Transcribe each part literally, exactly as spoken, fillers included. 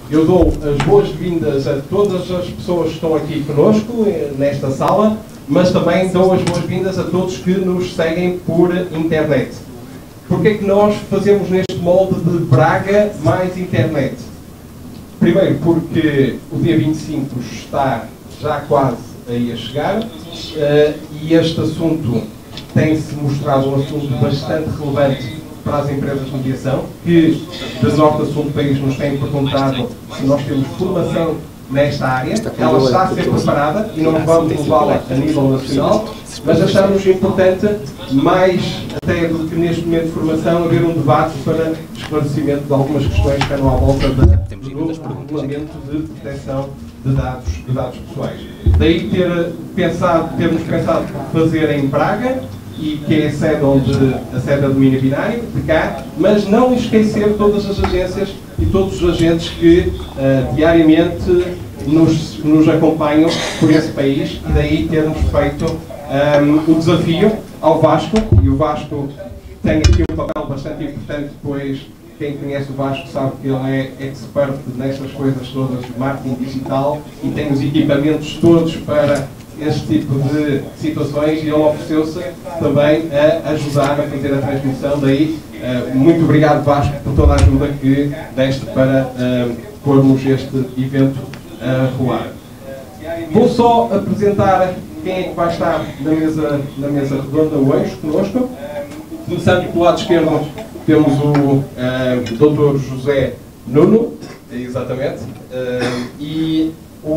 eu dou as boas-vindas a todas as pessoas que estão aqui conosco, nesta sala, mas também dou as boas-vindas a todos que nos seguem por internet. Porque é que nós fazemos neste molde de Braga mais internet? Primeiro porque o dia vinte e cinco está já quase aí a chegar uh, e este assunto tem-se mostrado um assunto bastante relevante para as empresas de mediação, que de norte a sul do país nos têm perguntado se nós temos formação nesta área. Ela está a ser preparada e não vamos levá-la a nível nacional, mas achamos importante, mais até do que neste momento de formação, haver um debate para esclarecimento de algumas questões que estão à volta do regulamento de proteção de dados, de dados pessoais. Daí ter pensado, termos pensado fazer em Braga, e que é a sede, onde, a sede da domínio binário, de cá, mas não esquecer todas as agências e todos os agentes que uh, diariamente nos, nos acompanham por esse país, e daí termos feito um, o desafio ao Vasco, e o Vasco tem aqui um papel bastante importante, pois quem conhece o Vasco sabe que ele é expert nestas coisas todas de marketing digital e tem os equipamentos todos para este tipo de situações, e ele ofereceu-se também a ajudar a fazer a transmissão. Daí, uh, muito obrigado, Vasco, por toda a ajuda que deste para uh, pormos este evento a rolar. Vou só apresentar quem é que vai estar na mesa, na mesa redonda hoje conosco. Começando pelo lado esquerdo, temos o uh, doutor José Nuno, exatamente, uh, e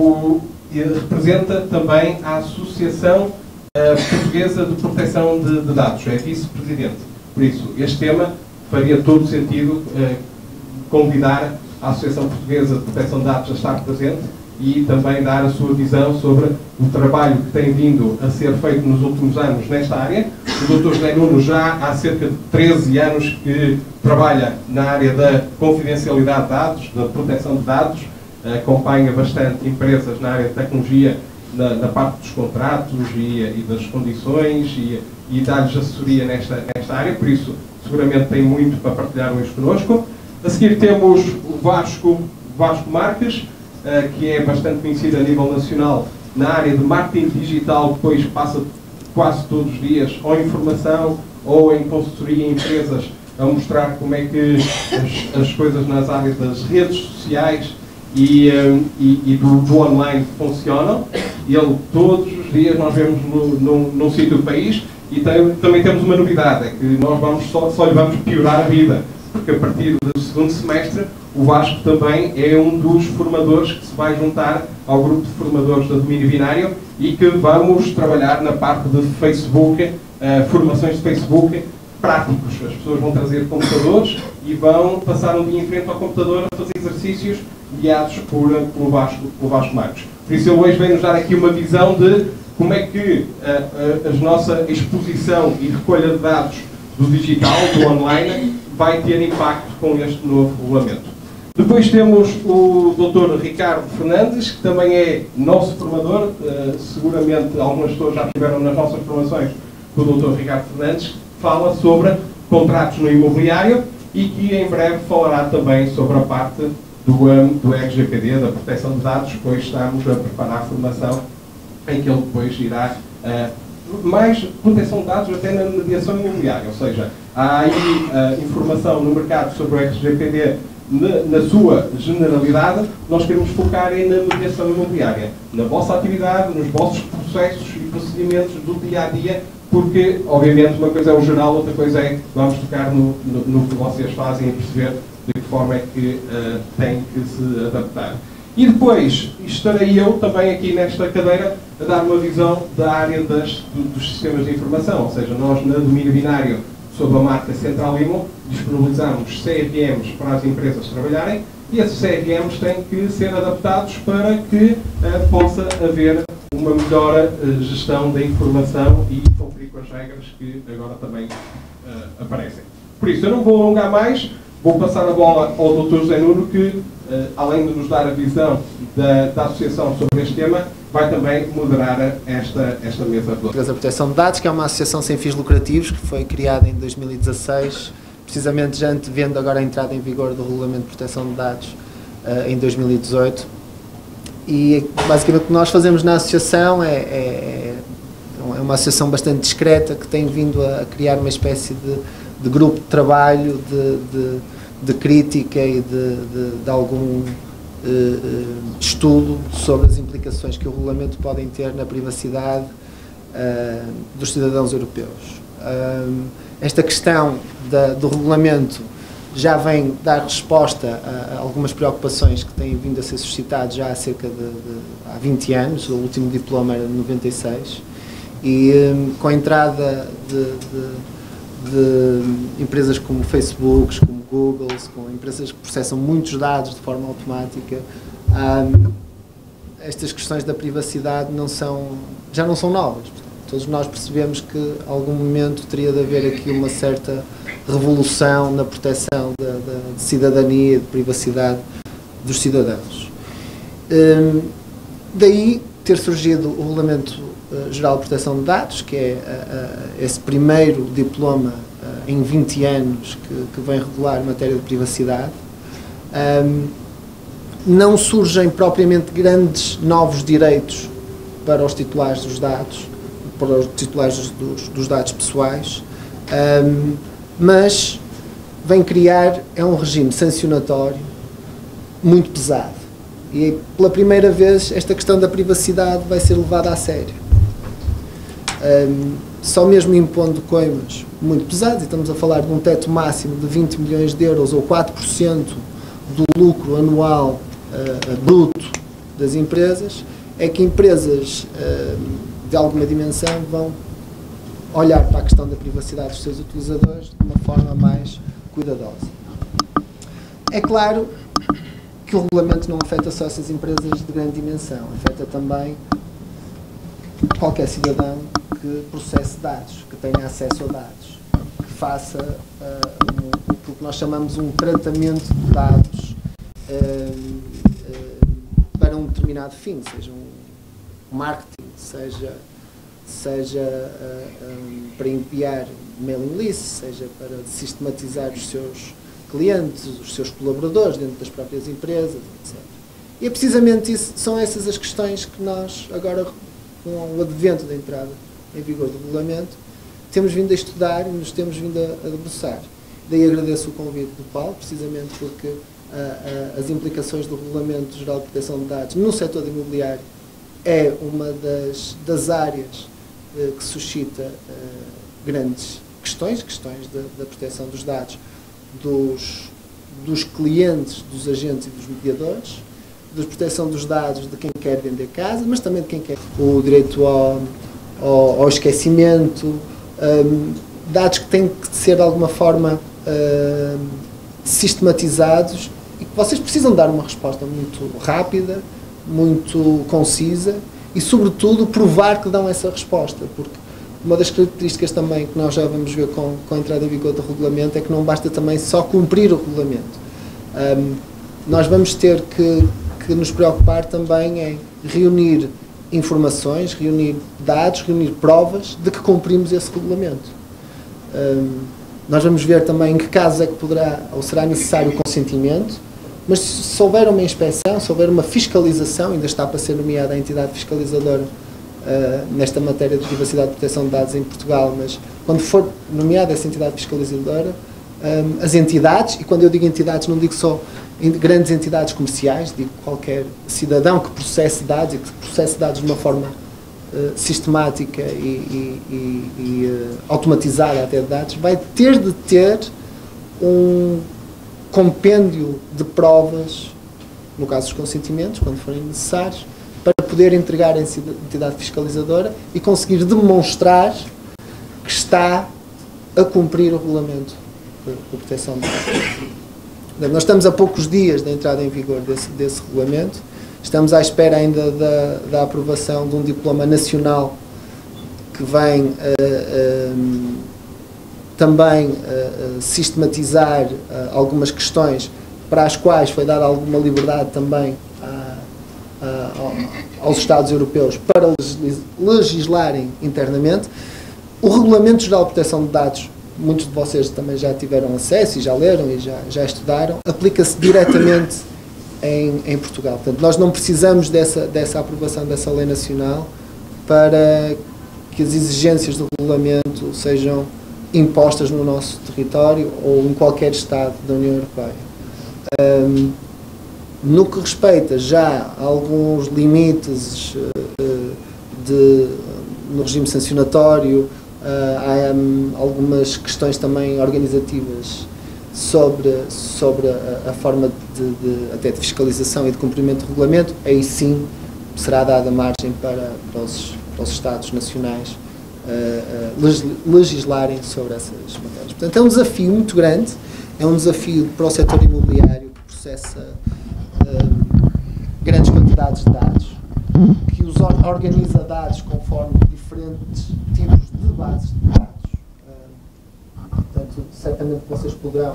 o e representa também a Associação uh, Portuguesa de Proteção de, de Dados, é vice-presidente. Por isso, este tema faria todo sentido uh, convidar a Associação Portuguesa de Proteção de Dados a estar presente e também dar a sua visão sobre o trabalho que tem vindo a ser feito nos últimos anos nesta área. O doutor José Nuno já há cerca de treze anos que trabalha na área da confidencialidade de dados, da proteção de dados, acompanha bastante empresas na área de tecnologia, na, na parte dos contratos e, e das condições, e, e dá-lhes assessoria nesta, nesta área, por isso seguramente tem muito para partilhar hoje connosco. A seguir temos o Vasco, Vasco Marques, uh, que é bastante conhecido a nível nacional na área de marketing digital, depois passa quase todos os dias ou em formação ou em consultoria em empresas a mostrar como é que as, as coisas nas áreas das redes sociais E, um, e, e do, do online funcionam. Ele, todos os dias, nós vemos no, no, num sítio do país, e tem, também temos uma novidade, é que nós vamos só, só lhe vamos piorar a vida, porque a partir do segundo semestre o Vasco também é um dos formadores que se vai juntar ao grupo de formadores da domínio binário, e que vamos trabalhar na parte de Facebook, uh, formações de Facebook práticos. As pessoas vão trazer computadores e vão passar um dia em frente ao computador a fazer exercícios guiados por, pelo, Vasco, pelo Vasco Marques. Por isso ele hoje vem-nos dar aqui uma visão de como é que a, a, a nossa exposição e recolha de dados do digital, do online, vai ter impacto com este novo regulamento. Depois temos o doutor Ricardo Fernandes, que também é nosso formador, uh, seguramente algumas pessoas já estiveram nas nossas formações com o doutor Ricardo Fernandes, fala sobre contratos no imobiliário e que em breve falará também sobre a parte do, um, do R G P D, da proteção de dados, pois estamos a preparar a formação em que ele depois irá uh, mais proteção de dados até na mediação imobiliária, ou seja, há aí uh, informação no mercado sobre o R G P D na, na sua generalidade. Nós queremos focar em na mediação imobiliária, na vossa atividade, nos vossos processos e procedimentos do dia a dia, porque, obviamente, uma coisa é o geral, outra coisa é que vamos tocar no, no, no que vocês fazem e perceber de que forma é que uh, têm que se adaptar. E depois estarei eu também aqui nesta cadeira a dar uma visão da área das, do, dos sistemas de informação, ou seja, nós na domínio binário, sob a marca Central Imo, disponibilizamos C R Ms para as empresas trabalharem, e esses C R Ms têm que ser adaptados para que uh, possa haver uma melhor uh, gestão da informação e cumprir com as regras que agora também uh, aparecem. Por isso, eu não vou alongar mais, vou passar a bola ao doutor José Nuno, que, uh, além de nos dar a visão da, da associação sobre este tema, vai também moderar esta, esta mesa. A Proteção de Dados, que é uma associação sem fins lucrativos, que foi criada em dois mil e dezasseis, precisamente já antevendo agora a entrada em vigor do Regulamento de Proteção de Dados, uh, em dois mil e dezoito. E basicamente o que nós fazemos na associação é, é, é uma associação bastante discreta que tem vindo a criar uma espécie de, de grupo de trabalho, de, de, de crítica e de, de, de algum uh, estudo sobre as implicações que o regulamento pode ter na privacidade uh, dos cidadãos europeus. Uh, esta questão da, do regulamento já vem dar resposta a, a algumas preocupações que têm vindo a ser suscitadas já há cerca de, de há vinte anos. O último diploma era de noventa e seis e um, com a entrada de, de, de empresas como Facebook, como Google, com empresas que processam muitos dados de forma automática, um, estas questões da privacidade não são, já não são novas. Todos nós percebemos que, em algum momento, teria de haver aqui uma certa revolução na proteção da, da de cidadania e de privacidade dos cidadãos. Um, daí ter surgido o Regulamento uh, Geral de Proteção de Dados, que é uh, uh, esse primeiro diploma uh, em vinte anos que, que vem regular a matéria de privacidade. Um, não surgem propriamente grandes novos direitos para os titulares dos dados, para os titulares dos, dos dados pessoais, um, mas vem criar, é um regime sancionatório muito pesado. E pela primeira vez esta questão da privacidade vai ser levada a sério. Um, só mesmo impondo coimas muito pesadas, e estamos a falar de um teto máximo de vinte milhões de euros ou quatro por cento do lucro anual uh, bruto das empresas, é que empresas uh, de alguma dimensão vão olhar para a questão da privacidade dos seus utilizadores de uma forma mais cuidadosa. É claro que o regulamento não afeta só essas empresas de grande dimensão, afeta também qualquer cidadão que processe dados, que tenha acesso a dados, que faça uh, um, o que nós chamamos um tratamento de dados uh, uh, para um determinado fim, seja um marketing, seja, seja uh, um, para enviar mailing lists, seja para sistematizar os seus clientes, os seus colaboradores dentro das próprias empresas, etcétera. E é precisamente isso, são essas as questões que nós, agora, com o advento da entrada em vigor do regulamento, temos vindo a estudar e nos temos vindo a, a debruçar. Daí agradeço o convite do Paulo, precisamente porque uh, uh, as implicações do Regulamento Geral de Proteção de Dados no setor imobiliário é uma das, das áreas uh, que suscita uh, grandes questões, questões da, da proteção dos dados dos, dos clientes, dos agentes e dos mediadores, da proteção dos dados de quem quer vender casa, mas também de quem quer o direito ao, ao, ao esquecimento, um, dados que têm que ser de alguma forma um, sistematizados e que vocês precisam dar uma resposta muito rápida, muito concisa e, sobretudo, provar que dão essa resposta, porque uma das características também que nós já vamos ver com, com a entrada em vigor do regulamento é que não basta também só cumprir o regulamento. Um, nós vamos ter que, que nos preocupar também em reunir informações, reunir dados, reunir provas de que cumprimos esse regulamento. Um, nós vamos ver também em que casos é que poderá ou será necessário o consentimento, mas se houver uma inspeção, se houver uma fiscalização, ainda está para ser nomeada a entidade fiscalizadora Uh, nesta matéria de privacidade e proteção de dados em Portugal, mas quando for nomeada essa entidade fiscalizadora, um, as entidades, e quando eu digo entidades não digo só grandes entidades comerciais, digo qualquer cidadão que processe dados e que processe dados de uma forma uh, sistemática e, e, e, e uh, automatizada até de dados, vai ter de ter um compêndio de provas, no caso dos consentimentos, quando forem necessários, para poder entregar à entidade fiscalizadora e conseguir demonstrar que está a cumprir o regulamento de, de proteção de dados. Nós estamos a poucos dias da entrada em vigor desse, desse regulamento, estamos à espera ainda da, da aprovação de um diploma nacional que vem uh, uh, também uh, sistematizar uh, algumas questões para as quais foi dada alguma liberdade também aos Estados europeus para legislarem internamente. O Regulamento Geral de Proteção de Dados, muitos de vocês também já tiveram acesso e já leram e já, já estudaram, aplica-se diretamente em, em Portugal. Portanto, nós não precisamos dessa, dessa aprovação dessa lei nacional para que as exigências do regulamento sejam impostas no nosso território ou em qualquer Estado da União Europeia. Um, no que respeita já a alguns limites uh, de, no regime sancionatório, uh, há um, algumas questões também organizativas sobre, sobre a, a forma de, de, até de fiscalização e de cumprimento do regulamento, aí sim será dada margem para, para, os, para os Estados nacionais uh, uh, legislarem sobre essas matérias. Portanto, é um desafio muito grande, é um desafio para o setor imobiliário que processa uh, grandes quantidades de dados, que os or organiza dados conforme diferentes tipos de bases de dados. Portanto, certamente vocês poderão, uh,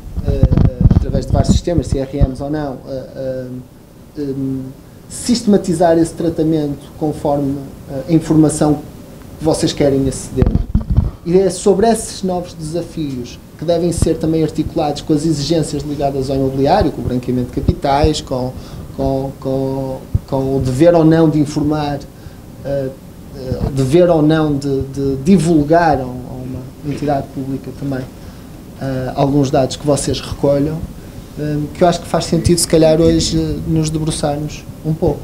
uh, através de vários sistemas, C R Ms ou não, uh, uh, um, sistematizar esse tratamento conforme uh, a informação que vocês querem aceder. E é sobre esses novos desafios que devem ser também articulados com as exigências ligadas ao imobiliário, com o branqueamento de capitais, com, com, com, com o dever ou não de informar, uh, uh, dever ou não de, de divulgar entidade pública também, uh, alguns dados que vocês recolham, uh, que eu acho que faz sentido, se calhar, hoje uh, nos debruçarmos um pouco.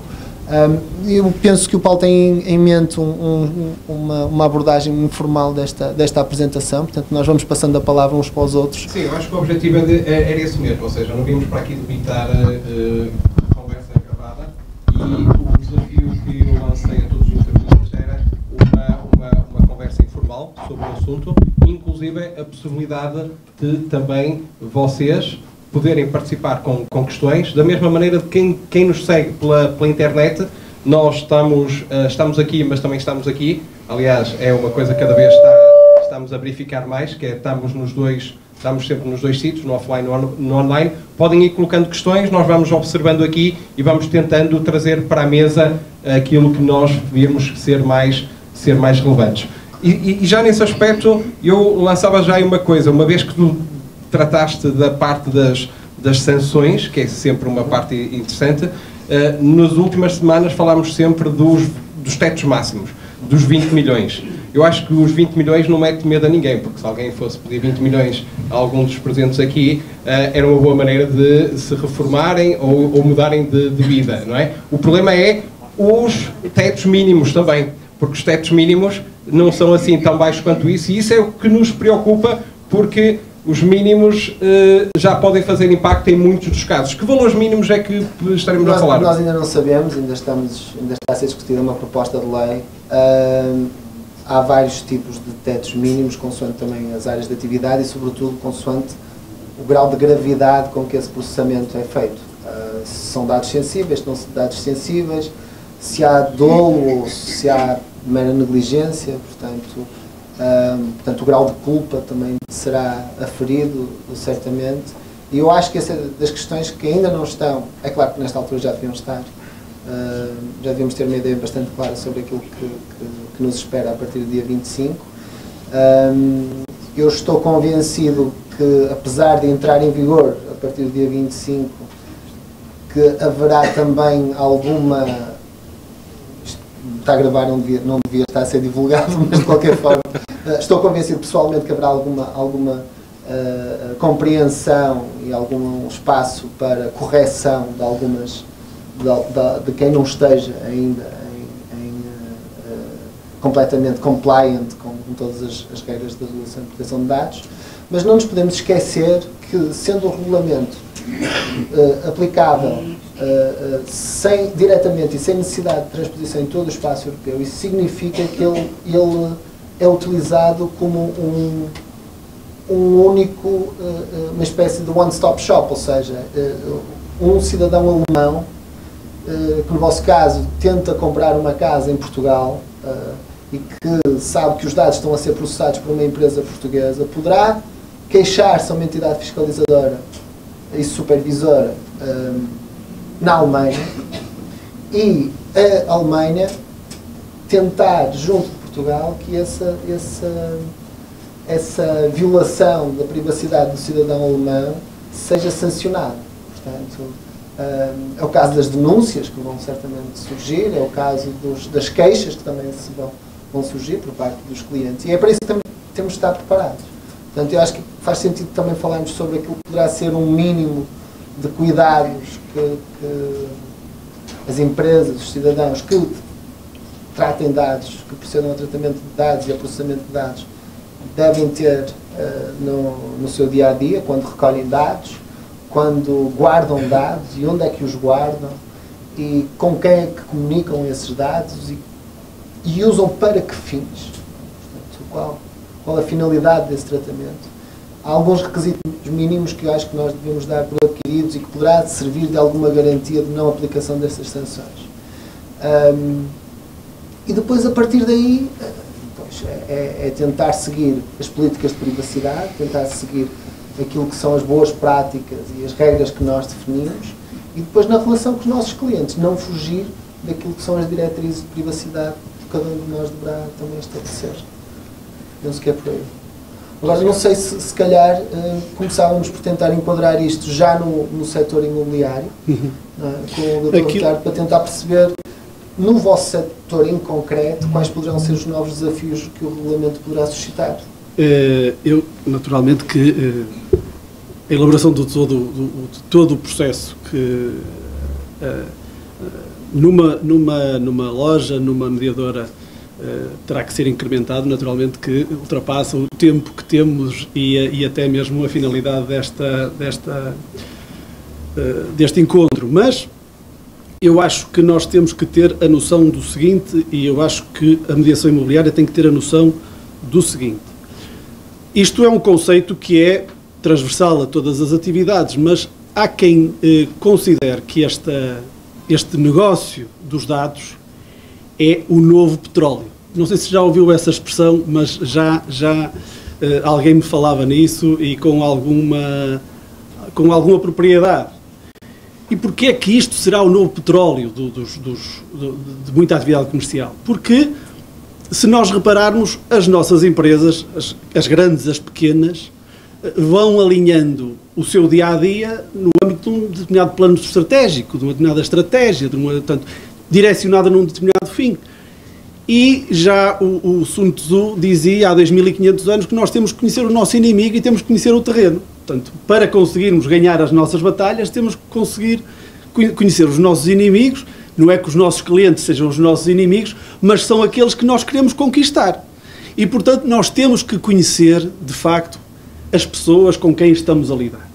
Um, eu penso que o Paulo tem em mente um, um, uma, uma abordagem informal desta, desta apresentação, portanto, nós vamos passando a palavra uns para os outros. Sim, eu acho que o objetivo era esse mesmo, ou seja, não vimos para aqui debitar uh, conversa gravada, e o desafio que eu lancei a todos os intervenientes era uma, uma, uma conversa informal sobre o assunto, inclusive a possibilidade de também vocês poderem participar com, com questões, da mesma maneira de quem, quem nos segue pela, pela internet. Nós estamos, uh, estamos aqui, mas também estamos aqui. Aliás, é uma coisa que cada vez está, estamos a verificar mais, que é estamos nos dois, estamos sempre nos dois sítios, no offline e no, no online. Podem ir colocando questões, nós vamos observando aqui e vamos tentando trazer para a mesa aquilo que nós virmos ser mais, ser mais relevantes. E, e, e já nesse aspecto, eu lançava já aí uma coisa, uma vez que tu trataste da parte das, das sanções, que é sempre uma parte interessante, uh, nas últimas semanas falámos sempre dos, dos tetos máximos, dos vinte milhões. Eu acho que os vinte milhões não mete medo a ninguém, porque se alguém fosse pedir vinte milhões a algum dos presentes aqui, uh, era uma boa maneira de se reformarem ou, ou mudarem de, de vida, não é? O problema é os tetos mínimos também, porque os tetos mínimos não são assim tão baixos quanto isso, e isso é o que nos preocupa, porque os mínimos uh, já podem fazer impacto em muitos dos casos. Que valores mínimos é que estaremos nós, a falar? Nós ainda não sabemos, ainda, estamos, ainda está a ser discutida uma proposta de lei. Uh, há vários tipos de tetos mínimos, consoante também as áreas de atividade e, sobretudo, consoante o grau de gravidade com que esse processamento é feito. Uh, se são dados sensíveis, se não são dados sensíveis, se há dolo ou se há mera negligência, portanto... Um, portanto, o grau de culpa também será aferido, certamente, e eu acho que essa é das questões que ainda não estão, é claro que nesta altura já deviam estar, uh, já devíamos ter uma ideia bastante clara sobre aquilo que, que, que nos espera a partir do dia vinte e cinco. Um, eu estou convencido que, apesar de entrar em vigor a partir do dia vinte e cinco, que haverá também alguma... Está a gravar, não devia, não devia estar a ser divulgado, mas de qualquer forma estou convencido pessoalmente que haverá alguma, alguma uh, compreensão e algum espaço para correção de algumas, de, de, de quem não esteja ainda em, em, uh, completamente compliant com, com todas as, as regras da regulação de proteção de dados, mas não nos podemos esquecer que, sendo o regulamento uh, aplicável Uh, uh, sem, diretamente e sem necessidade de transposição em todo o espaço europeu, isso significa que ele, ele é utilizado como um, um único, uh, uma espécie de one-stop shop, ou seja, uh, um cidadão alemão uh, que no vosso caso tenta comprar uma casa em Portugal uh, e que sabe que os dados estão a ser processados por uma empresa portuguesa, poderá queixar-se a uma entidade fiscalizadora e supervisora uh, na Alemanha, e a Alemanha tentar, junto de Portugal, que essa, essa, essa violação da privacidade do cidadão alemão seja sancionada. Portanto, Uh, é o caso das denúncias, que vão certamente surgir, é o caso dos, das queixas, que também se vão, vão surgir por parte dos clientes. E é para isso que também temos de estar preparados. Portanto, eu acho que faz sentido também falarmos sobre aquilo que poderá ser um mínimo de cuidados que, que as empresas, os cidadãos que tratem dados, que procedam ao tratamento de dados e ao processamento de dados, devem ter uh, no, no seu dia-a-dia, quando recolhem dados, quando guardam dados e onde é que os guardam e com quem é que comunicam esses dados e, e usam para que fins. Portanto, qual, qual a finalidade desse tratamento. Há alguns requisitos mínimos que eu acho que nós devemos dar por adquiridos e que poderá servir de alguma garantia de não aplicação dessas sanções. Um, e depois, a partir daí, pois, é, é tentar seguir as políticas de privacidade, tentar seguir aquilo que são as boas práticas e as regras que nós definimos e depois, na relação com os nossos clientes, não fugir daquilo que são as diretrizes de privacidade que cada um de nós deverá também estabelecer. Penso que é por aí. Agora, não sei se, se calhar, uh, começávamos por tentar enquadrar isto já no, no setor imobiliário, uhum. uh, com o doutor Aquilo... Ricardo, para tentar perceber, no vosso setor em concreto, quais poderão ser os novos desafios que o regulamento poderá suscitar. Uh, eu, naturalmente, que uh, a elaboração de todo, do, de todo o processo que uh, uh, numa, numa, numa loja, numa mediadora, Uh, terá que ser incrementado, naturalmente, que ultrapassa o tempo que temos e, e até mesmo a finalidade desta, desta, uh, deste encontro. Mas eu acho que nós temos que ter a noção do seguinte, e eu acho que a mediação imobiliária tem que ter a noção do seguinte. Isto é um conceito que é transversal a todas as atividades, mas há quem uh, considere que esta, este negócio dos dados é o novo petróleo. Não sei se já ouviu essa expressão, mas já, já uh, alguém me falava nisso e com alguma, com alguma propriedade. E porquê é que isto será o novo petróleo do, dos, dos, do, de muita atividade comercial? Porque, se nós repararmos, as nossas empresas, as, as grandes, as pequenas, vão alinhando o seu dia-a-dia no âmbito de um determinado plano estratégico, de uma determinada estratégia, de uma, portanto, direcionada num determinado fim. E já o, o Sun Tzu dizia há dois mil e quinhentos anos que nós temos que conhecer o nosso inimigo e temos que conhecer o terreno. Portanto, para conseguirmos ganhar as nossas batalhas, temos que conseguir conhecer os nossos inimigos. Não é que os nossos clientes sejam os nossos inimigos, mas são aqueles que nós queremos conquistar. E, portanto, nós temos que conhecer, de facto, as pessoas com quem estamos a lidar.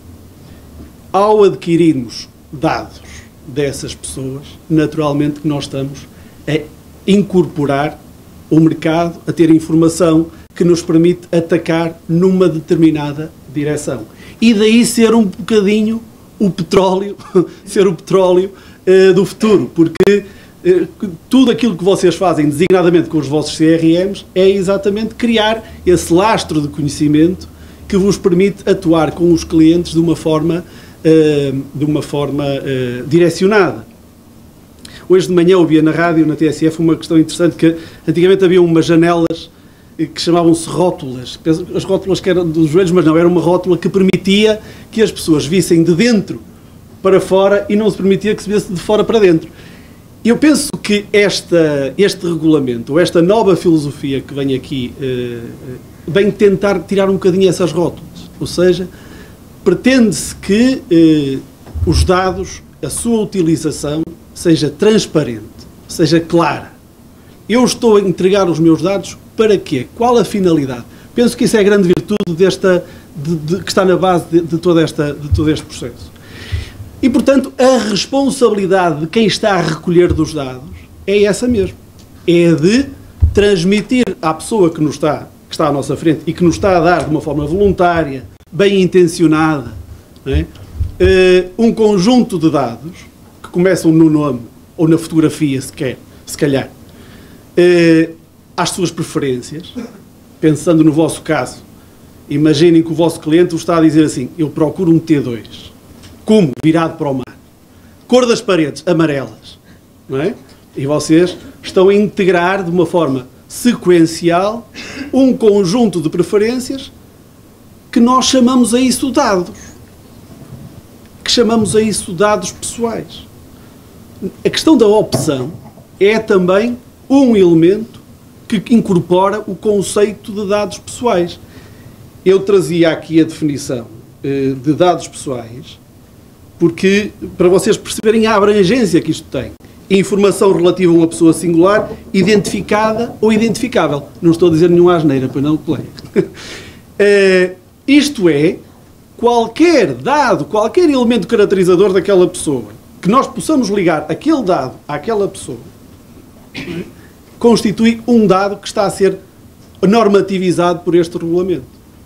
Ao adquirirmos dados dessas pessoas, naturalmente que nós estamos a incorporar o mercado, a ter informação que nos permite atacar numa determinada direção. E daí ser um bocadinho o petróleo, ser o petróleo uh, do futuro, porque uh, tudo aquilo que vocês fazem, designadamente com os vossos C R Ms, é exatamente criar esse lastro de conhecimento que vos permite atuar com os clientes de uma forma Uh, de uma forma uh, direcionada. Hoje de manhã ouvia na rádio, na T S F, uma questão interessante, que antigamente havia umas janelas que chamavam-se rótulas. As rótulas que eram dos joelhos, mas não, era uma rótula que permitia que as pessoas vissem de dentro para fora e não se permitia que se visse de fora para dentro. Eu penso que esta, este regulamento, ou esta nova filosofia que vem aqui, uh, vem tentar tirar um bocadinho essas rótulas. Ou seja, pretende-se que eh, os dados, a sua utilização, seja transparente, seja clara. Eu estou a entregar os meus dados para quê? Qual a finalidade? Penso que isso é a grande virtude desta, de, de, que está na base de, de, toda esta, de todo este processo. E, portanto, a responsabilidade de quem está a recolher dos dados é essa mesmo. É de transmitir à pessoa que, nos está, que está à nossa frente e que nos está a dar de uma forma voluntária, bem intencionada, não é? uh, um conjunto de dados que começam no nome ou na fotografia, se quer, se calhar, uh, às suas preferências, pensando no vosso caso. Imaginem que o vosso cliente vos está a dizer assim: eu procuro um T dois, como? Virado para o mar, cor das paredes, amarelas, não é? E vocês estão a integrar de uma forma sequencial um conjunto de preferências que nós chamamos a isso dados. Que chamamos a isso dados pessoais. A questão da opção é também um elemento que incorpora o conceito de dados pessoais. Eu trazia aqui a definição eh, de dados pessoais porque, para vocês perceberem a abrangência que isto tem. Informação relativa a uma pessoa singular, identificada ou identificável. Não estou a dizer nenhuma asneira, pois não, colega. uh, isto é, qualquer dado, qualquer elemento caracterizador daquela pessoa, que nós possamos ligar aquele dado àquela pessoa, constitui um dado que está a ser normativizado por este regulamento.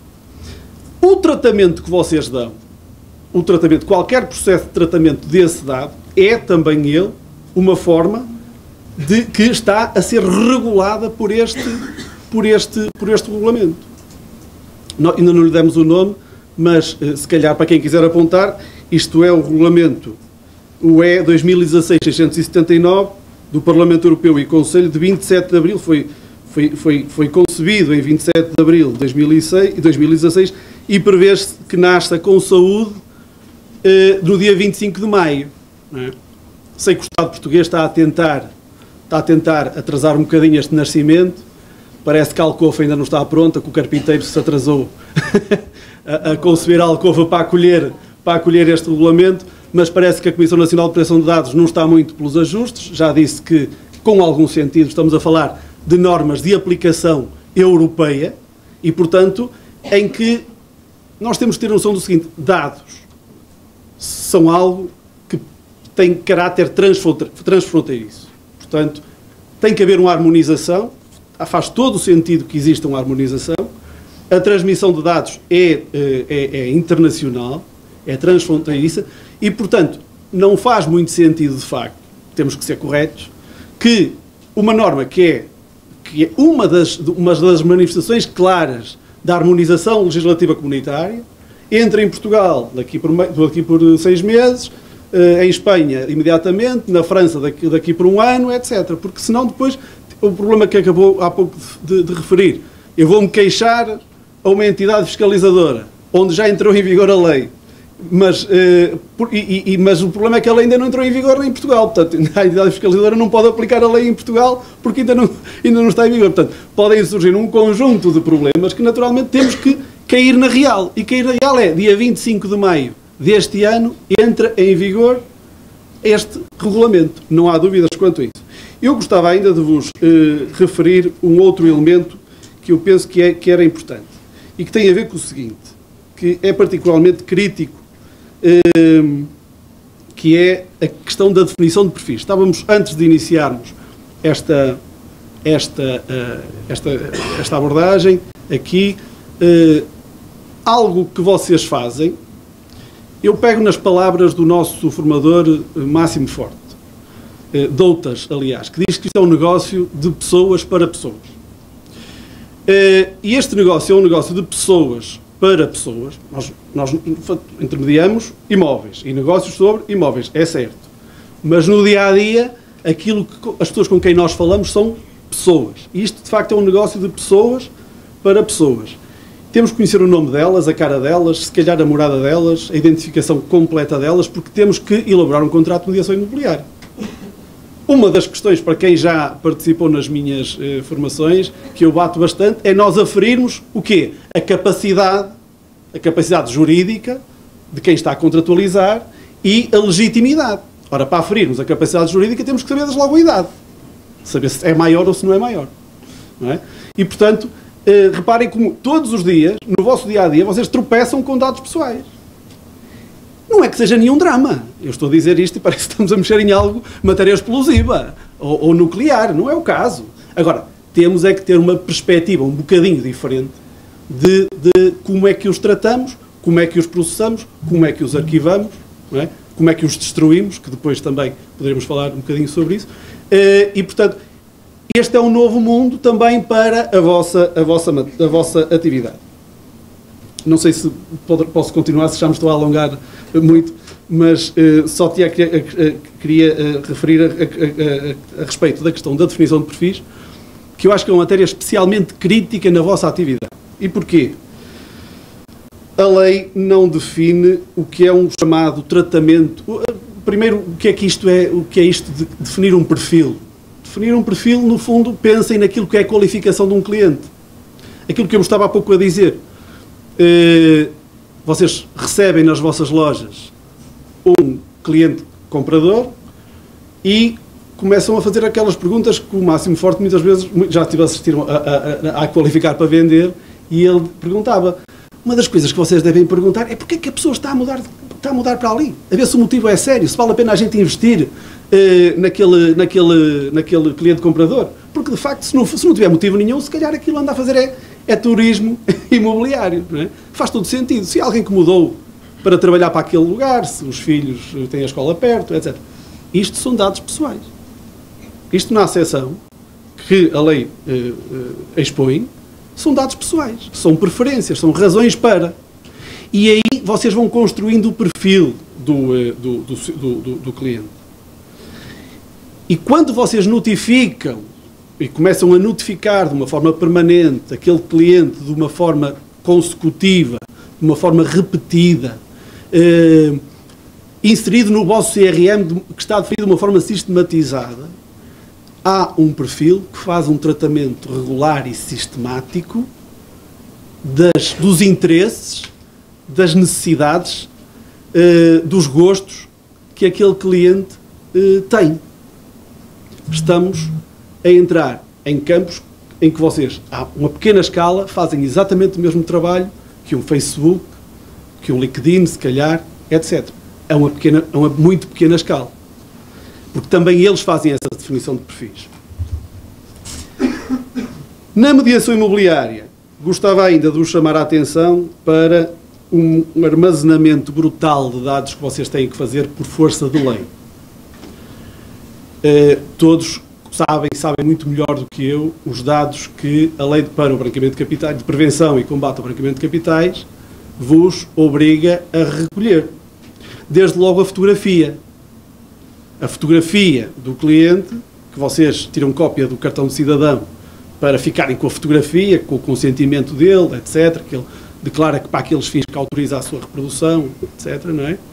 O tratamento que vocês dão, o tratamento, qualquer processo de tratamento desse dado, é também ele uma forma de que está a ser regulada por este, por este, por este regulamento. Não, ainda não lhe demos o nome, mas se calhar para quem quiser apontar, isto é o regulamento U E dois mil e dezasseis seiscentos e setenta e nove do Parlamento Europeu e Conselho de vinte e sete de abril, foi, foi, foi, foi concebido em vinte e sete de abril de dois mil e dezasseis e prevê-se que nasça com saúde eh, no dia vinte e cinco de maio. Não é? Sei que o Estado português está a tentar, está a tentar atrasar um bocadinho este nascimento. Parece que a alcova ainda não está pronta, que o carpinteiro se atrasou a, a conceber a alcova para acolher, para acolher este regulamento, mas parece que a Comissão Nacional de Proteção de Dados não está muito pelos ajustes. Já disse que, com algum sentido, estamos a falar de normas de aplicação europeia e, portanto, em que nós temos que ter noção do seguinte: dados são algo que tem caráter transfronteiriço. Portanto, tem que haver uma harmonização, faz todo o sentido que exista uma harmonização, a transmissão de dados é, é, é internacional, é transfronteiriça e, portanto, não faz muito sentido, de facto, temos que ser corretos, que uma norma que é, que é uma, das, uma das manifestações claras da harmonização legislativa comunitária entre em Portugal daqui por, daqui por seis meses, em Espanha imediatamente, na França daqui, daqui por um ano, etcétera. Porque senão depois, o problema que acabou há pouco de, de referir, eu vou-me queixar a uma entidade fiscalizadora, onde já entrou em vigor a lei, mas, eh, por, e, e, mas o problema é que ela ainda não entrou em vigor em Portugal. Portanto, a entidade fiscalizadora não pode aplicar a lei em Portugal porque ainda não, ainda não está em vigor. Portanto, podem surgir um conjunto de problemas que naturalmente temos que cair na real. E cair na real é, dia vinte e cinco de maio deste ano, entra em vigor este regulamento. Não há dúvidas quanto a isso. Eu gostava ainda de vos eh, referir um outro elemento que eu penso que, é, que era importante e que tem a ver com o seguinte, que é particularmente crítico, eh, que é a questão da definição de perfis. Estávamos, antes de iniciarmos esta, esta, uh, esta, esta abordagem aqui, uh, algo que vocês fazem, eu pego nas palavras do nosso formador uh, Máximo Forte, uh, Doutas, aliás, que diz que isto é um negócio de pessoas para pessoas. Uh, e este negócio é um negócio de pessoas para pessoas. Nós, nós intermediamos imóveis e negócios sobre imóveis, é certo. Mas no dia-a-dia, aquilo que as pessoas com quem nós falamos são pessoas. E isto, de facto, é um negócio de pessoas para pessoas. Temos que conhecer o nome delas, a cara delas, se calhar a morada delas, a identificação completa delas, porque temos que elaborar um contrato de mediação imobiliária. Uma das questões, para quem já participou nas minhas eh, formações, que eu bato bastante, é nós aferirmos o quê? A capacidade, a capacidade jurídica de quem está a contratualizar e a legitimidade. Ora, para aferirmos a capacidade jurídica, temos que saber desde logo a idade. Saber se é maior ou se não é maior. Não é? E, portanto, eh, reparem como todos os dias, no vosso dia-a-dia, vocês tropeçam com dados pessoais. Não é que seja nenhum drama. Eu estou a dizer isto e parece que estamos a mexer em algo, matéria explosiva ou, ou nuclear. Não é o caso. Agora, temos é que ter uma perspectiva um bocadinho diferente de, de como é que os tratamos, como é que os processamos, como é que os arquivamos, não é? Como é que os destruímos, que depois também poderemos falar um bocadinho sobre isso. E, portanto, este é um novo mundo também para a vossa, a vossa, a vossa atividade. Não sei se pode, posso continuar, se já me estou a alongar muito, mas uh, só tinha, queria, uh, queria uh, referir a, a, a, a respeito da questão da definição de perfis, que eu acho que é uma matéria especialmente crítica na vossa atividade. E porquê? a lei não define o que é um chamado tratamento. Primeiro, o que é que isto é, o que é isto de definir um perfil? Definir um perfil, no fundo, pensem naquilo que é a qualificação de um cliente. Aquilo que eu estava há pouco a dizer. Uh, vocês recebem nas vossas lojas um cliente comprador e começam a fazer aquelas perguntas que o Máximo Forte muitas vezes já estive a assistir a, a, a qualificar para vender, e ele perguntava, uma das coisas que vocês devem perguntar é porque é que a pessoa está a mudar, está a mudar para ali, a ver se o motivo é sério, se vale a pena a gente investir uh, naquele, naquele, naquele cliente comprador, porque de facto se não, se não tiver motivo nenhum, se calhar aquilo anda a fazer é, é turismo imobiliário, não é? Faz todo sentido. Se alguém que mudou para trabalhar para aquele lugar, se os filhos têm a escola perto, etcétera. Isto são dados pessoais. Isto na acessão, que a lei eh, eh, expõe, são dados pessoais, são preferências, são razões para. E aí vocês vão construindo o perfil do, eh, do, do, do, do, do cliente. E quando vocês notificam e começam a notificar de uma forma permanente aquele cliente de uma forma consecutiva, de uma forma repetida, eh, inserido no vosso C R M, que está definido de uma forma sistematizada, há um perfil que faz um tratamento regular e sistemático das, dos interesses, das necessidades, eh, dos gostos que aquele cliente eh, tem. Estamos a entrar em campos em que vocês, a uma pequena escala, fazem exatamente o mesmo trabalho que um Facebook, que um LinkedIn, se calhar, etcétera. É uma, pequena, é uma muito pequena escala. Porque também eles fazem essa definição de perfis. Na mediação imobiliária, gostava ainda de vos chamar a atenção para um, um armazenamento brutal de dados que vocês têm que fazer por força de lei. Uh, todos sabem, sabem muito melhor do que eu, os dados que a lei para o branqueamento de capitais, de prevenção e combate ao branqueamento de capitais, vos obriga a recolher. Desde logo a fotografia. A fotografia do cliente, que vocês tiram cópia do cartão de cidadão para ficarem com a fotografia, com o consentimento dele, etcétera, que ele declara que para aqueles fins que autoriza a sua reprodução, etcétera, não é?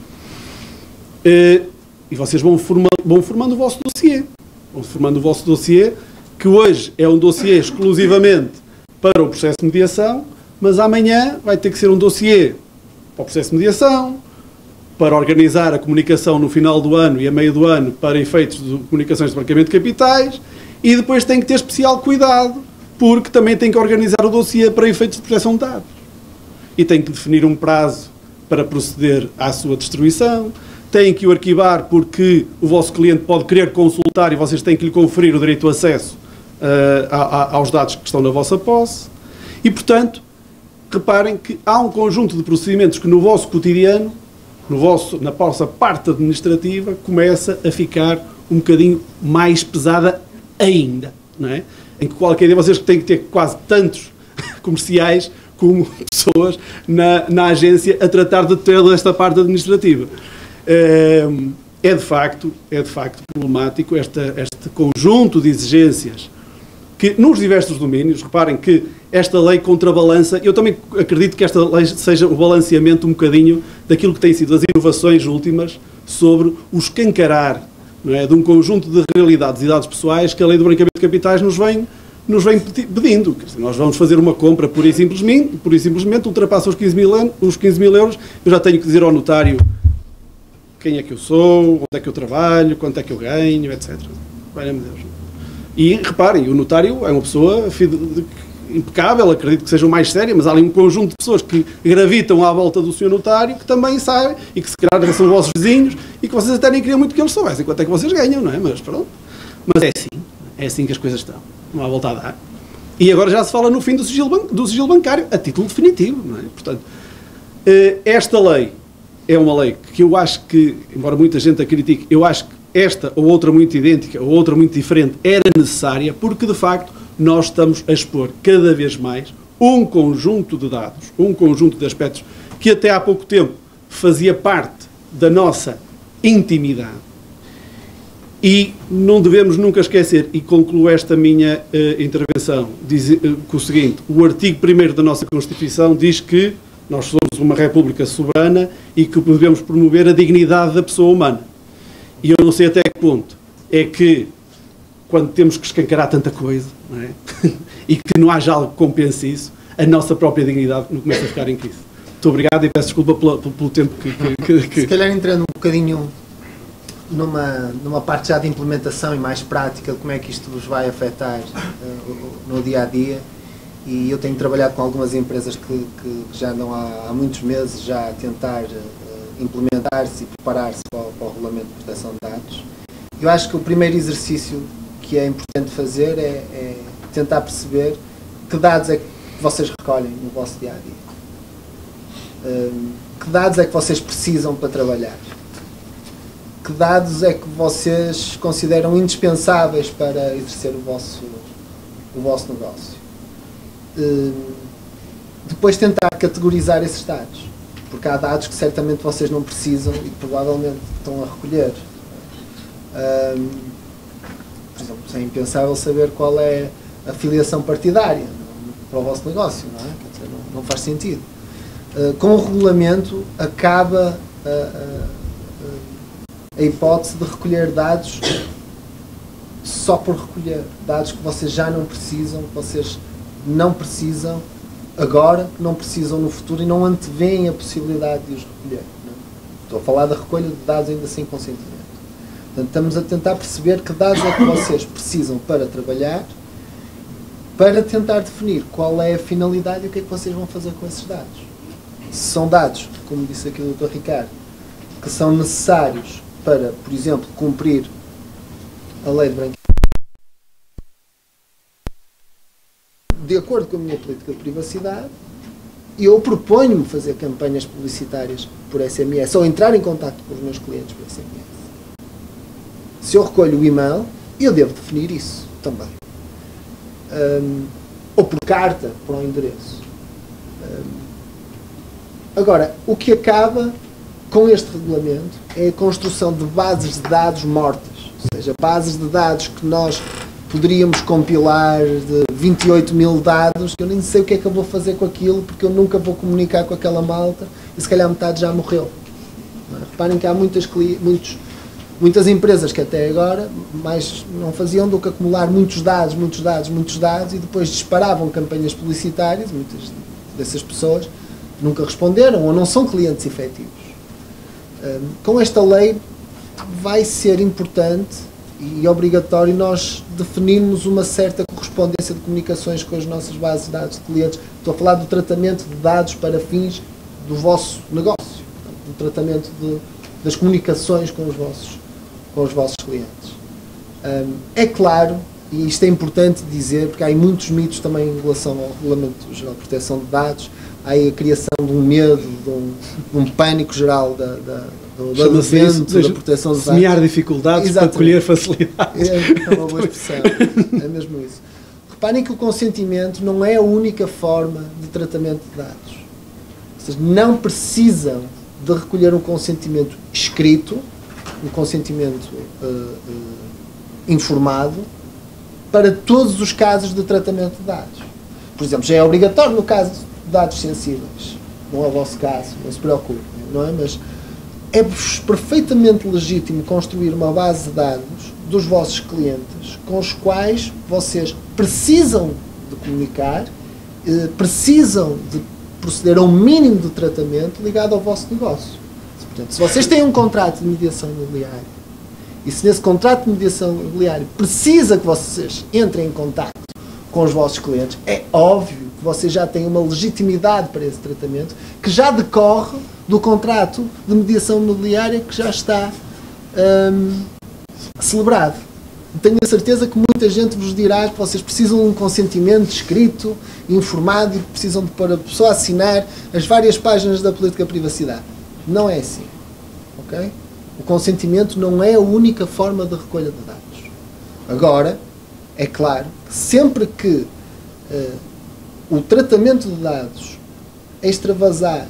E vocês vão formando, vão formando o vosso dossiê. Vão formando o vosso dossiê, que hoje é um dossiê exclusivamente para o processo de mediação, mas amanhã vai ter que ser um dossiê para o processo de mediação, para organizar a comunicação no final do ano e a meio do ano para efeitos de comunicações de branqueamento de capitais, e depois tem que ter especial cuidado, porque também tem que organizar o dossiê para efeitos de proteção de dados. E tem que definir um prazo para proceder à sua destruição, tem que o arquivar porque o vosso cliente pode querer consultar e vocês têm que lhe conferir o direito de acesso uh, a, a, aos dados que estão na vossa posse. E, portanto, reparem que há um conjunto de procedimentos que no vosso cotidiano, no vosso, na vossa parte administrativa, começa a ficar um bocadinho mais pesada ainda, não é? Em que qualquer dia vocês têm que ter quase tantos comerciais como pessoas na, na agência a tratar de toda esta parte administrativa. É de facto, é de facto problemático esta, este conjunto de exigências que nos diversos domínios, reparem que esta lei contrabalança, eu também acredito que esta lei seja o balanceamento um bocadinho daquilo que têm sido as inovações últimas sobre o escancarar, não é, de um conjunto de realidades e dados pessoais que a lei do branqueamento de capitais nos vem, nos vem pedindo. Quer dizer, nós vamos fazer uma compra pura e simplesmente, pura e simplesmente ultrapassa os quinze mil euros, eu já tenho que dizer ao notário quem é que eu sou, onde é que eu trabalho, quanto é que eu ganho, etcétera. Valha-me Deus. E reparem, o notário é uma pessoa impecável, acredito que seja o mais séria, mas há ali um conjunto de pessoas que gravitam à volta do senhor notário que também sabem e que se calhar são vossos vizinhos e que vocês até nem queriam muito que eles soubessem quanto é que vocês ganham, não é? Mas pronto. Mas é assim, é assim que as coisas estão. Não há volta a dar. E agora já se fala no fim do sigilo, ban do sigilo bancário, a título definitivo, não é? Portanto, esta lei é uma lei que eu acho que, embora muita gente a critique, eu acho que esta ou outra muito idêntica ou outra muito diferente era necessária porque, de facto, nós estamos a expor cada vez mais um conjunto de dados, um conjunto de aspectos que até há pouco tempo fazia parte da nossa intimidade. E não devemos nunca esquecer, e concluo esta minha uh, intervenção diz, uh, com o seguinte: o artigo primeiro da nossa Constituição diz que Nós somos uma república soberana e que devemos promover a dignidade da pessoa humana. E eu não sei até que ponto é que, quando temos que escancarar tanta coisa, não é? E que não haja algo que compense isso, a nossa própria dignidade não começa a ficar em crise. Muito obrigado e peço desculpa pelo, pelo tempo que, que, que... Se calhar entrando um bocadinho numa, numa parte já de implementação e mais prática de como é que isto vos vai afetar uh, no dia a dia, e eu tenho trabalhado com algumas empresas que, que já andam há, há muitos meses já a tentar uh, implementar-se e preparar-se para, para o Regulamento de Proteção de Dados. Eu acho que o primeiro exercício que é importante fazer é, é tentar perceber que dados é que vocês recolhem no vosso dia a dia. Um, que dados é que vocês precisam para trabalhar? Que dados é que vocês consideram indispensáveis para exercer o vosso, o vosso negócio? Um, depois tentar categorizar esses dados, porque há dados que certamente vocês não precisam e que provavelmente estão a recolher. Um, por exemplo, é impensável saber qual é a filiação partidária para o vosso negócio, não é? Quer dizer, não, não faz sentido. Uh, com o regulamento acaba a, a, a hipótese de recolher dados só por recolher, dados que vocês já não precisam, que vocês não precisam agora, que não precisam no futuro e não antevêem a possibilidade de os recolher. Não? Estou a falar da recolha de dados ainda sem consentimento. Portanto, estamos a tentar perceber que dados é que vocês precisam para trabalhar, para tentar definir qual é a finalidade e o que é que vocês vão fazer com esses dados. Se são dados, como disse aqui o doutor Ricardo, que são necessários para, por exemplo, cumprir a lei de branqueamento, de acordo com a minha política de privacidade, eu proponho-me fazer campanhas publicitárias por S M S ou entrar em contato com os meus clientes por S M S. Se eu recolho o e-mail, eu devo definir isso também. Um, ou por carta, para o endereço. Um, agora, o que acaba com este regulamento é a construção de bases de dados mortas, ou seja, bases de dados que nós poderíamos compilar de vinte e oito mil dados, que eu nem sei o que é que eu vou fazer com aquilo, porque eu nunca vou comunicar com aquela malta, e se calhar metade já morreu. Não é? Reparem que há muitas, muitos, muitas empresas que até agora mais não faziam do que acumular muitos dados, muitos dados, muitos dados, e depois disparavam campanhas publicitárias, muitas dessas pessoas nunca responderam ou não são clientes efetivos. Um, com esta lei vai ser importante e obrigatório nós definirmos uma certa correspondência de comunicações com as nossas bases de dados de clientes. Estou a falar do tratamento de dados para fins do vosso negócio, portanto, do tratamento de, das comunicações com os vossos, com os vossos clientes. Um, é claro, e isto é importante dizer, porque há aí muitos mitos também em relação ao Regulamento Geral de Proteção de Dados. Há aí a criação de um medo, de um, de um pânico geral da, da, do, do advento, da proteção de dados. Semear dificuldades. Exatamente. Para colher facilidades. É, é uma boa expressão. É mesmo isso. Reparem que o consentimento não é a única forma de tratamento de dados. Vocês não precisam de recolher um consentimento escrito, um consentimento uh, uh, informado, para todos os casos de tratamento de dados. Por exemplo, já é obrigatório no caso de dados sensíveis. Não é o vosso caso, não se preocupe, não é? Mas é perfeitamente legítimo construir uma base de dados dos vossos clientes com os quais vocês precisam de comunicar, eh, precisam de proceder a um mínimo de tratamento ligado ao vosso negócio. Portanto, se vocês têm um contrato de mediação imobiliária e se nesse contrato de mediação imobiliária precisa que vocês entrem em contacto com os vossos clientes, é óbvio que vocês já têm uma legitimidade para esse tratamento que já decorre do contrato de mediação imobiliária que já está hum, celebrado. Tenho a certeza que muita gente vos dirá que vocês precisam de um consentimento escrito, informado, e que precisam de pôr a pessoa a assinar as várias páginas da política de privacidade. Não é assim. Okay? O consentimento não é a única forma de recolha de dados. Agora, é claro que sempre que uh, o tratamento de dados extravasar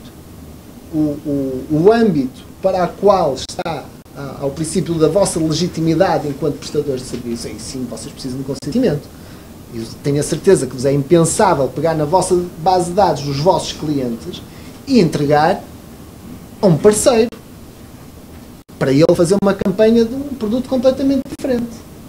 o, o, o âmbito para o qual está a, ao princípio da vossa legitimidade enquanto prestadores de serviço, aí sim vocês precisam de consentimento. Eu tenho a certeza que vos é impensável pegar na vossa base de dados dos vossos clientes e entregar a um parceiro para ele fazer uma campanha de um produto completamente diferente.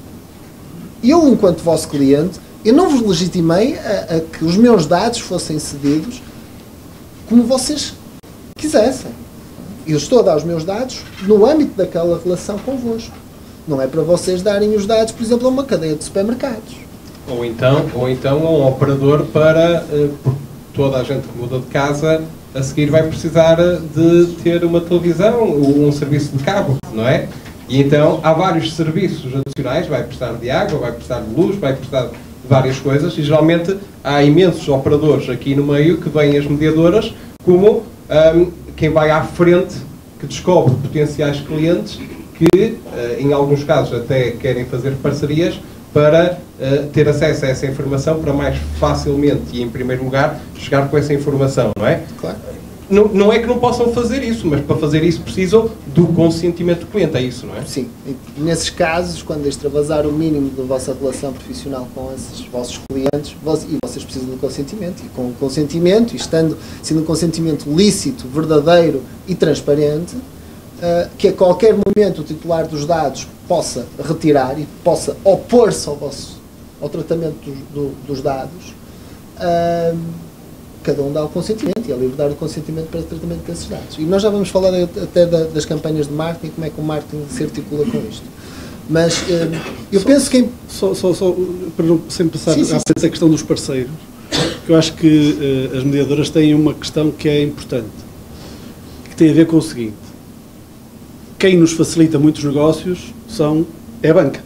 Eu, enquanto vosso cliente, eu não vos legitimei a, a que os meus dados fossem cedidos como vocês quisessem. Eu estou a dar os meus dados no âmbito daquela relação convosco. Não é para vocês darem os dados, por exemplo, a uma cadeia de supermercados. Ou então, ou então a um operador para... Uh, toda a gente que muda de casa, a seguir vai precisar de ter uma televisão, um serviço de cabo, não é? E então há vários serviços adicionais, vai precisar de água, vai precisar de luz, vai precisar de várias coisas, e geralmente há imensos operadores aqui no meio que vêm as mediadoras como um, quem vai à frente, que descobre potenciais clientes que, uh, em alguns casos, até querem fazer parcerias para uh, ter acesso a essa informação, para mais facilmente e, em primeiro lugar, chegar com essa informação, não é? Claro. Não, não é que não possam fazer isso, mas para fazer isso precisam do consentimento do cliente, é isso, não é? Sim. E nesses casos, quando extravasar o mínimo da vossa relação profissional com esses vossos clientes, vos, e vocês precisam do consentimento, e com o consentimento, e estando, sendo um consentimento lícito, verdadeiro e transparente, uh, que a qualquer momento o titular dos dados possa retirar e possa opor-se ao, vosso, ao tratamento dos, do, dos dados, uh, cada um dá o consentimento e é livre de dar o consentimento para o tratamento desses dados. E nós já vamos falar até da, das campanhas de marketing, como é que o marketing se articula com isto. Mas uh, eu só, penso que... Só, só, só para não sempre passar sim, sim, à frente a questão dos parceiros, que eu acho que uh, as mediadoras têm uma questão que é importante, que tem a ver com o seguinte: quem nos facilita muitos negócios são, é a banca.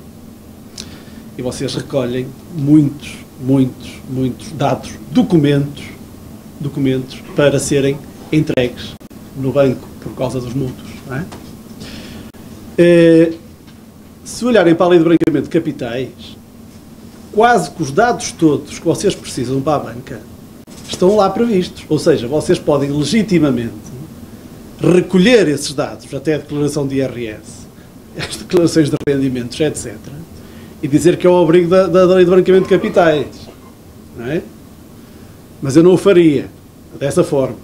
E vocês recolhem muitos, muitos, muitos dados, documentos, documentos para serem entregues no banco por causa dos mútuos, não é? É, se olharem para a lei de branqueamento de capitais, quase que os dados todos que vocês precisam para a banca estão lá previstos. Ou seja, vocês podem legitimamente recolher esses dados, até a declaração de I R S, as declarações de rendimentos, etcétera, e dizer que é o abrigo da, da, da lei de branqueamento de capitais, não é? Mas eu não o faria dessa forma.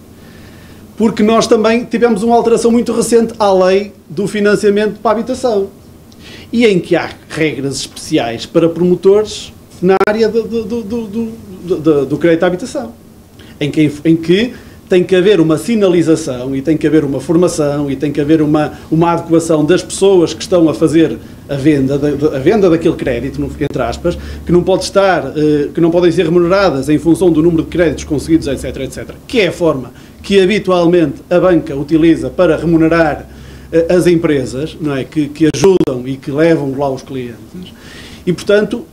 Porque nós também tivemos uma alteração muito recente à lei do financiamento para a habitação, e em que há regras especiais para promotores na área do, do, do, do, do, do crédito à habitação, em que, em que tem que haver uma sinalização e tem que haver uma formação e tem que haver uma, uma adequação das pessoas que estão a fazer a venda, a venda daquele crédito, entre aspas, que não pode estar, que não podem ser remuneradas em função do número de créditos conseguidos, etc, etcétera, que é a forma que habitualmente a banca utiliza para remunerar as empresas, não é? que, que ajudam e que levam lá os clientes. E, portanto,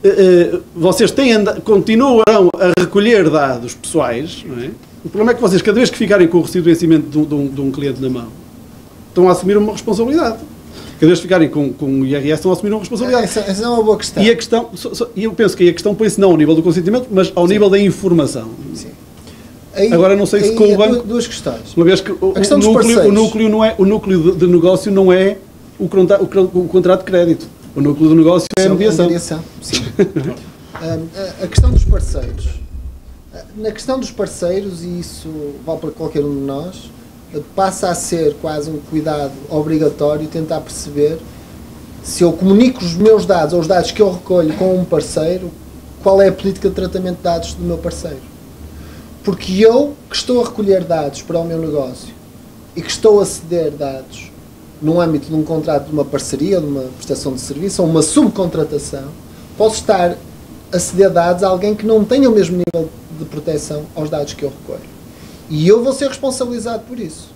vocês têm, continuarão a recolher dados pessoais, não é? O problema é que vocês, cada vez que ficarem com o recibo de vencimento de um, de, um, de um cliente na mão, estão a assumir uma responsabilidade. Cada vez que ficarem com, com o I R S, estão a assumir uma responsabilidade. Essa, essa é uma boa questão. E a questão, so, so, eu penso que a questão põe-se não ao nível do consentimento, mas ao Sim. nível da informação. Sim. Aí, Agora, não sei se com o banco... Duas questões. Uma vez que o, o, núcleo, o, núcleo, não é, o núcleo de, de negócio não é o, contra, o, o contrato de crédito. O núcleo do negócio é a mediação. mediação. Sim. um, a, a questão dos parceiros. Na questão dos parceiros, e isso vale para qualquer um de nós, passa a ser quase um cuidado obrigatório tentar perceber se eu comunico os meus dados ou os dados que eu recolho com um parceiro, qual é a política de tratamento de dados do meu parceiro. Porque eu, que estou a recolher dados para o meu negócio e que estou a ceder dados no âmbito de um contrato de uma parceria, de uma prestação de serviço ou uma subcontratação, posso estar a ceder dados a alguém que não tenha o mesmo nível de proteção aos dados que eu recolho. E eu vou ser responsabilizado por isso.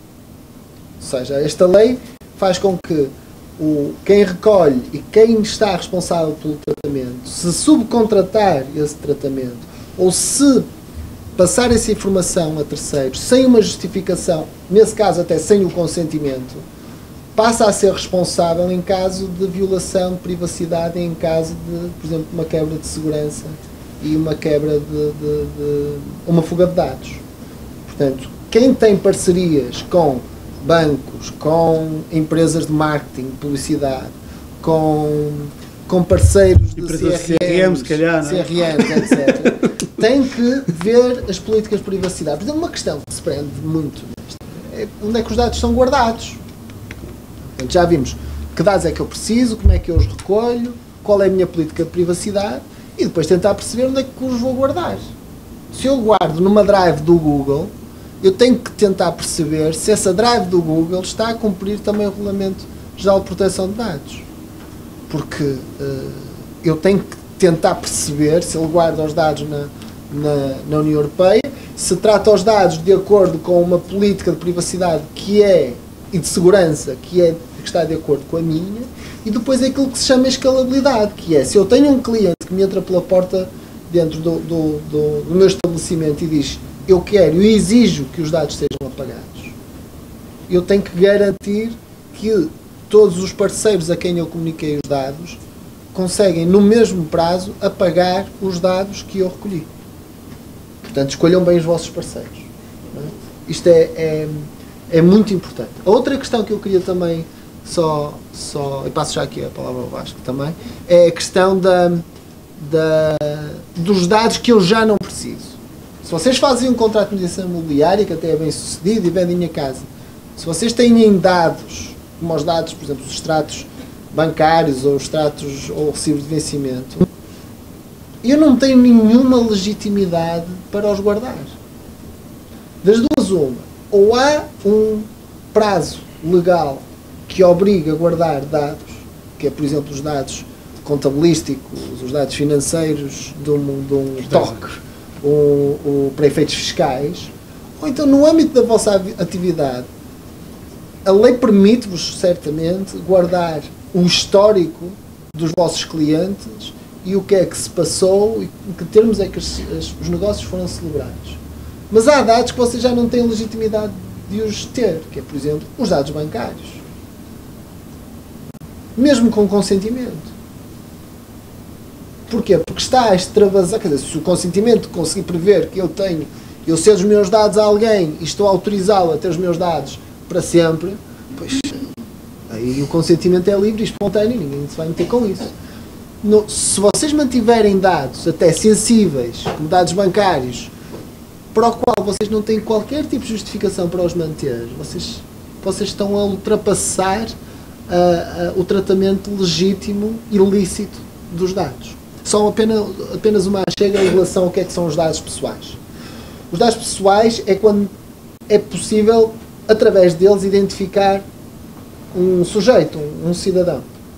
Ou seja, esta lei faz com que o, quem recolhe e quem está responsável pelo tratamento, se subcontratar esse tratamento ou se passar essa informação a terceiros sem uma justificação, nesse caso até sem o consentimento, passa a ser responsável em caso de violação de privacidade, em caso de, por exemplo, uma quebra de segurança e uma quebra de, de, de uma fuga de dados. Portanto, quem tem parcerias com bancos, com empresas de marketing, publicidade, com, com parceiros de Empresas C R Ms, C R M, se calhar, não é? C R Ms, etcétera, tem que ver as políticas de privacidade. Por exemplo, uma questão que se prende muito nesta é onde é que os dados são guardados. Portanto, já vimos que dados é que eu preciso, como é que eu os recolho, qual é a minha política de privacidade e depois tentar perceber onde é que os vou guardar. Se eu guardo numa drive do Google, eu tenho que tentar perceber se essa drive do Google está a cumprir também o Regulamento Geral de Proteção de Dados. Porque uh, eu tenho que tentar perceber se ele guarda os dados na, na, na União Europeia, se trata os dados de acordo com uma política de privacidade que é, e de segurança, que, é, que está de acordo com a minha, e depois é aquilo que se chama escalabilidade, que é, se eu tenho um cliente que me entra pela porta dentro do, do, do, do meu estabelecimento e diz, eu quero, eu exijo que os dados sejam apagados, eu tenho que garantir que todos os parceiros a quem eu comuniquei os dados conseguem, no mesmo prazo, apagar os dados que eu recolhi. Portanto, escolham bem os vossos parceiros. Não é? Isto é, é, é muito importante. A outra questão que eu queria também só, só, e passo já aqui a palavra ao Vasco também, é a questão da, da, dos dados que eu já não preciso. Se vocês fazem um contrato de mediação imobiliária, que até é bem sucedido, e vendem a casa, se vocês têm dados, como os dados, por exemplo, os extratos bancários ou os extratos ou recibos de vencimento, eu não tenho nenhuma legitimidade para os guardar. Das duas uma, ou há um prazo legal que obriga a guardar dados, que é, por exemplo, os dados contabilísticos, os dados financeiros de um, de um T O C, o, o, para efeitos fiscais, ou então no âmbito da vossa atividade, a lei permite-vos certamente guardar o histórico dos vossos clientes e o que é que se passou e em que termos é que os, os negócios foram celebrados. Mas há dados que vocês já não têm legitimidade de os ter, que é, por exemplo, os dados bancários. Mesmo com consentimento. Porquê? Porque está a extravasar, quer dizer, se o consentimento conseguir prever que eu tenho, eu cedo os meus dados a alguém e estou a autorizá-lo a ter os meus dados para sempre, pois aí o consentimento é livre e espontâneo, ninguém se vai meter com isso. No, se vocês mantiverem dados até sensíveis, como dados bancários, para o qual vocês não têm qualquer tipo de justificação para os manter, vocês, vocês estão a ultrapassar uh, uh, o tratamento legítimo e lícito dos dados. Só apenas, apenas uma chega em relação ao que é que são os dados pessoais. Os dados pessoais é quando é possível, através deles, identificar um sujeito, um, um cidadão.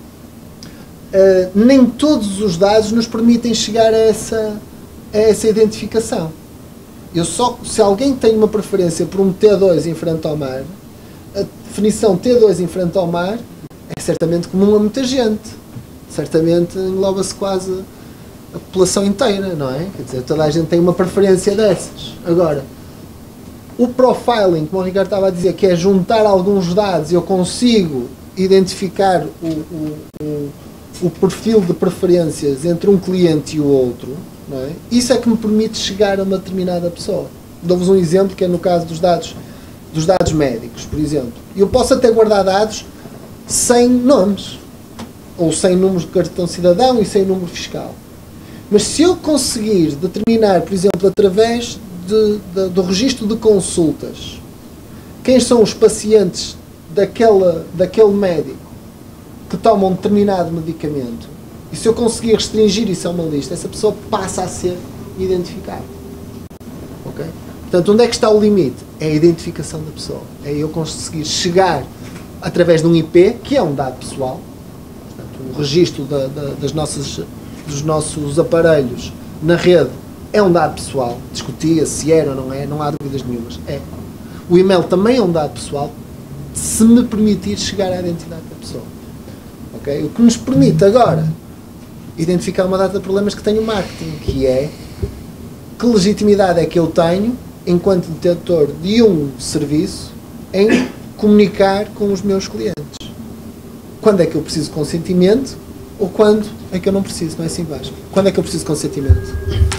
Uh, nem todos os dados nos permitem chegar a essa, a essa identificação. Eu só, se alguém tem uma preferência por um T dois em frente ao mar, a definição T dois em frente ao mar é certamente comum a muita gente. Certamente engloba-se quase a população inteira, não é? Quer dizer, toda a gente tem uma preferência dessas. Agora, o profiling, como o Ricardo estava a dizer, que é juntar alguns dados e eu consigo identificar o, o, o, o perfil de preferências entre um cliente e o outro, não é? Isso é que me permite chegar a uma determinada pessoa. Dou-vos um exemplo que é no caso dos dados, dos dados médicos, por exemplo. Eu posso até guardar dados sem nomes, ou sem números de cartão cidadão e sem número fiscal. Mas se eu conseguir determinar, por exemplo, através de, de, do registro de consultas, quem são os pacientes daquela, daquele médico que tomam um determinado medicamento, e se eu conseguir restringir isso a uma lista, essa pessoa passa a ser identificada. Okay? Portanto, onde é que está o limite? É a identificação da pessoa. É eu conseguir chegar através de um I P, que é um dado pessoal, portanto, o registro da, da, das nossas, dos nossos aparelhos na rede é um dado pessoal. Discutia se era ou não é, não há dúvidas nenhumas. É. O e-mail também é um dado pessoal, se me permitir chegar à identidade da pessoa. Okay? O que nos permite agora identificar uma data de problemas que tem o marketing, que é que legitimidade é que eu tenho, enquanto detentor de um serviço, em comunicar com os meus clientes. Quando é que eu preciso de consentimento ou quando é que eu não preciso, não é assim baixo? Quando é que eu preciso de consentimento?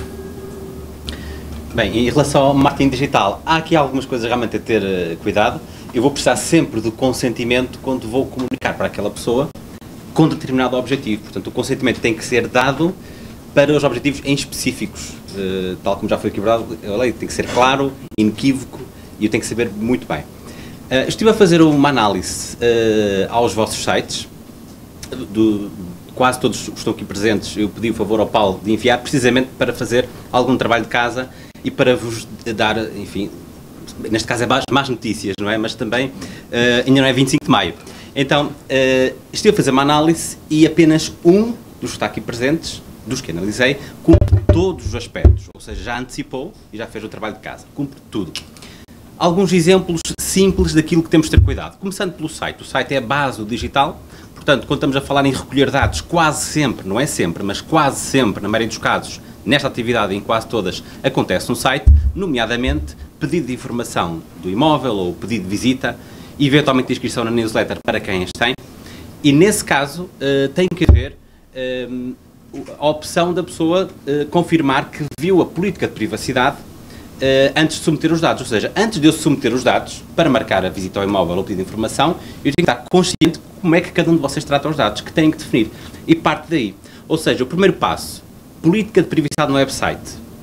Bem, em relação ao marketing digital, há aqui algumas coisas realmente a ter uh, cuidado. Eu vou precisar sempre do consentimento quando vou comunicar para aquela pessoa com determinado objetivo. Portanto, o consentimento tem que ser dado para os objetivos em específicos, uh, tal como já foi quebrado a lei, tem que ser claro, inequívoco e eu tenho que saber muito bem. Uh, estive a fazer uma análise uh, aos vossos sites, do, quase todos os que estão aqui presentes, eu pedi o favor ao Paulo de enviar, precisamente para fazer algum trabalho de casa e para vos dar, enfim, neste caso é mais, mais notícias, não é? Mas também, uh, ainda não é vinte e cinco de maio. Então, uh, estive a fazer uma análise e apenas um dos que está aqui presentes, dos que analisei, cumpre todos os aspectos, ou seja, já antecipou e já fez o trabalho de casa, cumpre tudo. Alguns exemplos simples daquilo que temos de ter cuidado. Começando pelo site. O site é a base do digital, portanto, quando estamos a falar em recolher dados, quase sempre, não é sempre, mas quase sempre, na maioria dos casos, nesta atividade, em quase todas, acontece no site, nomeadamente pedido de informação do imóvel ou pedido de visita, eventualmente inscrição na newsletter para quem as tem, e nesse caso uh, tem que haver uh, a opção da pessoa uh, confirmar que viu a política de privacidade uh, antes de submeter os dados, ou seja, antes de eu submeter os dados para marcar a visita ao imóvel ou pedido de informação, eu tenho que estar consciente de como é que cada um de vocês trata os dados, que têm que definir, e parte daí. Ou seja, o primeiro passo, política de privacidade no website,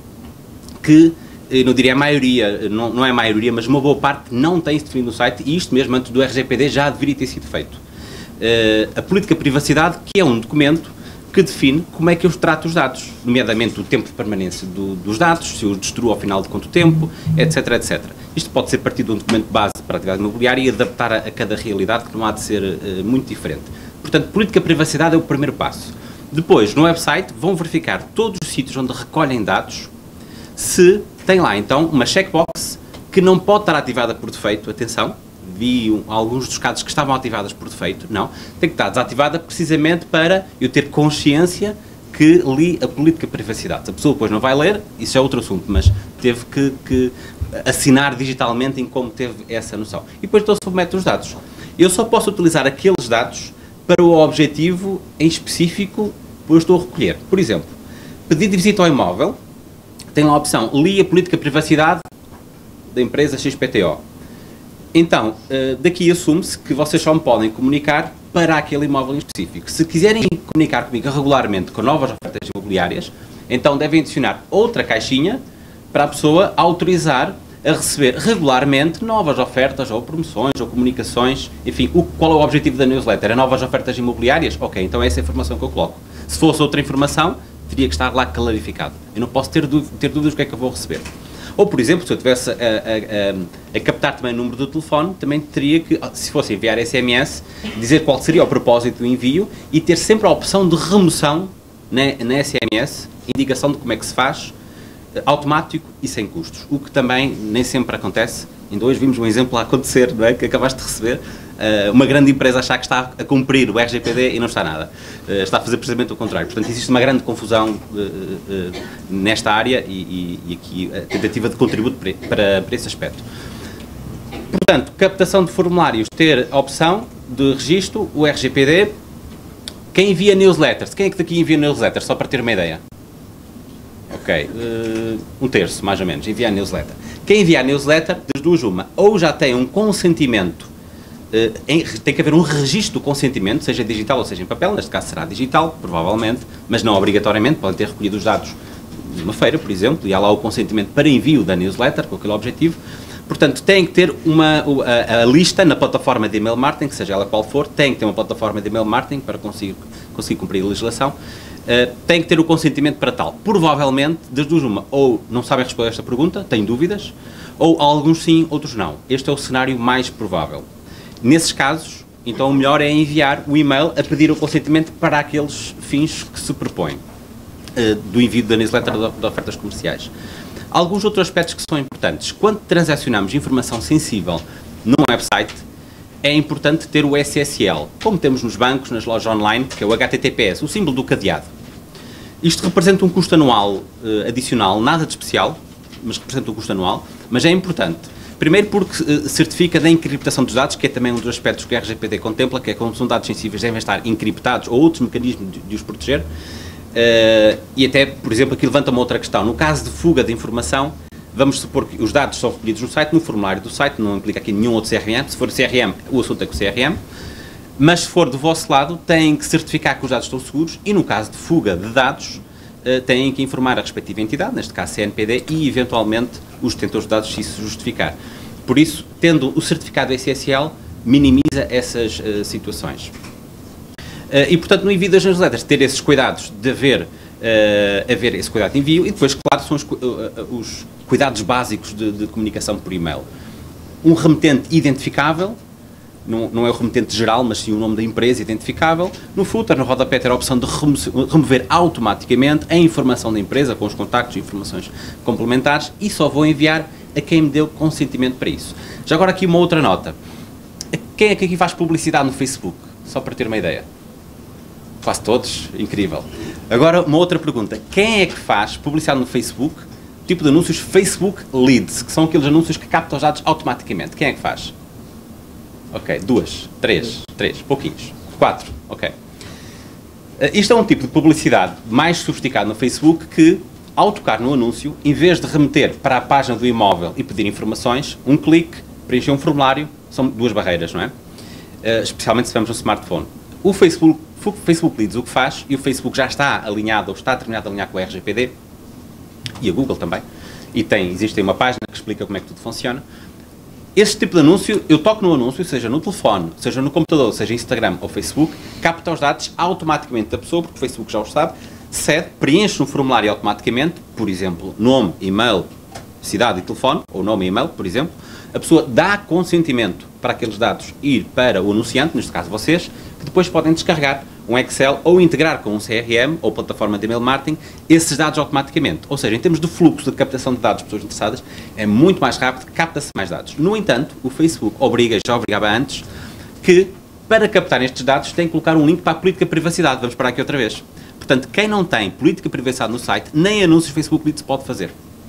que eu não diria a maioria, não, não é a maioria, mas uma boa parte não tem-se definido no site, e isto mesmo antes do R G P D já deveria ter sido feito. Uh, a política de privacidade, que é um documento que define como é que eu trato os dados, nomeadamente o tempo de permanência do, dos dados, se eu os destruo ao final de quanto tempo, etc, etcétera. Isto pode ser partido de um documento base para a atividade imobiliária e adaptar a, a cada realidade, que não há de ser uh, muito diferente. Portanto, política de privacidade é o primeiro passo. Depois, no website, vão verificar todos os sítios onde recolhem dados, se tem lá, então, uma checkbox que não pode estar ativada por defeito, atenção, vi um, alguns dos casos que estavam ativadas por defeito, não, tem que estar desativada precisamente para eu ter consciência que li a política de privacidade. Se a pessoa depois não vai ler, isso é outro assunto, mas teve que, que assinar digitalmente em como teve essa noção. E depois então submete os dados. Eu só posso utilizar aqueles dados para o objetivo em específico que eu estou a recolher. Por exemplo, pedido de visita ao imóvel, tem lá a opção, li a política de privacidade da empresa X P T O. Então, daqui assume-se que vocês só me podem comunicar para aquele imóvel em específico. Se quiserem comunicar comigo regularmente com novas ofertas imobiliárias, então devem adicionar outra caixinha para a pessoa autorizar a receber regularmente novas ofertas ou promoções ou comunicações, enfim, o, qual é o objetivo da newsletter? É novas ofertas imobiliárias? Ok, então é essa a informação que eu coloco. Se fosse outra informação, teria que estar lá clarificado. Eu não posso ter, ter dúvidas do que é que eu vou receber. Ou, por exemplo, se eu estivesse a, a, a, a captar também o número do telefone, também teria que, se fosse enviar S M S, dizer qual seria o propósito do envio e ter sempre a opção de remoção na, na S M S, indicação de como é que se faz, automático e sem custos. O que também nem sempre acontece. Ainda hoje vimos um exemplo a acontecer, não é? Que acabaste de receber. Uh, uma grande empresa achar que está a cumprir o R G P D e não está nada. Uh, está a fazer precisamente o contrário. Portanto, existe uma grande confusão uh, uh, nesta área e, e, e aqui a tentativa de contributo para, para, para esse aspecto. Portanto, captação de formulários, ter a opção de registro, o R G P D. Quem envia newsletters? Quem é que daqui envia newsletters? Só para ter uma ideia. Ok, uh, um terço, mais ou menos, enviar newsletter. Quem envia a newsletter, das duas uma, ou já tem um consentimento, uh, em, tem que haver um registro do consentimento, seja digital ou seja em papel, neste caso será digital, provavelmente, mas não obrigatoriamente, podem ter recolhido os dados de uma feira, por exemplo, e há lá o consentimento para envio da newsletter, com aquele objetivo. Portanto, tem que ter uma, a, a lista na plataforma de email marketing, seja ela qual for, tem que ter uma plataforma de email marketing para conseguir, conseguir cumprir a legislação. Uh, tem que ter o consentimento para tal. Provavelmente, das duas uma, ou não sabem responder a esta pergunta, têm dúvidas, ou alguns sim, outros não. Este é o cenário mais provável. Nesses casos, então o melhor é enviar o e-mail a pedir o consentimento para aqueles fins que se propõem, uh, do envio da newsletter de, de ofertas comerciais. Alguns outros aspectos que são importantes. Quando transacionamos informação sensível num website, é importante ter o S S L, como temos nos bancos, nas lojas online, que é o H T T P S, o símbolo do cadeado. Isto representa um custo anual uh, adicional, nada de especial, mas representa um custo anual, mas é importante. Primeiro porque uh, certifica da encriptação dos dados, que é também um dos aspectos que o R G P D contempla, que é como são dados sensíveis, devem estar encriptados, ou outros mecanismos de, de os proteger. Uh, e até, por exemplo, aqui levanta uma outra questão. No caso de fuga de informação, vamos supor que os dados são recolhidos no site, no formulário do site, não implica aqui nenhum outro C R M. Se for C R M, o assunto é com o C R M. mas se for do vosso lado, têm que certificar que os dados estão seguros e, no caso de fuga de dados, uh, têm que informar a respectiva entidade, neste caso C N P D, e, eventualmente, os detentores de dados, se isso justificar. Por isso, tendo o certificado S S L, minimiza essas uh, situações. Uh, e, portanto, no envio das newsletters, ter esses cuidados de haver, uh, haver esse cuidado de envio e depois, claro, são os, uh, uh, os cuidados básicos de, de comunicação por e-mail. Um remetente identificável, não, não é o remetente geral, mas sim o nome da empresa identificável. No footer, no rodapé, ter a opção de remo remover automaticamente a informação da empresa, com os contactos e informações complementares, e só vou enviar a quem me deu consentimento para isso. Já agora aqui uma outra nota. Quem é que aqui faz publicidade no Facebook? Só para ter uma ideia. Quase todos? Incrível. Agora, uma outra pergunta. Quem é que faz publicidade no Facebook? Tipo de anúncios Facebook Leads, que são aqueles anúncios que captam os dados automaticamente. Quem é que faz? Ok, duas, três, três, pouquinhos. Quatro, ok. Uh, isto é um tipo de publicidade mais sofisticado no Facebook que, ao tocar no anúncio, em vez de remeter para a página do imóvel e pedir informações, um clique, preencher um formulário, são duas barreiras, não é? Uh, especialmente se estivermos no smartphone. O Facebook, Facebook Leads o que faz, e o Facebook já está alinhado, ou está terminado de alinhar com o R G P D, e a Google também, e tem, existe uma página que explica como é que tudo funciona. Esse tipo de anúncio, eu toco no anúncio, seja no telefone, seja no computador, seja Instagram ou Facebook, capta os dados automaticamente da pessoa, porque o Facebook já os sabe, cede, preenche um formulário automaticamente, por exemplo, nome, e-mail, cidade e telefone, ou nome e e-mail, por exemplo, a pessoa dá consentimento para aqueles dados ir para o anunciante, neste caso vocês, que depois podem descarregar um Excel ou integrar com um C R M ou plataforma de email marketing esses dados automaticamente. Ou seja, em termos de fluxo de captação de dados de pessoas interessadas, é muito mais rápido, capta-se mais dados. No entanto, o Facebook obriga, já obrigava antes, que para captar estes dados tem que colocar um link para a política de privacidade. Vamos parar aqui outra vez. Portanto, quem não tem política de privacidade no site, nem anúncios Facebook Leads pode fazer.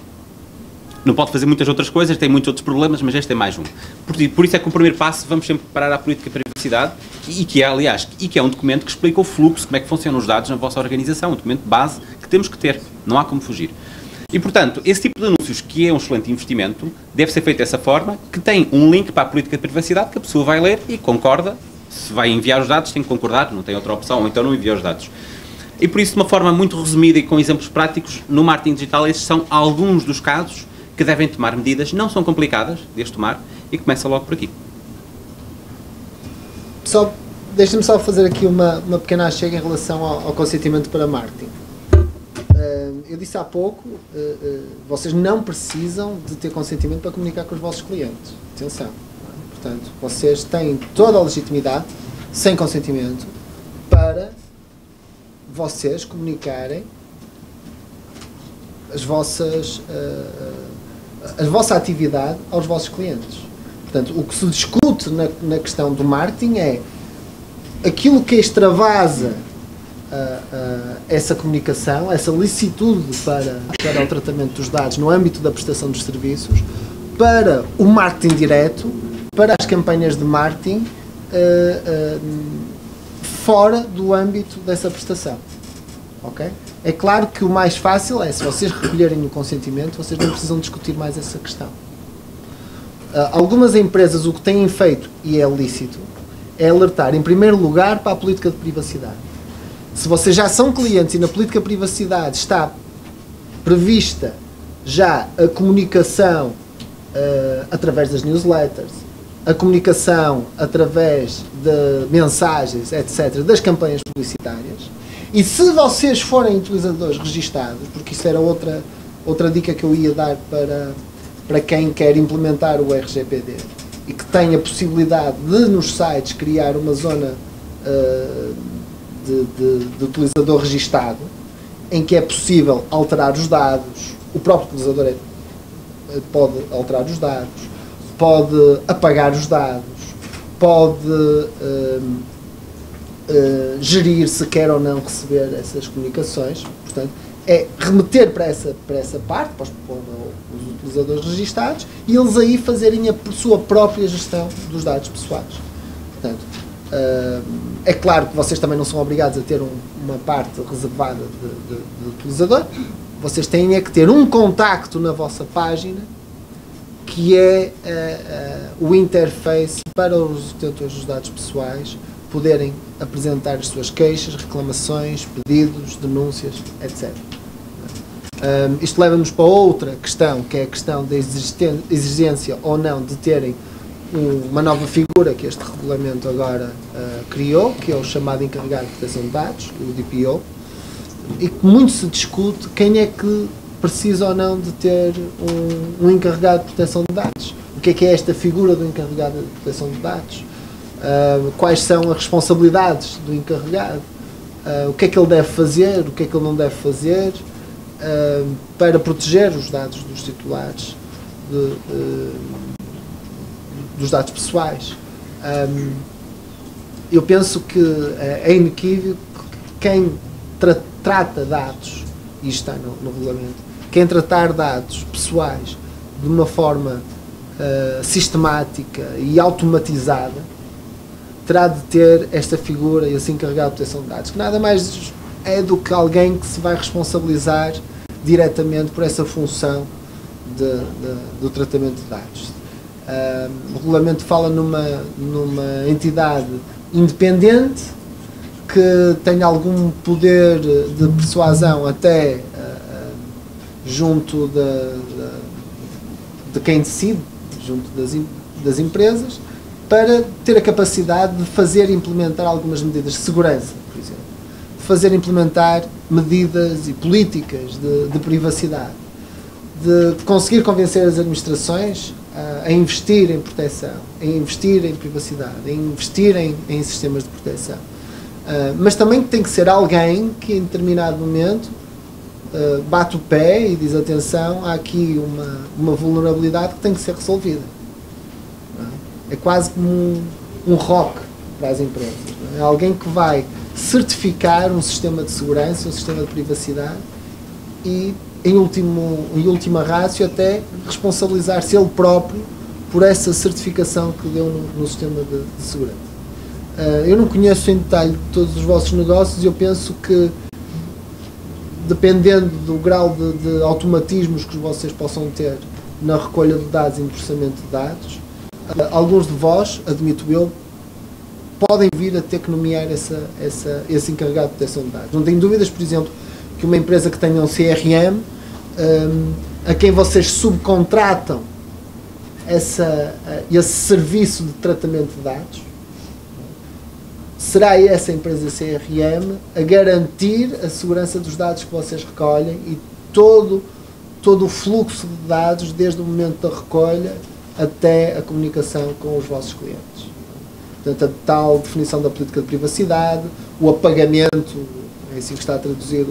Não pode fazer muitas outras coisas, tem muitos outros problemas, mas este é mais um. Por, por isso é que o primeiro passo, vamos sempre parar a política de privacidade, e que é, aliás, e que é um documento que explica o fluxo, como é que funcionam os dados na vossa organização, um documento base que temos que ter, não há como fugir. E, portanto, esse tipo de anúncios, que é um excelente investimento, deve ser feito dessa forma, que tem um link para a política de privacidade, que a pessoa vai ler e concorda. Se vai enviar os dados, tem que concordar, não tem outra opção, ou então não envia os dados. E por isso, de uma forma muito resumida e com exemplos práticos, no marketing digital, estes são alguns dos casos que devem tomar medidas, não são complicadas de as tomar, e começa logo por aqui. Só, deixa-me só fazer aqui uma, uma pequena chega em relação ao, ao consentimento para marketing. Uh, eu disse há pouco, uh, uh, vocês não precisam de ter consentimento para comunicar com os vossos clientes. Atenção. Portanto, vocês têm toda a legitimidade, sem consentimento, para vocês comunicarem as vossas, uh, a vossa atividade aos vossos clientes. Portanto, o que se discute na, na questão do marketing é aquilo que extravasa uh, uh, essa comunicação, essa licitude para, para o tratamento dos dados no âmbito da prestação dos serviços, para o marketing direto, para as campanhas de marketing uh, uh, fora do âmbito dessa prestação. Ok? É claro que o mais fácil é, se vocês recolherem o consentimento, vocês não precisam discutir mais essa questão. Uh, algumas empresas o que têm feito, e é lícito, é alertar, em primeiro lugar, para a política de privacidade. Se vocês já são clientes e na política de privacidade está prevista já a comunicação uh, através das newsletters, a comunicação através de mensagens, etcétera, das campanhas publicitárias. E se vocês forem utilizadores registados, porque isso era outra, outra dica que eu ia dar para, para quem quer implementar o R G P D e que tem a possibilidade de, nos sites, criar uma zona uh, de, de, de utilizador registado, em que é possível alterar os dados, o próprio utilizador é, pode alterar os dados, pode apagar os dados, pode uh, uh, gerir se quer ou não receber essas comunicações. Portanto, é remeter para essa, para essa parte, para os, para os utilizadores registados, e eles aí fazerem a sua própria gestão dos dados pessoais. Portanto, uh, é claro que vocês também não são obrigados a ter um, uma parte reservada de, de, de utilizador. Vocês têm é que ter um contacto na vossa página que é uh, uh, o interface para os detentores dos dados pessoais poderem apresentar as suas queixas, reclamações, pedidos, denúncias, etcétera. Um, isto leva-nos para outra questão, que é a questão da exigência ou não de terem um, uma nova figura que este regulamento agora uh, criou, que é o chamado encarregado de proteção de dados, o D P O, e que muito se discute quem é que precisa ou não de ter um, um encarregado de proteção de dados. O que é que é esta figura do encarregado de proteção de dados? Uh, quais são as responsabilidades do encarregado? Uh, o que é que ele deve fazer? O que é que ele não deve fazer? Uh, para proteger os dados dos titulares de, uh, dos dados pessoais. Um, eu penso que é inequívoco que quem tra trata dados, e isto está no, no regulamento, quem tratar dados pessoais de uma forma uh, sistemática e automatizada terá de ter esta figura e esse encarregado de proteção de dados, que nada mais é do que alguém que se vai responsabilizar diretamente por essa função de, de, do tratamento de dados. Uh, o regulamento fala numa, numa entidade independente que tenha algum poder de persuasão até uh, junto de, de, de quem decide, junto das, das empresas, para ter a capacidade de fazer implementar algumas medidas de segurança, por exemplo. De fazer implementar medidas e políticas de, de privacidade. De conseguir convencer as administrações uh, a investir em proteção, a investir em privacidade, a investir em, em sistemas de proteção. Uh, mas também tem que ser alguém que em determinado momento uh, bate o pé e diz: atenção, há aqui uma, uma vulnerabilidade que tem que ser resolvida. É quase como um, um rock para as empresas. Não é? Alguém que vai certificar um sistema de segurança, um sistema de privacidade e, em, último, em última ratio, até responsabilizar-se ele próprio por essa certificação que deu no, no sistema de, de segurança. Uh, eu não conheço em detalhe todos os vossos negócios e eu penso que, dependendo do grau de, de automatismos que vocês possam ter na recolha de dados e no processamento de dados, uh, alguns de vós, admito eu, podem vir a ter que nomear essa, essa, esse encarregado de proteção de dados. Não tenho dúvidas, por exemplo, que uma empresa que tenha um C R M, um, a quem vocês subcontratam essa, esse serviço de tratamento de dados, será essa empresa C R M a garantir a segurança dos dados que vocês recolhem e todo, todo o fluxo de dados, desde o momento da recolha até a comunicação com os vossos clientes. Portanto, a tal definição da política de privacidade, o apagamento, é assim que está traduzido,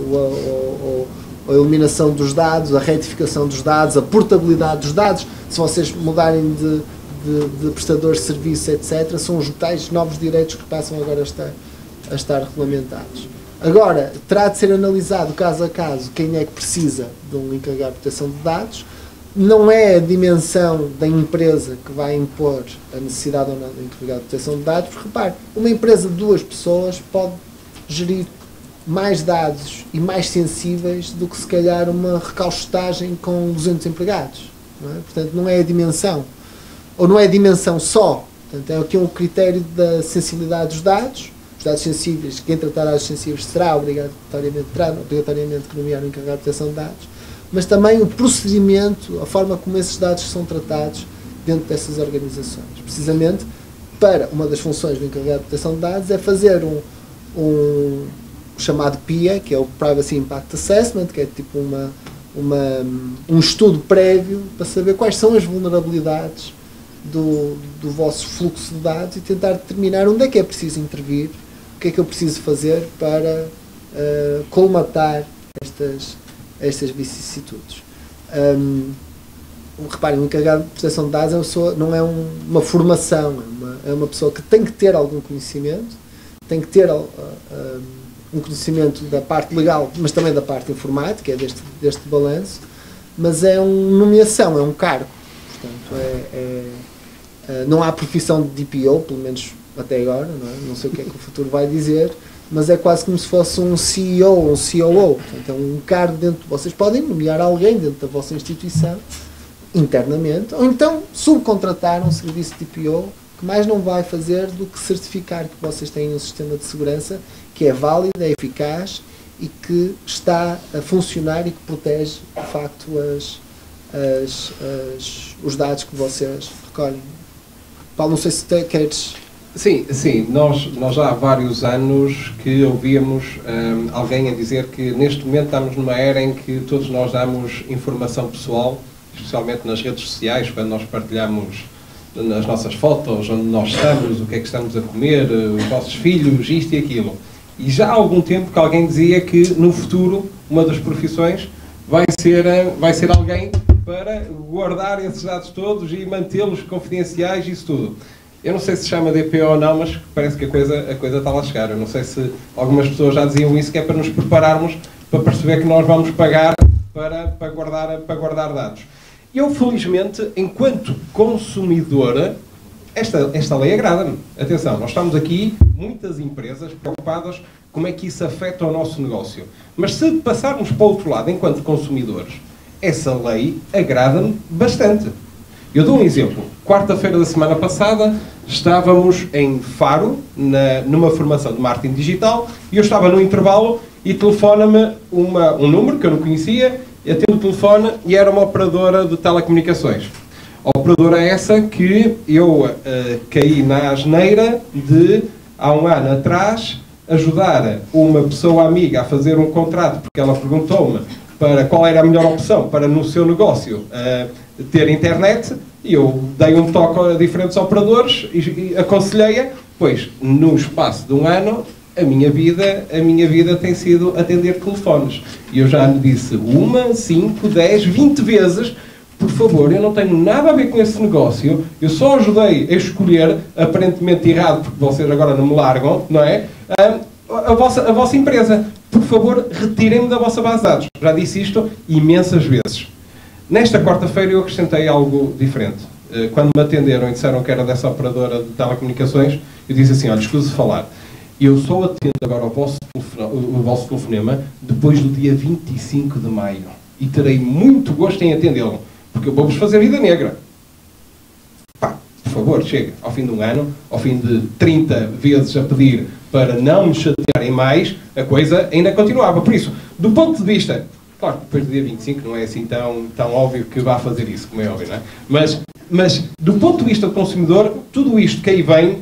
a, a, a eliminação dos dados, a retificação dos dados, a portabilidade dos dados, se vocês mudarem de, de, de prestadores de serviço, etcétera, são os tais novos direitos que passam agora a estar, a estar regulamentados. Agora, terá de ser analisado caso a caso quem é que precisa de um encarregado de proteção de dados. Não é a dimensão da empresa que vai impor a necessidade ou não de encarregado de proteção de dados, porque repare, uma empresa de duas pessoas pode gerir mais dados e mais sensíveis do que se calhar uma recauchutagem com duzentos empregados. Não é? Portanto, não é a dimensão. Ou não é a dimensão só. Portanto, é aqui um critério da sensibilidade dos dados. Os dados sensíveis, quem tratar dados sensíveis será obrigatoriamente, terá obrigatoriamente que nomear um encarregado de proteção de dados. Mas também o procedimento, a forma como esses dados são tratados dentro dessas organizações. Precisamente para uma das funções do encarregado de proteção de dados é fazer um, um chamado P I A, que é o Privacy Impact Assessment, que é tipo uma, uma, um estudo prévio para saber quais são as vulnerabilidades do, do vosso fluxo de dados e tentar determinar onde é que é preciso intervir, o que é que eu preciso fazer para uh, colmatar estas estas vicissitudes. Um, reparem, o encarregado de proteção de dados é uma pessoa, não é um, uma formação, é uma, é uma pessoa que tem que ter algum conhecimento, tem que ter uh, uh, um conhecimento da parte legal, mas também da parte informática, é deste, deste balanço, mas é uma nomeação, é um cargo. Portanto, é, é, uh, não há profissão de D P O, pelo menos até agora, não é? Não sei o que é que o futuro vai dizer, mas é quase como se fosse um C E O, um C O O. Portanto, é um cargo dentro. Vocês podem nomear alguém dentro da vossa instituição, internamente, ou então subcontratar um serviço de D P O que mais não vai fazer do que certificar que vocês têm um sistema de segurança que é válido, é eficaz e que está a funcionar e que protege, de facto, as, as, as, os dados que vocês recolhem. Paulo, não sei se te, queres... Sim, sim. Nós, nós já há vários anos que ouvíamos hum, alguém a dizer que neste momento estamos numa era em que todos nós damos informação pessoal, especialmente nas redes sociais, quando nós partilhamos nas nossas fotos, onde nós estamos, o que é que estamos a comer, os nossos filhos, isto e aquilo. E já há algum tempo que alguém dizia que no futuro uma das profissões vai ser, vai ser alguém para guardar esses dados todos e mantê-los confidenciais e isso tudo. Eu não sei se chama D P O ou não, mas parece que a coisa, a coisa está lá a chegar. Eu não sei se algumas pessoas já diziam isso, que é para nos prepararmos para perceber que nós vamos pagar para, para, guardar, para guardar dados. Eu, felizmente, enquanto consumidor, esta, esta lei agrada-me. Atenção, nós estamos aqui, muitas empresas preocupadas como é que isso afeta o nosso negócio. Mas se passarmos para o outro lado, enquanto consumidores, essa lei agrada-me bastante. Eu dou um exemplo. Quarta-feira da semana passada estávamos em Faro, na, numa formação de marketing digital, e eu estava no intervalo e telefona-me uma, um número que eu não conhecia, atendo o telefone e era uma operadora de telecomunicações. A operadora essa que eu uh, caí na asneira de, há um ano atrás, ajudar uma pessoa amiga a fazer um contrato, porque ela perguntou-me para qual era a melhor opção para no seu negócio uh, ter internet, e eu dei um toque a diferentes operadores e, e aconselhei-a, pois no espaço de um ano a minha vida, a minha vida tem sido atender telefones. E eu já lhe disse uma, cinco, dez, vinte vezes, por favor, eu não tenho nada a ver com esse negócio, eu só ajudei a escolher, aparentemente errado, porque vocês agora não me largam, não é? A, a, vossa, a vossa empresa. Por favor, retirem-me da vossa base de dados. Já disse isto imensas vezes. Nesta quarta-feira eu acrescentei algo diferente. Quando me atenderam e disseram que era dessa operadora de telecomunicações, eu disse assim, olha, escuso de falar. Eu só atendo agora ao vosso, o vosso telefonema depois do dia vinte e cinco de maio. E terei muito gosto em atendê-lo, porque eu vou-vos fazer vida negra. Pá, por favor, chega. Ao fim de um ano, ao fim de trinta vezes a pedir para não me chatearem mais, a coisa ainda continuava. Por isso, do ponto de vista... Claro, depois do dia vinte e cinco não é assim tão, tão óbvio que vá fazer isso, como é óbvio, não é? Mas, mas, do ponto de vista do consumidor, tudo isto que aí vem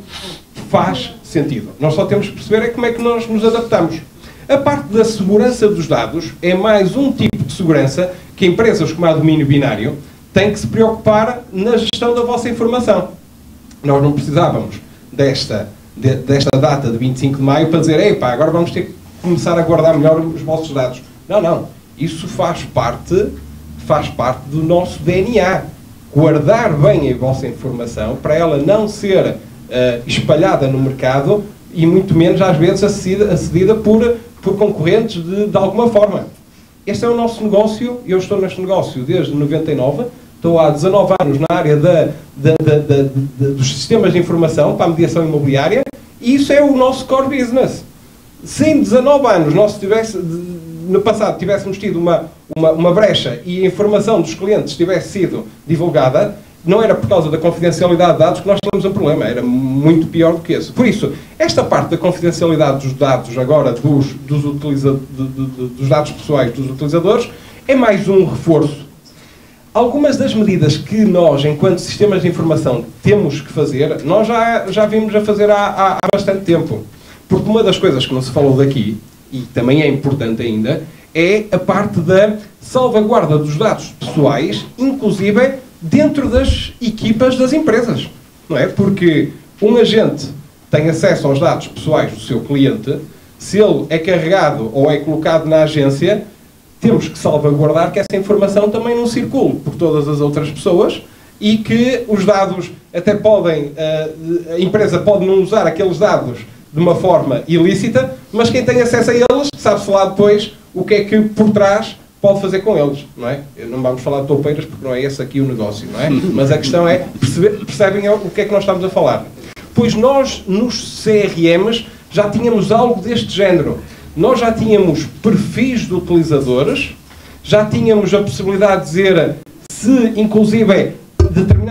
faz sentido. Nós só temos que perceber é como é que nós nos adaptamos. A parte da segurança dos dados é mais um tipo de segurança que empresas como a Domínio Binário têm que se preocupar na gestão da vossa informação. Nós não precisávamos desta, de, desta data de vinte e cinco de maio para dizer, epá, agora vamos ter que começar a guardar melhor os vossos dados. Não, não. Isso faz parte, faz parte do nosso D N A. Guardar bem a vossa informação para ela não ser uh, espalhada no mercado e muito menos às vezes acedida, acedida por, por concorrentes de, de alguma forma. Este é o nosso negócio, eu estou neste negócio desde noventa e nove, estou há dezanove anos na área da, da, da, da, da, dos sistemas de informação para a mediação imobiliária e isso é o nosso core business. Se em dezanove anos nós tivesse... no passado tivéssemos tido uma, uma, uma brecha e a informação dos clientes tivesse sido divulgada, não era por causa da confidencialidade de dados que nós tínhamos um problema, era muito pior do que esse. Por isso, esta parte da confidencialidade dos dados, agora dos, dos, utiliza, de, de, de, dos dados pessoais dos utilizadores, é mais um reforço. Algumas das medidas que nós, enquanto sistemas de informação, temos que fazer, nós já, já vimos a fazer há, há, há bastante tempo. Porque uma das coisas que não se falou daqui, e também é importante ainda, é a parte da salvaguarda dos dados pessoais, inclusive dentro das equipas das empresas. Não é? Porque um agente tem acesso aos dados pessoais do seu cliente, se ele é carregado ou é colocado na agência, temos que salvaguardar que essa informação também não circule por todas as outras pessoas e que os dados até podem, a empresa pode não usar aqueles dados de uma forma ilícita, mas quem tem acesso a eles sabe-se lá depois o que é que por trás pode fazer com eles, não é? Não vamos falar de toupeiras porque não é esse aqui o negócio, não é? Mas a questão é, perceber, percebem o que é que nós estamos a falar? Pois nós, nos C R Ms, já tínhamos algo deste género. Nós já tínhamos perfis de utilizadores, já tínhamos a possibilidade de dizer se, inclusive, determinadas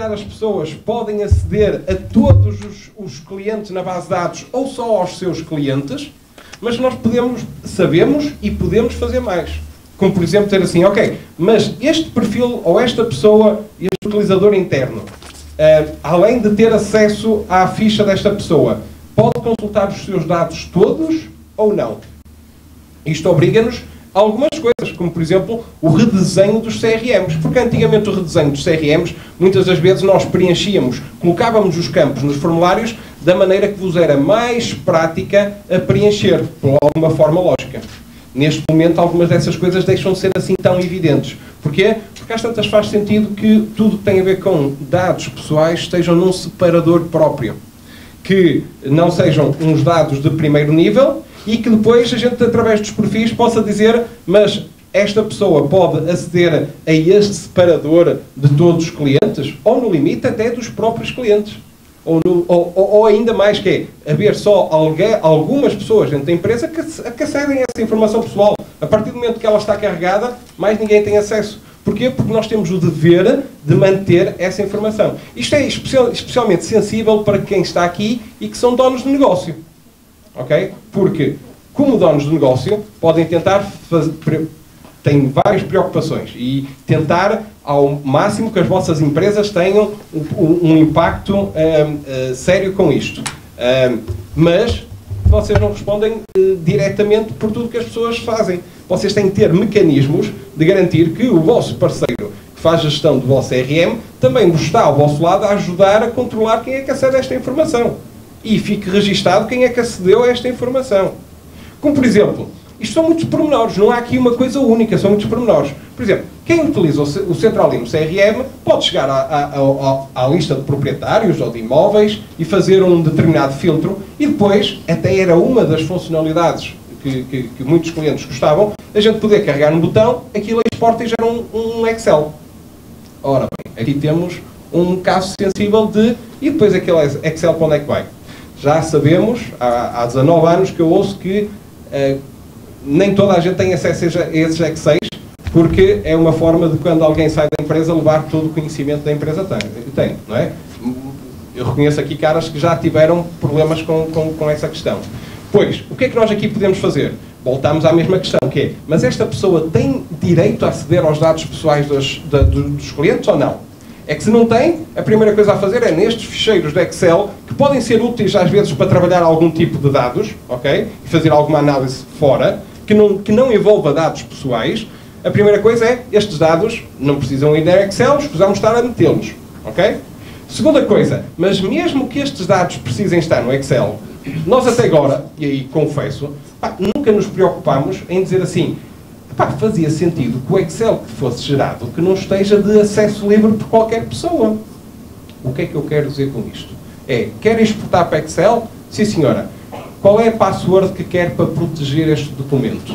determinadas pessoas podem aceder a todos os, os clientes na base de dados ou só aos seus clientes, mas nós podemos, sabemos e podemos fazer mais. Como, por exemplo, ter assim, ok, mas este perfil ou esta pessoa, este utilizador interno, uh, além de ter acesso à ficha desta pessoa, pode consultar os seus dados todos ou não? Isto obriga-nos a algumas coisas, como, por exemplo, o redesenho dos C R Ms. Porque antigamente o redesenho dos C R Ms, muitas das vezes nós preenchíamos, colocávamos os campos nos formulários da maneira que vos era mais prática a preencher, por alguma forma lógica. Neste momento, algumas dessas coisas deixam de ser assim tão evidentes. Porquê? Porque às tantas faz sentido que tudo que tem a ver com dados pessoais estejam num separador próprio. Que não sejam uns dados de primeiro nível e que depois a gente, através dos perfis, possa dizer, mas esta pessoa pode aceder a este separador de todos os clientes, ou no limite até dos próprios clientes. Ou, no, ou, ou ainda mais, que é haver só alguém, algumas pessoas dentro da empresa que, que acedem a essa informação pessoal. A partir do momento que ela está carregada, mais ninguém tem acesso. Porquê? Porque nós temos o dever de manter essa informação. Isto é especial, especialmente sensível para quem está aqui e que são donos de negócio. Ok? Porque, como donos de negócio, podem tentar fazer... têm várias preocupações e tentar ao máximo que as vossas empresas tenham um, um impacto um, uh, sério com isto. Um, mas vocês não respondem uh, diretamente por tudo que as pessoas fazem. Vocês têm que ter mecanismos de garantir que o vosso parceiro que faz a gestão do vosso C R M também vos está ao vosso lado a ajudar a controlar quem é que acede a esta informação. E fique registado quem é que acedeu a esta informação. Como, por exemplo, isto são muitos pormenores, não há aqui uma coisa única, são muitos pormenores. Por exemplo, quem utiliza o Centralim C R M pode chegar à, à, à, à lista de proprietários ou de imóveis e fazer um determinado filtro e depois, até era uma das funcionalidades que, que, que muitos clientes gostavam, a gente poder carregar no botão, aquilo exporta e gera um, um Excel. Ora bem, aqui temos um caso sensível de... E depois aquele Excel para onde é que vai? Já sabemos, há, há dezanove anos que eu ouço que... Uh, nem toda a gente tem acesso a esses Excels, porque é uma forma de, quando alguém sai da empresa, levar todo o conhecimento da empresa tem, tem não é? Eu reconheço aqui caras que já tiveram problemas com, com, com essa questão. Pois, o que é que nós aqui podemos fazer? Voltamos à mesma questão, que é, mas esta pessoa tem direito a aceder aos dados pessoais dos, da, dos clientes ou não? É que se não tem, a primeira coisa a fazer é nestes ficheiros de Excel, que podem ser úteis às vezes para trabalhar algum tipo de dados, ok? E fazer alguma análise fora, que não, que não envolva dados pessoais. A primeira coisa é, estes dados não precisam ir na Excel, escusamos estar a metê-los, ok? Segunda coisa, mas mesmo que estes dados precisem estar no Excel, nós até agora, e aí confesso, pá, nunca nos preocupamos em dizer assim, pá, fazia sentido que o Excel que fosse gerado, que não esteja de acesso livre por qualquer pessoa. O que é que eu quero dizer com isto? É, quer exportar para Excel? Sim, senhora. Qual é a password que quer para proteger este documento?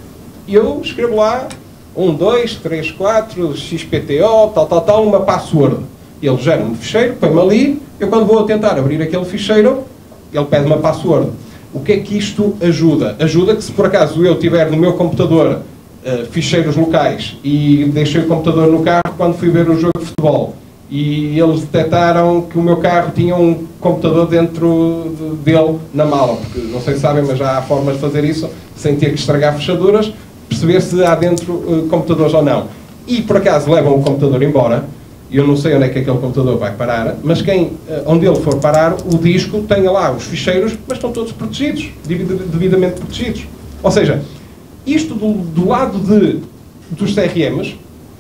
E eu escrevo lá um, dois, três, quatro, X P T O, tal, tal, tal, uma password. Ele gera um ficheiro, põe-me ali, eu quando vou tentar abrir aquele ficheiro, ele pede uma password. O que é que isto ajuda? Ajuda que se por acaso eu tiver no meu computador uh, ficheiros locais e deixei o computador no carro quando fui ver o jogo de futebol, e eles detectaram que o meu carro tinha um computador dentro de, dele na mala, porque não sei se sabem, mas já há formas de fazer isso sem ter que estragar fechaduras, perceber se há dentro uh, computadores ou não. E por acaso levam o computador embora, e eu não sei onde é que aquele computador vai parar, mas quem, uh, onde ele for parar, o disco tenha lá os ficheiros, mas estão todos protegidos, devidamente protegidos. Ou seja, isto do, do lado de, dos C R Ms,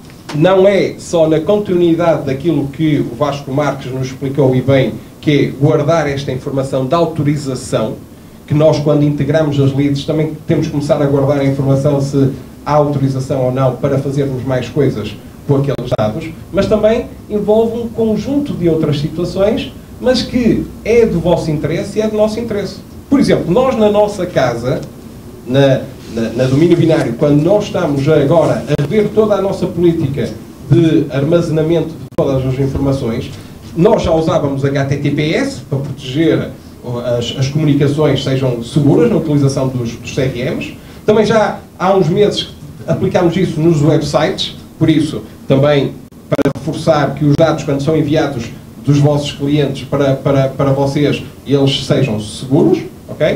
não é só na continuidade daquilo que o Vasco Marques nos explicou e bem, que é guardar esta informação da autorização, que nós, quando integramos as leads, também temos que começar a guardar a informação se há autorização ou não para fazermos mais coisas com aqueles dados, mas também envolve um conjunto de outras situações, mas que é do vosso interesse e é do nosso interesse. Por exemplo, nós na nossa casa, na... Na, na domínio binário, quando nós estamos agora a ver toda a nossa política de armazenamento de todas as informações, nós já usávamos H T T P S para proteger as, as comunicações sejam seguras na utilização dos, dos C R Ms. Também já há uns meses aplicámos isso nos websites, por isso também para reforçar que os dados, quando são enviados dos vossos clientes para, para, para vocês, eles sejam seguros, ok?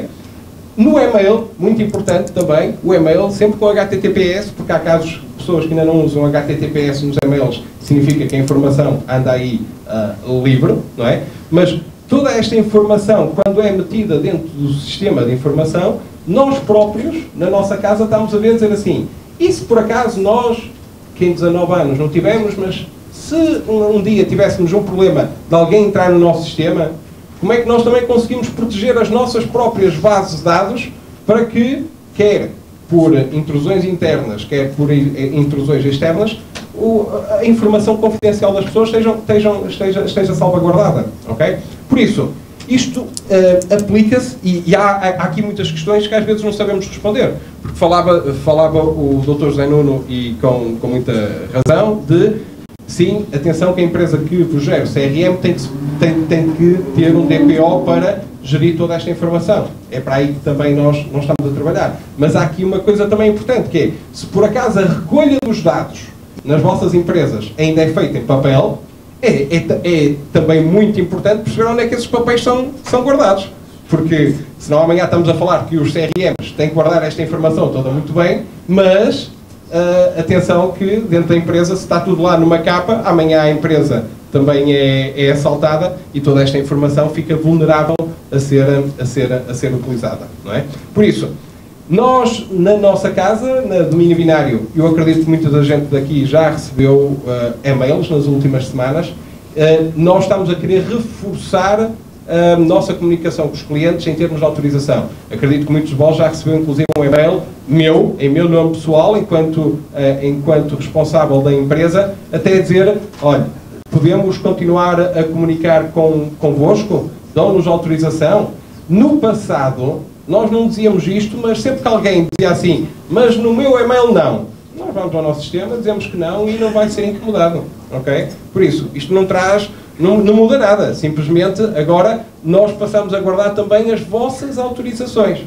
No e-mail, muito importante também, o e-mail sempre com H T T P S, porque há casos de pessoas que ainda não usam H T T P S nos e-mails, significa que a informação anda aí uh, livre, não é? Mas toda esta informação, quando é metida dentro do sistema de informação, nós próprios, na nossa casa, estamos a ver dizer assim, e se por acaso nós, que em dezanove anos não tivemos, mas se um, um dia tivéssemos um problema de alguém entrar no nosso sistema, como é que nós também conseguimos proteger as nossas próprias bases de dados para que, quer por intrusões internas, quer por intrusões externas, o, a informação confidencial das pessoas estejam, estejam, esteja, esteja salvaguardada, ok? Por isso, isto uh, aplica-se, e, e há, há aqui muitas questões que às vezes não sabemos responder, porque falava, falava o doutor José Nuno, e com, com muita razão, de, sim, atenção que a empresa que vos gera o C R M tem que, tem, tem que ter um D P O para gerir toda esta informação. É para aí que também nós, nós estamos a trabalhar. Mas há aqui uma coisa também importante, que é, se por acaso a recolha dos dados nas vossas empresas ainda é feita em papel, é, é, é também muito importante perceber onde é que esses papéis são, são guardados. Porque, senão amanhã estamos a falar que os C R Ms têm que guardar esta informação toda muito bem, mas uh, atenção que dentro da empresa, se está tudo lá numa capa, amanhã a empresa também é, é assaltada e toda esta informação fica vulnerável a ser, a ser, a ser utilizada, não é? Por isso, nós, na nossa casa, na domínio binário, eu acredito que muita da gente daqui já recebeu uh, e-mails nas últimas semanas, uh, nós estamos a querer reforçar a nossa comunicação com os clientes em termos de autorização. Acredito que muitos de vós já receberam inclusive um e-mail meu, em meu nome pessoal, enquanto, uh, enquanto responsável da empresa, até dizer, olha, podemos continuar a comunicar com, convosco? Dão-nos autorização? No passado, nós não dizíamos isto, mas sempre que alguém dizia assim, mas no meu e-mail não, nós vamos ao nosso sistema, dizemos que não e não vai ser incomodado, ok? Por isso, isto não traz, não, não muda nada, simplesmente agora nós passamos a guardar também as vossas autorizações.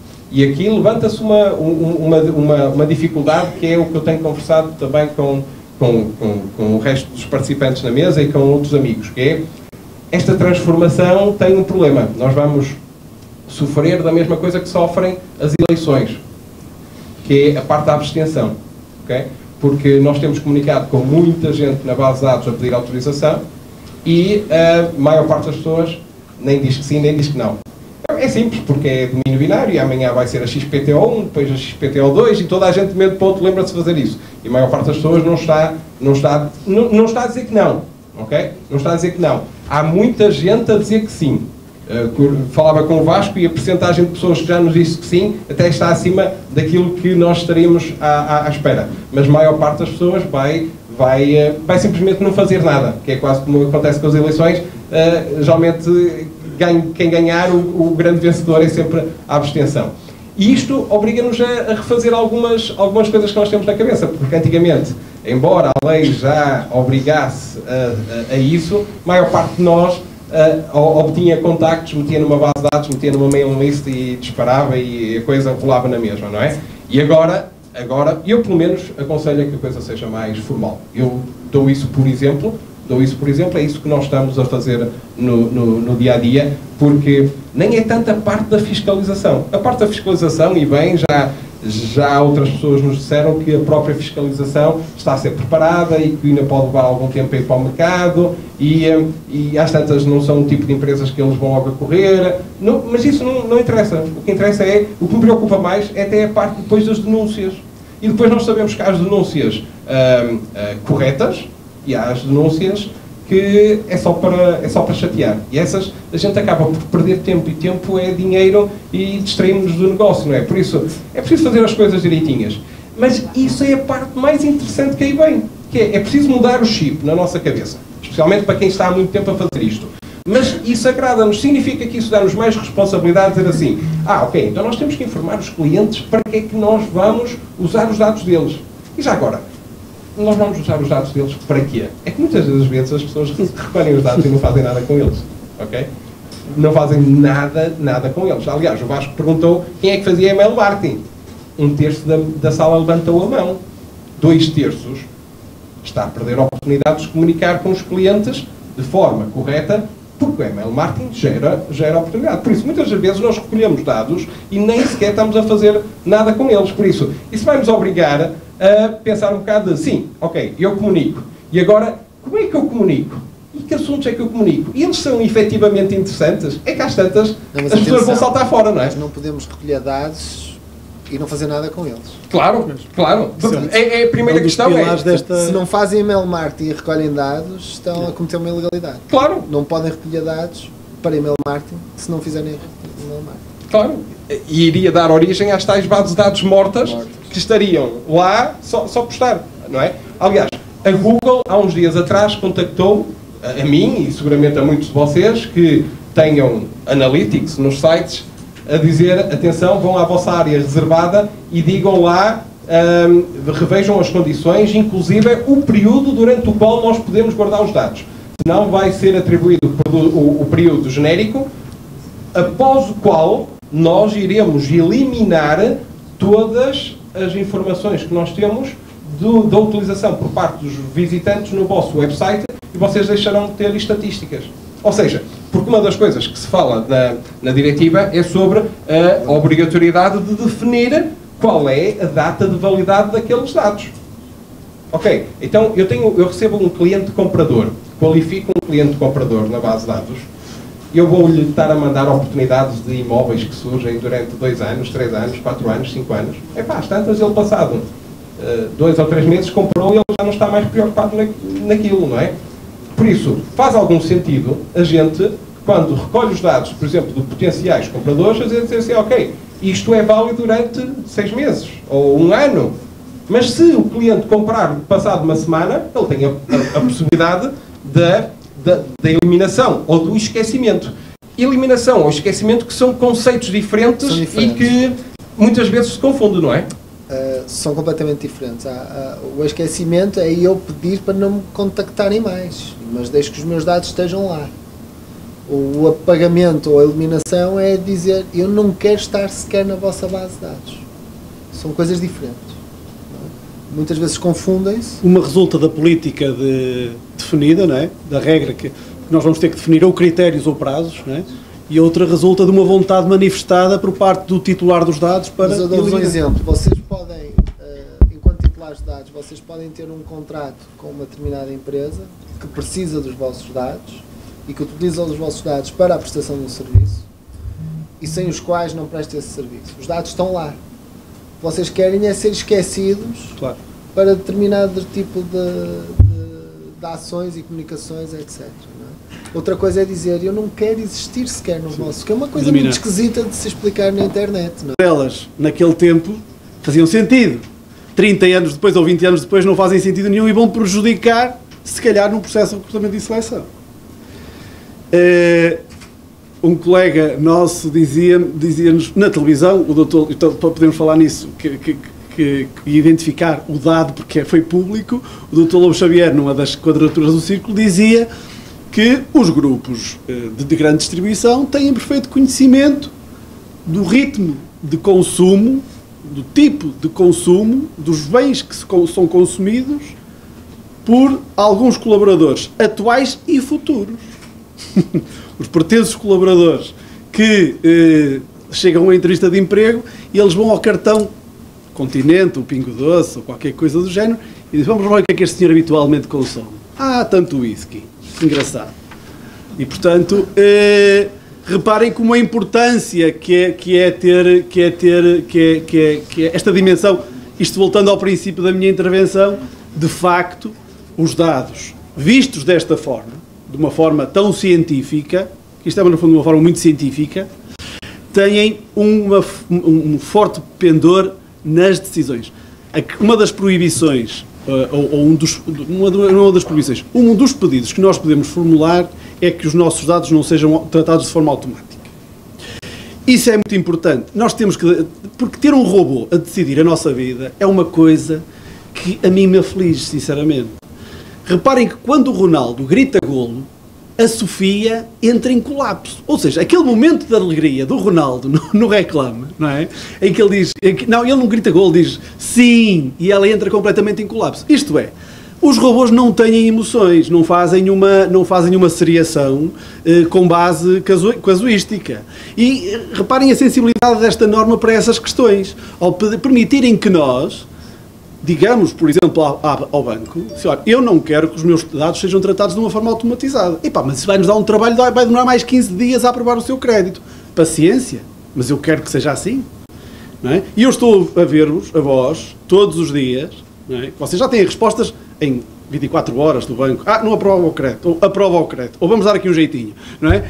E aqui levanta-se uma, uma, uma, uma dificuldade, que é o que eu tenho conversado também com, com, com, com o resto dos participantes na mesa e com outros amigos, que é, esta transformação tem um problema. Nós vamos sofrer da mesma coisa que sofrem as eleições, que é a parte da abstenção, okay? Porque nós temos comunicado com muita gente na base de dados a pedir autorização e a maior parte das pessoas nem diz que sim, nem diz que não. É simples, porque é domínio binário e amanhã vai ser a X P T O um, depois a X P T O dois e toda a gente, de meio de ponto, lembra-se de fazer isso. E a maior parte das pessoas não está, não, está, não, não está a dizer que não, ok? Não está a dizer que não. Há muita gente a dizer que sim. Uh, falava com o Vasco e a percentagem de pessoas que já nos disse que sim até está acima daquilo que nós estaríamos à, à, à espera. Mas a maior parte das pessoas vai, vai, uh, vai simplesmente não fazer nada, que é quase como acontece com as eleições. Uh, geralmente ganho, quem ganhar, o, o grande vencedor é sempre a abstenção. E isto obriga-nos a, a refazer algumas, algumas coisas que nós temos na cabeça, porque antigamente, embora a lei já obrigasse a, a, a isso, a maior parte de nós Uh, obtinha contactos, metia numa base de dados, metia numa mailing list e disparava e a coisa rolava na mesma, não é? E agora, agora, eu pelo menos aconselho a que a coisa seja mais formal. Eu dou isso por exemplo, dou isso por exemplo, é isso que nós estamos a fazer no, no, no dia a dia, porque nem é tanta parte da fiscalização. A parte da fiscalização, e bem, já, já outras pessoas nos disseram que a própria fiscalização está a ser preparada e que ainda pode levar algum tempo a ir para o mercado e, e às tantas não são o tipo de empresas que eles vão logo a correr, não, mas isso não, não interessa. O que interessa é, o que me preocupa mais é até a parte depois das denúncias. E depois nós sabemos que há as denúncias hum, hum, corretas e há as denúncias que é só, para, é só para chatear. E essas, a gente acaba por perder tempo, e tempo é dinheiro e distraímos do negócio, não é? Por isso, é preciso fazer as coisas direitinhas. Mas isso é a parte mais interessante que aí vem, que é, é preciso mudar o chip na nossa cabeça, especialmente para quem está há muito tempo a fazer isto. Mas isso agrada-nos, significa que isso dá-nos mais responsabilidade de dizer assim, ah, ok, então nós temos que informar os clientes para que é que nós vamos usar os dados deles. E já agora, nós vamos usar os dados deles para quê? É que muitas das vezes as pessoas recolhem os dados e não fazem nada com eles, ok? Não fazem nada, nada com eles. Aliás, o Vasco perguntou quem é que fazia email marketing. Um terço da, da sala levantou a mão. Dois terços está a perder a oportunidade de se comunicar com os clientes de forma correta, porque o e-mail marketing gera, gera oportunidade. Por isso, muitas vezes nós recolhemos dados e nem sequer estamos a fazer nada com eles. Por isso, isso vai nos obrigar a pensar um bocado de, sim, ok, eu comunico. E agora, como é que eu comunico? E que assuntos é que eu comunico? E eles são efetivamente interessantes? É que às tantas, não, as pessoas vão saltar fora, não é? Nós não podemos recolher dados e não fazer nada com eles. Claro, claro. É, é a primeira é um dos questão. É, desta... Se não fazem email marketing e recolhem dados, estão é. a cometer uma ilegalidade. Claro. Não podem recolher dados para email marketing se não fizerem email marketing. Claro. E iria dar origem às tais bases de dados mortas, mortas. que estariam lá só, só por estar, não é? Aliás, a Google, há uns dias atrás, contactou a, a mim e seguramente a muitos de vocês que tenham analytics nos sites a dizer, atenção, vão à vossa área reservada e digam lá, um, revejam as condições, inclusive o período durante o qual nós podemos guardar os dados. Senão vai ser atribuído o, o, o período genérico, após o qual nós iremos eliminar todas as informações que nós temos do, da utilização por parte dos visitantes no vosso website e vocês deixarão de ter estatísticas. Ou seja, porque uma das coisas que se fala na, na diretiva é sobre a obrigatoriedade de definir qual é a data de validade daqueles dados. Ok, então eu, tenho, eu recebo um cliente comprador, qualifico um cliente comprador na base de dados, eu vou-lhe estar a mandar oportunidades de imóveis que surgem durante dois anos, três anos, quatro anos, cinco anos. É pá, às tantas ele passado uh, dois ou três meses comprou e ele já não está mais preocupado na, naquilo, não é? Por isso, faz algum sentido a gente, quando recolhe os dados, por exemplo, de potenciais compradores, a dizer assim, ok, isto é válido durante seis meses ou um ano. Mas se o cliente comprar passado uma semana, ele tem a, a, a possibilidade da, da, da eliminação ou do esquecimento. Eliminação ou esquecimento que são conceitos diferentes, são diferentes. E que muitas vezes se confundem, não é? Uh, são completamente diferentes. Há, há, o esquecimento é eu pedir para não me contactarem mais, mas deixo que os meus dados estejam lá. O, o apagamento ou a eliminação é dizer eu não quero estar sequer na vossa base de dados. São coisas diferentes. Não é? Muitas vezes confundem-se. Uma resulta da política de, definida, não é? Da regra que nós vamos ter que definir ou critérios ou prazos, não é? E outra resulta de uma vontade manifestada por parte do titular dos dados para... Mas eu dou-vos um exemplo. Vocês podem, uh, enquanto titulares de dados, vocês podem ter um contrato com uma determinada empresa que precisa dos vossos dados e que utiliza os vossos dados para a prestação de um serviço e sem os quais não presta esse serviço. Os dados estão lá. O que vocês querem é ser esquecidos, claro, para determinado tipo de, de, de ações e comunicações, etcétera. Outra coisa é dizer, eu não quero existir sequer no vosso, que é uma coisa Eliminar. muito esquisita de se explicar na internet. Não é? Elas, naquele tempo, faziam sentido. trinta anos depois ou vinte anos depois não fazem sentido nenhum e vão prejudicar, se calhar, no processo de recrutamento e seleção. Uh, um colega nosso dizia, dizia-nos na televisão, o doutor, então, podemos falar nisso, que, que, que, que identificar o dado porque foi público, o doutor Lobo Xavier, numa das quadraturas do círculo, dizia que os grupos de, de grande distribuição têm perfeito conhecimento do ritmo de consumo, do tipo de consumo, dos bens que se, são consumidos por alguns colaboradores atuais e futuros. Os pretensos colaboradores que eh, chegam a uma entrevista de emprego e eles vão ao cartão Continente, o Pingo Doce ou qualquer coisa do género e dizem, vamos ver o que é que este senhor habitualmente consome. Ah, tanto whisky. Engraçado. E, portanto, eh, reparem como a importância que é, que é ter, que é ter que é, que é, que é esta dimensão, isto voltando ao princípio da minha intervenção, de facto, os dados vistos desta forma, de uma forma tão científica, que isto é, no fundo, de uma forma muito científica, têm uma, um forte pendor nas decisões. Uma das proibições Uh, ou, ou um dos, uma, uma das proibições, um dos pedidos que nós podemos formular é que os nossos dados não sejam tratados de forma automática. Isso é muito importante. Nós temos que, porque ter um robô a decidir a nossa vida é uma coisa que a mim me aflige, sinceramente. Reparem que quando o Ronaldo grita golo, a Sofia entra em colapso. Ou seja, aquele momento de alegria do Ronaldo no, no reclame, não é? Em que ele diz, em que, não, ele não grita golo, diz sim, e ela entra completamente em colapso. Isto é, Os robôs não têm emoções, não fazem uma, não fazem uma seriação eh, com base casu casuística. E eh, reparem a sensibilidade desta norma para essas questões. Ao permitirem que nós, digamos, por exemplo, ao, ao banco, se, olha, eu não quero que os meus dados sejam tratados de uma forma automatizada. Epá, mas isso vai nos dar um trabalho, vai demorar mais quinze dias a aprovar o seu crédito. Paciência, mas eu quero que seja assim. Não é? E eu estou a ver-vos, a vós, todos os dias, não é? Vocês já têm respostas em vinte e quatro horas do banco. Ah, não aprova o crédito, ou aprova o crédito, ou vamos dar aqui um jeitinho, não é?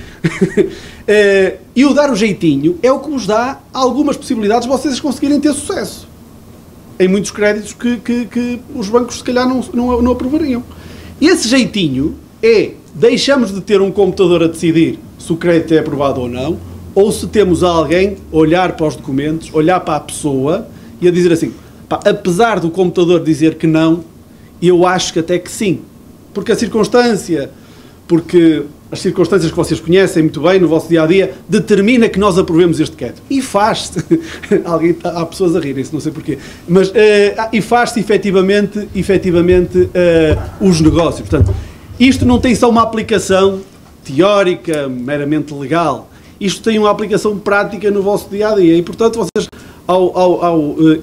E o dar o jeitinho é o que vos dá algumas possibilidades de vocês conseguirem ter sucesso em muitos créditos que, que, que os bancos se calhar não, não, não aprovariam. E esse jeitinho é, deixamos de ter um computador a decidir se o crédito é aprovado ou não, ou se temos alguém a olhar para os documentos, olhar para a pessoa e a dizer assim, pá, apesar do computador dizer que não, eu acho que até que sim. Porque a circunstância, porque as circunstâncias que vocês conhecem muito bem no vosso dia-a-dia, determina que nós aprovemos este crédito. E faz-se. Alguém, há pessoas a rirem-se, não sei porquê. Mas, uh, e faz-se efetivamente, efetivamente uh, os negócios. Portanto, isto não tem só uma aplicação teórica, meramente legal. Isto tem uma aplicação prática no vosso dia-a-dia. E, portanto, vocês, ao, ao, ao uh,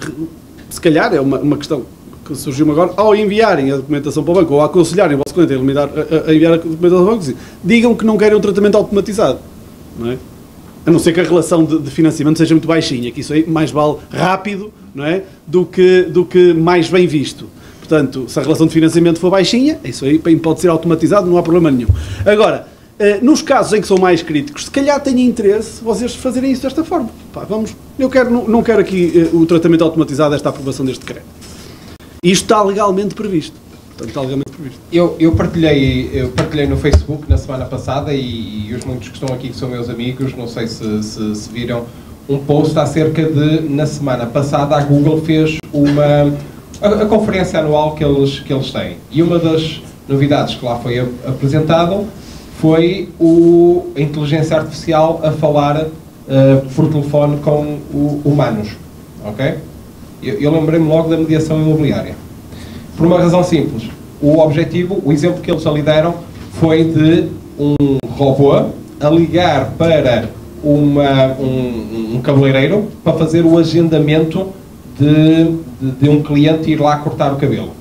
se calhar, é uma, uma questão que surgiu-me agora, ao enviarem a documentação para o banco, ou a aconselharem o vosso cliente a, eliminar, a, a enviar a documentação para o banco, digam que não querem um tratamento automatizado. Não é? A não ser que a relação de, de financiamento seja muito baixinha, que isso aí mais vale rápido, não é? do, que, do que mais bem visto. Portanto, se a relação de financiamento for baixinha, isso aí pode ser automatizado, não há problema nenhum. Agora, nos casos em que são mais críticos, se calhar têm interesse vocês fazerem isso desta forma. Pá, vamos, eu quero, não, não quero aqui uh, o tratamento automatizado desta aprovação deste crédito. Isto está legalmente previsto. Portanto, está legalmente previsto. Eu, eu, partilhei, eu partilhei no Facebook na semana passada e, e os muitos que estão aqui que são meus amigos, não sei se, se, se viram, um post acerca de, na semana passada, a Google fez uma a, a conferência anual que eles, que eles têm. E uma das novidades que lá foi apresentado foi o, a inteligência artificial a falar uh, por telefone com o, humanos. Ok? Eu, eu lembrei-me logo da mediação imobiliária. Por uma razão simples. O objetivo, o exemplo que eles ali deram, foi de um robô a ligar para uma, um, um cabeleireiro para fazer o agendamento de, de, de um cliente ir lá cortar o cabelo.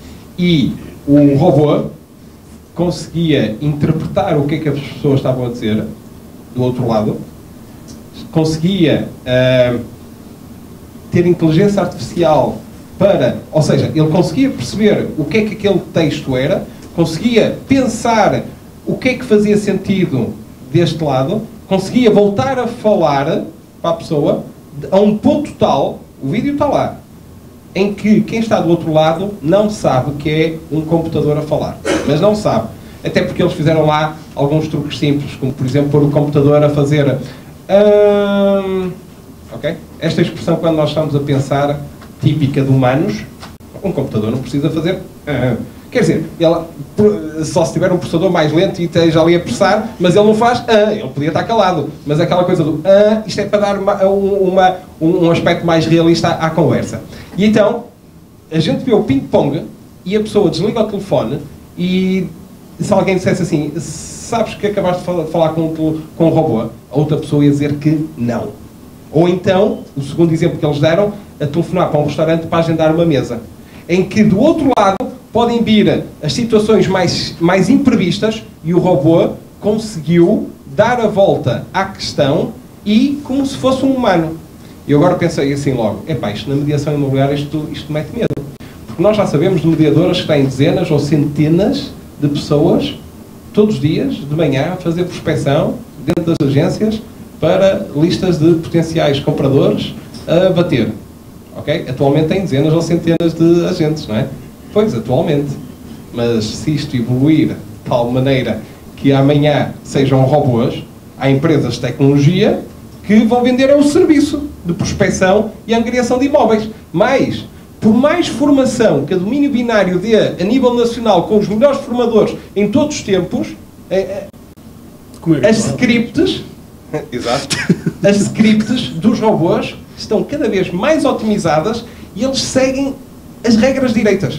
E o robô conseguia interpretar o que é que as pessoas estavam a dizer do outro lado, conseguia uh, ter inteligência artificial para, ou seja, ele conseguia perceber o que é que aquele texto era, conseguia pensar o que é que fazia sentido deste lado, conseguia voltar a falar para a pessoa a um ponto tal, o vídeo está lá, em que quem está do outro lado não sabe que é um computador a falar. Mas não sabe. Até porque eles fizeram lá alguns truques simples, como por exemplo pôr o computador a fazer... Hum, ok? Esta expressão, quando nós estamos a pensar, típica de humanos, um computador não precisa fazer... Hum, quer dizer, ele, só se tiver um processador mais lento e esteja ali a pressar, mas ele não faz... Ah, ele podia estar calado. Mas aquela coisa do... Ah, isto é para dar uma, uma, um aspecto mais realista à, à conversa. E então, a gente vê o ping-pong e a pessoa desliga o telefone e se alguém dissesse assim, sabes que acabaste de falar com, com um robô? A outra pessoa ia dizer que não. Ou então, o segundo exemplo que eles deram, a telefonar para um restaurante para agendar uma mesa. Em que do outro lado podem vir as situações mais, mais imprevistas e o robô conseguiu dar a volta à questão e como se fosse um humano. E eu agora pensei assim logo, epá, isto na mediação imobiliária, isto, isto mete medo. Porque nós já sabemos de mediadoras que têm dezenas ou centenas de pessoas, todos os dias, de manhã, a fazer prospecção dentro das agências para listas de potenciais compradores a bater. Ok? Atualmente tem dezenas ou centenas de agentes, não é? Pois, atualmente. Mas se isto evoluir de tal maneira que amanhã sejam robôs, há empresas de tecnologia que vão vender o serviço de prospecção e angariação de imóveis. Mas, por mais formação que a domínio binário dê a nível nacional com os melhores formadores em todos os tempos, é, é, as scripts, exato, as scripts dos robôs estão cada vez mais otimizadas e eles seguem as regras direitas.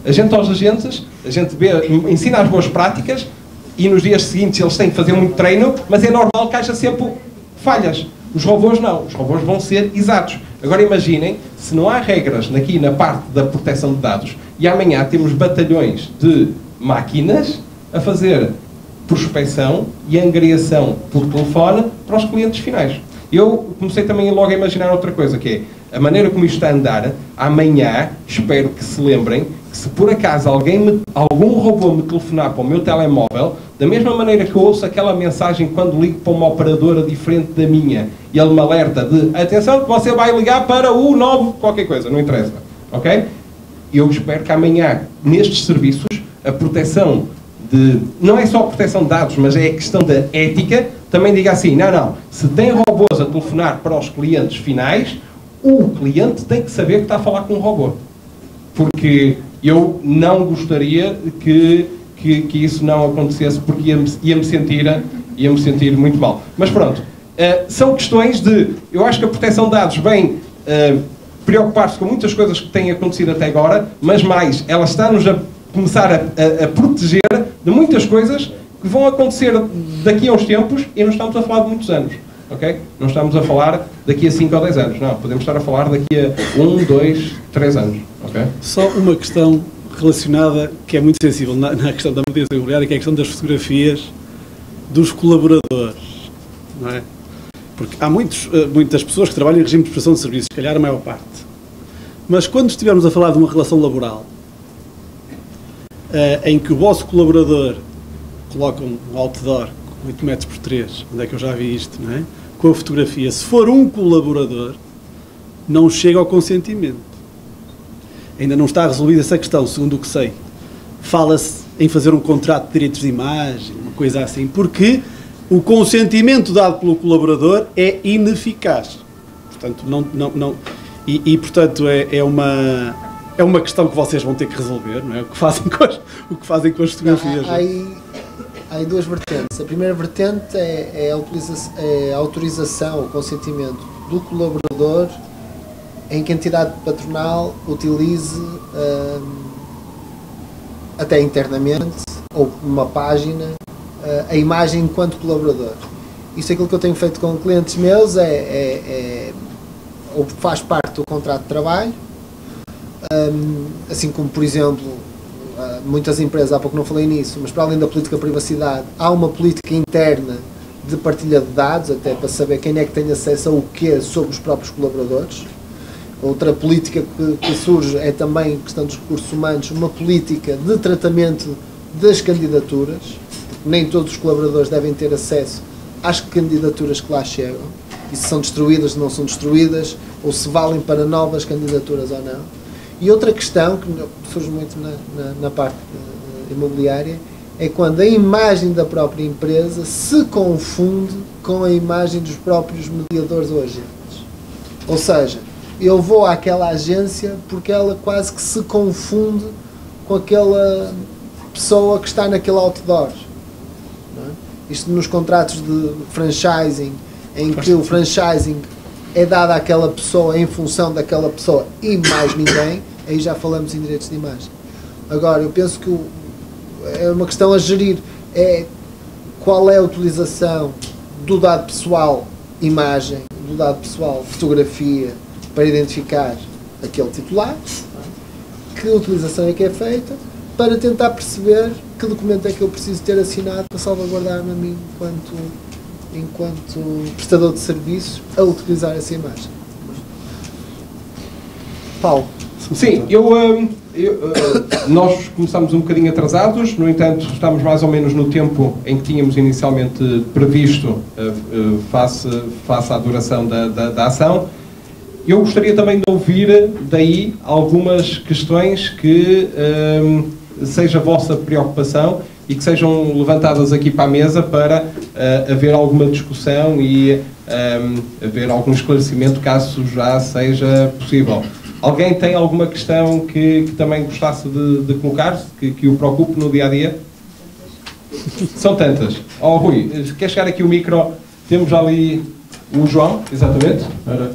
A gente aos agentes, a gente vê, ensina as boas práticas e nos dias seguintes eles têm que fazer muito treino, mas é normal que haja sempre falhas. Os robôs não, os robôs vão ser exatos. Agora imaginem, se não há regras aqui na parte da proteção de dados e amanhã temos batalhões de máquinas a fazer prospecção e angariação por telefone para os clientes finais. Eu comecei também logo a imaginar outra coisa, que é a maneira como isto está a andar. Amanhã, espero que se lembrem, que se por acaso alguém me, algum robô me telefonar para o meu telemóvel, da mesma maneira que eu ouço aquela mensagem quando ligo para uma operadora diferente da minha, e ele me alerta de, atenção, que você vai ligar para o nove, qualquer coisa, não interessa, ok? Eu espero que amanhã, nestes serviços, a proteção de, não é só a proteção de dados, mas é a questão da ética, também diga assim, não, não, se tem robôs a telefonar para os clientes finais, o cliente tem que saber que está a falar com um robô. Porque eu não gostaria que, que, que isso não acontecesse, porque ia-me ia-me sentir, ia-me sentir muito mal. Mas pronto, uh, são questões de, eu acho que a proteção de dados vem uh, preocupar-se com muitas coisas que têm acontecido até agora, mas mais, ela está-nos a começar a, a, a proteger de muitas coisas que vão acontecer daqui a uns tempos e não estamos a falar de muitos anos. Okay? Não estamos a falar daqui a cinco ou dez anos, não. Podemos estar a falar daqui a um, dois, três anos. Okay? Só uma questão relacionada, que é muito sensível na, na questão da mediação imobiliária, que é a questão das fotografias dos colaboradores. Não é? Porque há muitos, muitas pessoas que trabalham em regime de prestação de serviços, se calhar a maior parte. Mas quando estivermos a falar de uma relação laboral, uh, em que o vosso colaborador coloca um outdoor com oito metros por três, onde é que eu já vi isto, não é? Com a fotografia, se for um colaborador, não chega ao consentimento. Ainda não está resolvida essa questão, segundo o que sei. Fala-se em fazer um contrato de direitos de imagem, uma coisa assim, porque o consentimento dado pelo colaborador é ineficaz. Portanto, não, não, não, e, e portanto é, é, uma, é uma questão que vocês vão ter que resolver, não é? O que fazem com as, o que fazem com as fotografias. Há, há, aí, há aí duas vertentes. A primeira vertente é, é, a, utilização, é a autorização, o consentimento do colaborador em que a entidade patronal utilize hum, até internamente ou numa página a imagem enquanto colaborador. Isso é aquilo que eu tenho feito com clientes meus, é, é, é ou faz parte do contrato de trabalho, um, assim como, por exemplo, muitas empresas, há pouco não falei nisso, mas para além da política de privacidade, há uma política interna de partilha de dados, até para saber quem é que tem acesso ao quê sobre os próprios colaboradores. Outra política que, que surge é também, questão dos recursos humanos, uma política de tratamento das candidaturas. Nem todos os colaboradores devem ter acesso às candidaturas que lá chegam, e se são destruídas, se não são destruídas, ou se valem para novas candidaturas ou não. E outra questão, que surge muito na, na, na parte uh, imobiliária, é quando a imagem da própria empresa se confunde com a imagem dos próprios mediadores ou agentes. Ou seja, eu vou àquela agência porque ela quase que se confunde com aquela pessoa que está naquele outdoor. Isto nos contratos de franchising, em que o franchising é dado àquela pessoa em função daquela pessoa e mais ninguém, aí já falamos em direitos de imagem. Agora, eu penso que o, é uma questão a gerir, é qual é a utilização do dado pessoal, imagem, do dado pessoal, fotografia, para identificar aquele titular, que utilização é que é feita, para tentar perceber que documento é que eu preciso ter assinado para salvaguardar-me a mim enquanto, enquanto prestador de serviços a utilizar essa imagem. Paulo. Sim, eu, eu, nós começamos um bocadinho atrasados, no entanto estamos mais ou menos no tempo em que tínhamos inicialmente previsto face, face à duração da, da, da ação. Eu gostaria também de ouvir daí algumas questões que um, seja a vossa preocupação e que sejam levantadas aqui para a mesa para uh, haver alguma discussão e um, haver algum esclarecimento caso já seja possível. Alguém tem alguma questão que, que também gostasse de, de colocar, que, que o preocupe no dia-a-dia? São tantas. Oh, Rui, quer chegar aqui o micro? Temos ali o João, exatamente. Para...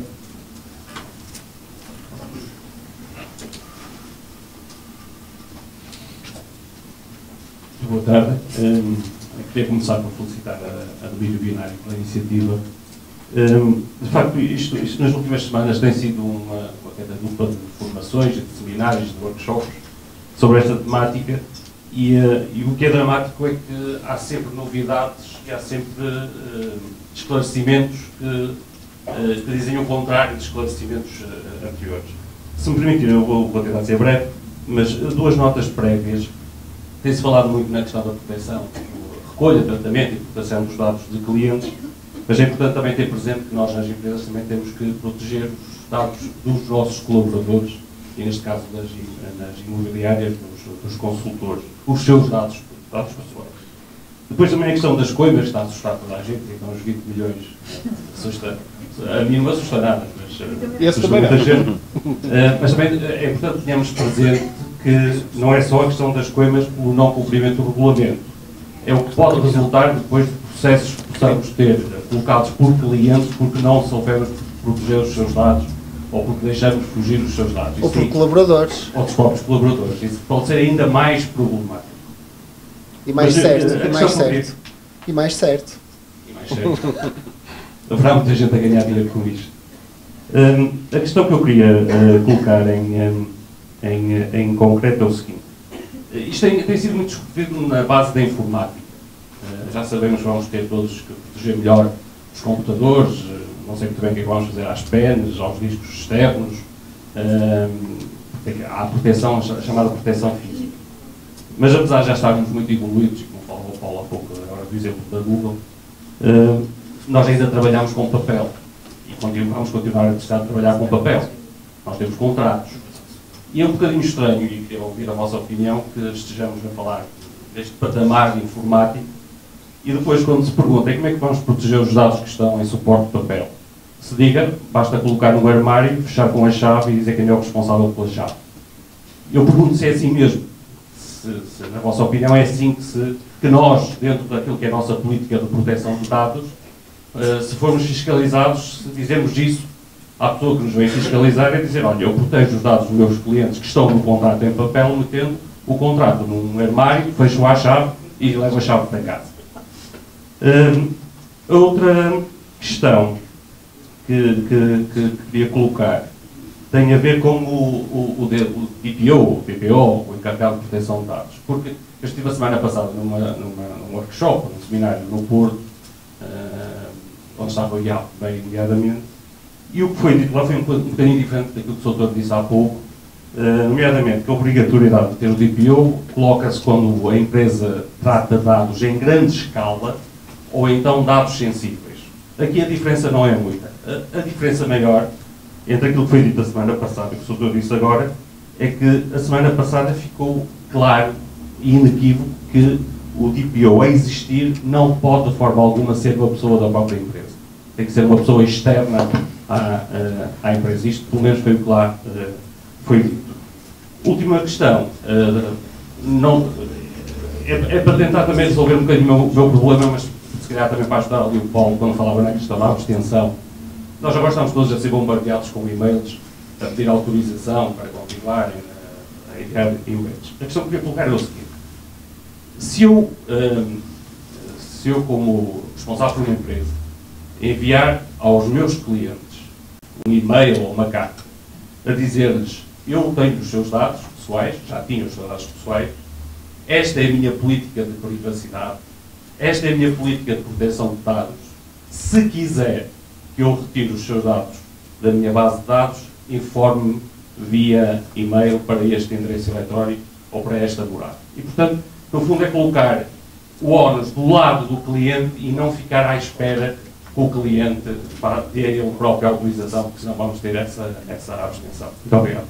boa tarde. Um, queria começar por felicitar a, a Domínio Binário pela iniciativa. Um, de facto, isto, isto nas últimas semanas tem sido uma, uma catadupla de formações, de seminários, de workshops sobre esta temática e, uh, e o que é dramático é que há sempre novidades e há sempre uh, esclarecimentos que, uh, que dizem o contrário de esclarecimentos uh, anteriores. Se me permitirem, eu vou, vou tentar ser breve, mas duas notas prévias. Tem-se falado muito na questão da proteção, recolha, tratamento e proteção dos dados de clientes, mas é importante também ter presente que nós nas empresas também temos que proteger os dados dos nossos colaboradores, e neste caso das, nas imobiliárias, dos, dos consultores, os seus dados, dados pessoais. Depois também a questão das coimas, que está a assustar toda a gente, então os vinte milhões assusta. A mim não assusta nada, mas assusta muita gente. Uh, mas também é importante que tenhamos presente que não é só a questão das coimas pelo não cumprimento do regulamento. É o que pode resultar depois de processos que possamos ter colocados por clientes porque não soubermos proteger os seus dados ou porque deixamos fugir os seus dados. Ou por colaboradores. Ou dos próprios colaboradores. Isso pode ser ainda mais problemático. E mais Mas, certo. a, a e, mais certo. e mais certo. E mais certo. Haverá muita gente a ganhar dinheiro com isto. Um, a questão que eu queria uh, colocar em, um, em, em concreto é o seguinte. Isto tem, tem sido muito discutido na base da informática. Uh, já sabemos que vamos ter todos que proteger melhor os computadores, uh, não sei muito bem o que é que vamos fazer às penas, aos discos externos. Uh, há a proteção, a chamada proteção física. Mas apesar de já estarmos muito evoluídos, como falou o Paulo há pouco, agora do exemplo da Google, uh, nós ainda trabalhamos com papel. E continuamos, vamos continuar a precisar de trabalhar com papel. Nós temos contratos. E é um bocadinho estranho, e queria ouvir a vossa opinião, que estejamos a falar deste patamar informático e depois, quando se pergunta como é que vamos proteger os dados que estão em suporte de papel, se diga, basta colocar no armário, fechar com a chave e dizer quem é o responsável pela chave. Eu pergunto se é assim mesmo. Se, se na vossa opinião é assim que, se, que nós, dentro daquilo que é a nossa política de proteção de dados, uh, se formos fiscalizados, se dizemos isso à pessoa que nos vem fiscalizar, é dizer, olha, eu protejo os dados dos meus clientes que estão no contrato em papel, metendo o contrato num armário, fecho a chave e levo a chave para casa. Uh, outra questão que, que, que queria colocar tem a ver com o, o, o, o D P O, o P P O, o Encarregado de Proteção de Dados. Porque eu estive a semana passada numa, numa, num workshop, num seminário no Porto, uh, onde estava o I A P, bem nomeadamente, e o que foi dito lá foi um, um bocadinho diferente daquilo que o doutor disse há pouco, uh, nomeadamente que a obrigatoriedade de ter o D P O coloca-se quando a empresa trata dados em grande escala ou então dados sensíveis. Aqui a diferença não é muita. A, a diferença maior entre aquilo que foi dito a semana passada e o que o doutor disse agora é que a semana passada ficou claro e inequívoco que o D P O a existir não pode de forma alguma ser uma pessoa da própria empresa. Tem que ser uma pessoa externa à, à empresa. Isto, pelo menos, foi o que lá uh, foi dito. Última questão. Uh, não, é, é para tentar também resolver um bocadinho o meu, meu problema, mas se calhar também para ajudar ali o Paulo quando falava na questão da abstenção. Nós agora estamos todos a ser bombardeados com e-mails a pedir autorização para continuarem a enviar e-mails. A questão que eu queria colocar é o seguinte. Se eu, um, se eu como responsável por uma empresa, enviar aos meus clientes um e-mail ou uma carta a dizer-lhes eu tenho os seus dados pessoais, já tinha os seus dados pessoais, esta é a minha política de privacidade, esta é a minha política de proteção de dados, se quiser que eu retire os seus dados da minha base de dados, informe-me via e-mail para este endereço eletrónico ou para esta morada. E, portanto, no fundo é colocar o ónus do lado do cliente e não ficar à espera com o cliente para ter ele próprio a autorização, porque senão vamos ter essa, essa abstenção. Muito obrigado.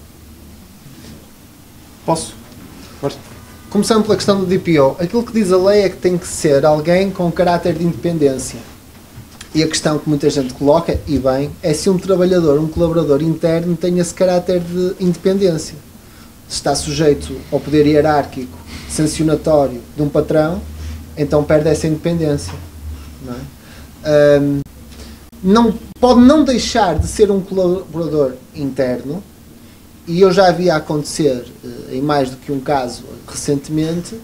Posso? Força. Começando pela questão do D P O. Aquilo que diz a lei é que tem que ser alguém com caráter de independência. E a questão que muita gente coloca, e bem, é se um trabalhador, um colaborador interno tem esse caráter de independência. Se está sujeito ao poder hierárquico, sancionatório de um patrão, então perde essa independência. Não é? Um, não, pode não deixar de ser um colaborador interno, e eu já vi acontecer, em mais do que um caso recentemente,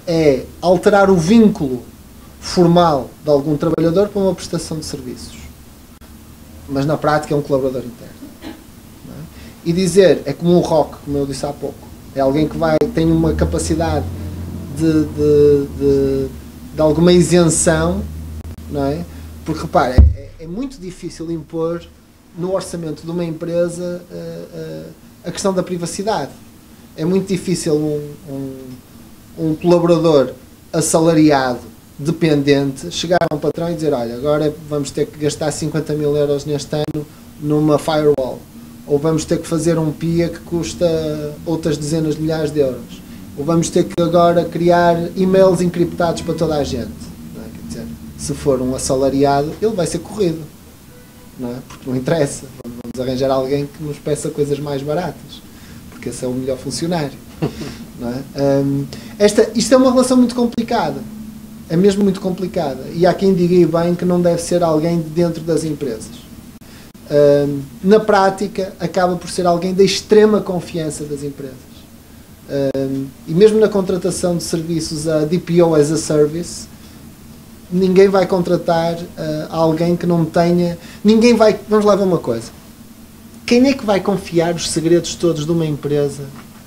é alterar o vínculo formal de algum trabalhador para uma prestação de serviços. Mas na prática é um colaborador interno. Não é? E dizer, é como um R O C, como eu disse há pouco. É alguém que vai, tem uma capacidade de, de, de, de alguma isenção, não é? Porque, repare, é, é muito difícil impor no orçamento de uma empresa uh, uh, a questão da privacidade. É muito difícil um, um, um colaborador assalariado, dependente, chegar a um patrão e dizer, olha, agora vamos ter que gastar cinquenta mil euros neste ano numa firewall. Ou vamos ter que fazer um P I A que custa outras dezenas de milhares de euros. Ou vamos ter que agora criar e-mails encriptados para toda a gente. Não é? Quer dizer, se for um assalariado, ele vai ser corrido. Não é? Porque não interessa. Vamos arranjar alguém que nos peça coisas mais baratas. Porque esse é o melhor funcionário. Não é? Um, esta, isto é uma relação muito complicada. É mesmo muito complicada. E há quem diga bem que não deve ser alguém de dentro das empresas. Um, na prática, acaba por ser alguém da extrema confiança das empresas. Um, e mesmo na contratação de serviços a D P O as a Service, ninguém vai contratar uh, alguém que não tenha... Ninguém vai... Vamos lá ver uma coisa. Quem é que vai confiar os segredos todos de uma empresa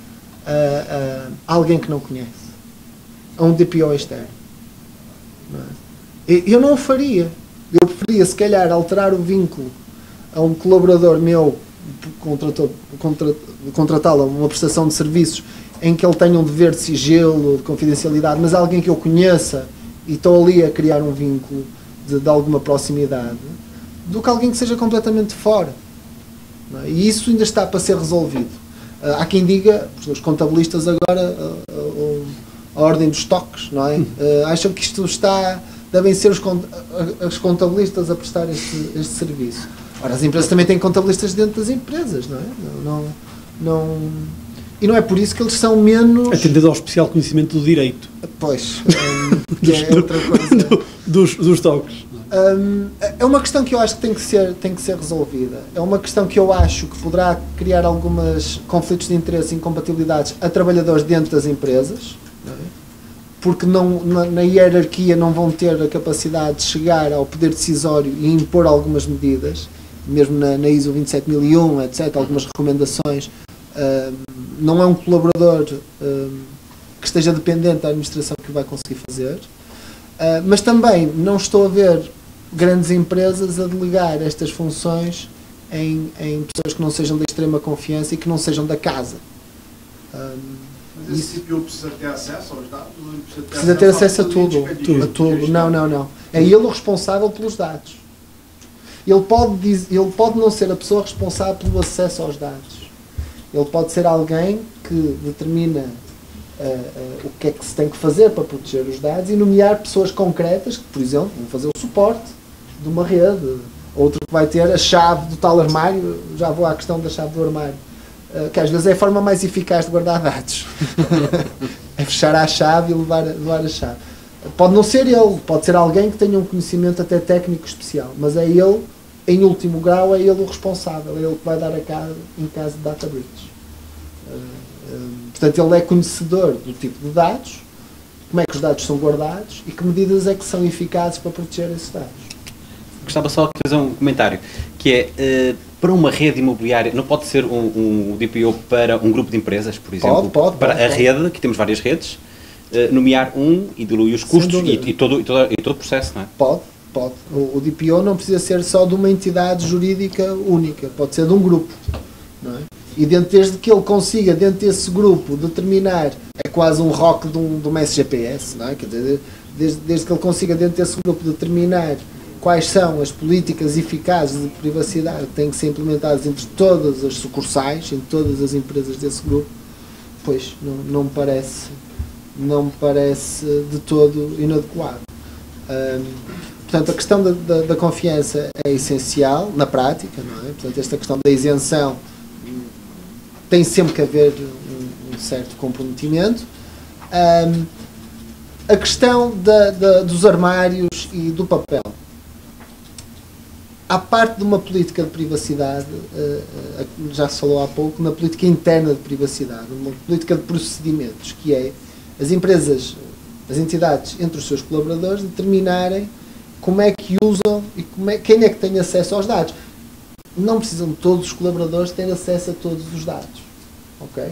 a, a alguém que não conhece? A um D P O externo? Não é? Eu não o faria. Eu preferia, se calhar, alterar o vínculo a um colaborador meu, contratá-lo a uma prestação de serviços em que ele tenha um dever de sigilo, de confidencialidade, mas alguém que eu conheça e estou ali a criar um vínculo de, de alguma proximidade, do que alguém que seja completamente fora. Não é? E isso ainda está para ser resolvido. Uh, há quem diga, os contabilistas agora, uh, uh, a ordem dos toques, não é? Uh, acham que isto está, devem ser os, cont os contabilistas a prestar este, este serviço. Ora, as empresas também têm contabilistas dentro das empresas, não é? Não, não, não, e não é por isso que eles são menos... Atendendo ao especial conhecimento do direito. Pois, um, que é outra coisa. Do, dos, dos toques. Um, é uma questão que eu acho que tem que, ser, tem que ser resolvida. É uma questão que eu acho que poderá criar alguns conflitos de interesse e incompatibilidades a trabalhadores dentro das empresas, não é? Porque não, na, na hierarquia não vão ter a capacidade de chegar ao poder decisório e impor algumas medidas, mesmo na, na I S O vinte e sete mil e um, etcétera, algumas recomendações. Um, não é um colaborador um, que esteja dependente da administração que vai conseguir fazer, uh, mas também não estou a ver grandes empresas a delegar estas funções em, em pessoas que não sejam da extrema confiança e que não sejam da casa. Um, Mas esse C P U precisa ter acesso aos dados? Precisa ter, precisa ter acesso a tudo, tudo. a tudo. Não, não, não. É ele o responsável pelos dados. Ele pode, diz, ele pode não ser a pessoa responsável pelo acesso aos dados. Ele pode ser alguém que determina uh, uh, o que é que se tem que fazer para proteger os dados e nomear pessoas concretas que, por exemplo, vão fazer o suporte de uma rede. Outro que vai ter a chave do tal armário. Já vou à questão da chave do armário. Uh, que às vezes é a forma mais eficaz de guardar dados. É fechar a chave e levar, levar a chave. Pode não ser ele, pode ser alguém que tenha um conhecimento até técnico especial, mas é ele, em último grau, é ele o responsável, é ele que vai dar a cara em caso de data breach. Uh, uh, portanto, ele é conhecedor do tipo de dados, como é que os dados são guardados e que medidas é que são eficazes para proteger esses dados. Gostava só de fazer um comentário, que é, uh, para uma rede imobiliária, não pode ser um, um D P O para um grupo de empresas, por exemplo? Pode, pode. Para pode, a pode. rede, que temos várias redes, uh, nomear um e diluir os custos e, e, todo, e, todo, e todo o processo, não é? Pode, pode. O, o D P O não precisa ser só de uma entidade jurídica única, pode ser de um grupo, não é? E dentro, desde que ele consiga, dentro desse grupo, determinar, é quase um R O C de um, de uma S G P S, não é? Quer dizer, desde, desde que ele consiga, dentro desse grupo, determinar quais são as políticas eficazes de privacidade que têm que ser implementadas entre todas as sucursais, em todas as empresas desse grupo, pois não, não, me, parece, não me parece de todo inadequado. Um, portanto, a questão da, da, da confiança é essencial na prática, não é? Portanto, esta questão da isenção tem sempre que haver um, um certo comprometimento. Um, a questão da, da, dos armários e do papel. À parte de uma política de privacidade, já se falou há pouco, na política interna de privacidade, uma política de procedimentos, que é as empresas as entidades, entre os seus colaboradores, determinarem como é que usam e como é, quem é que tem acesso aos dados. Não precisam todos os colaboradores ter acesso a todos os dados. Ok?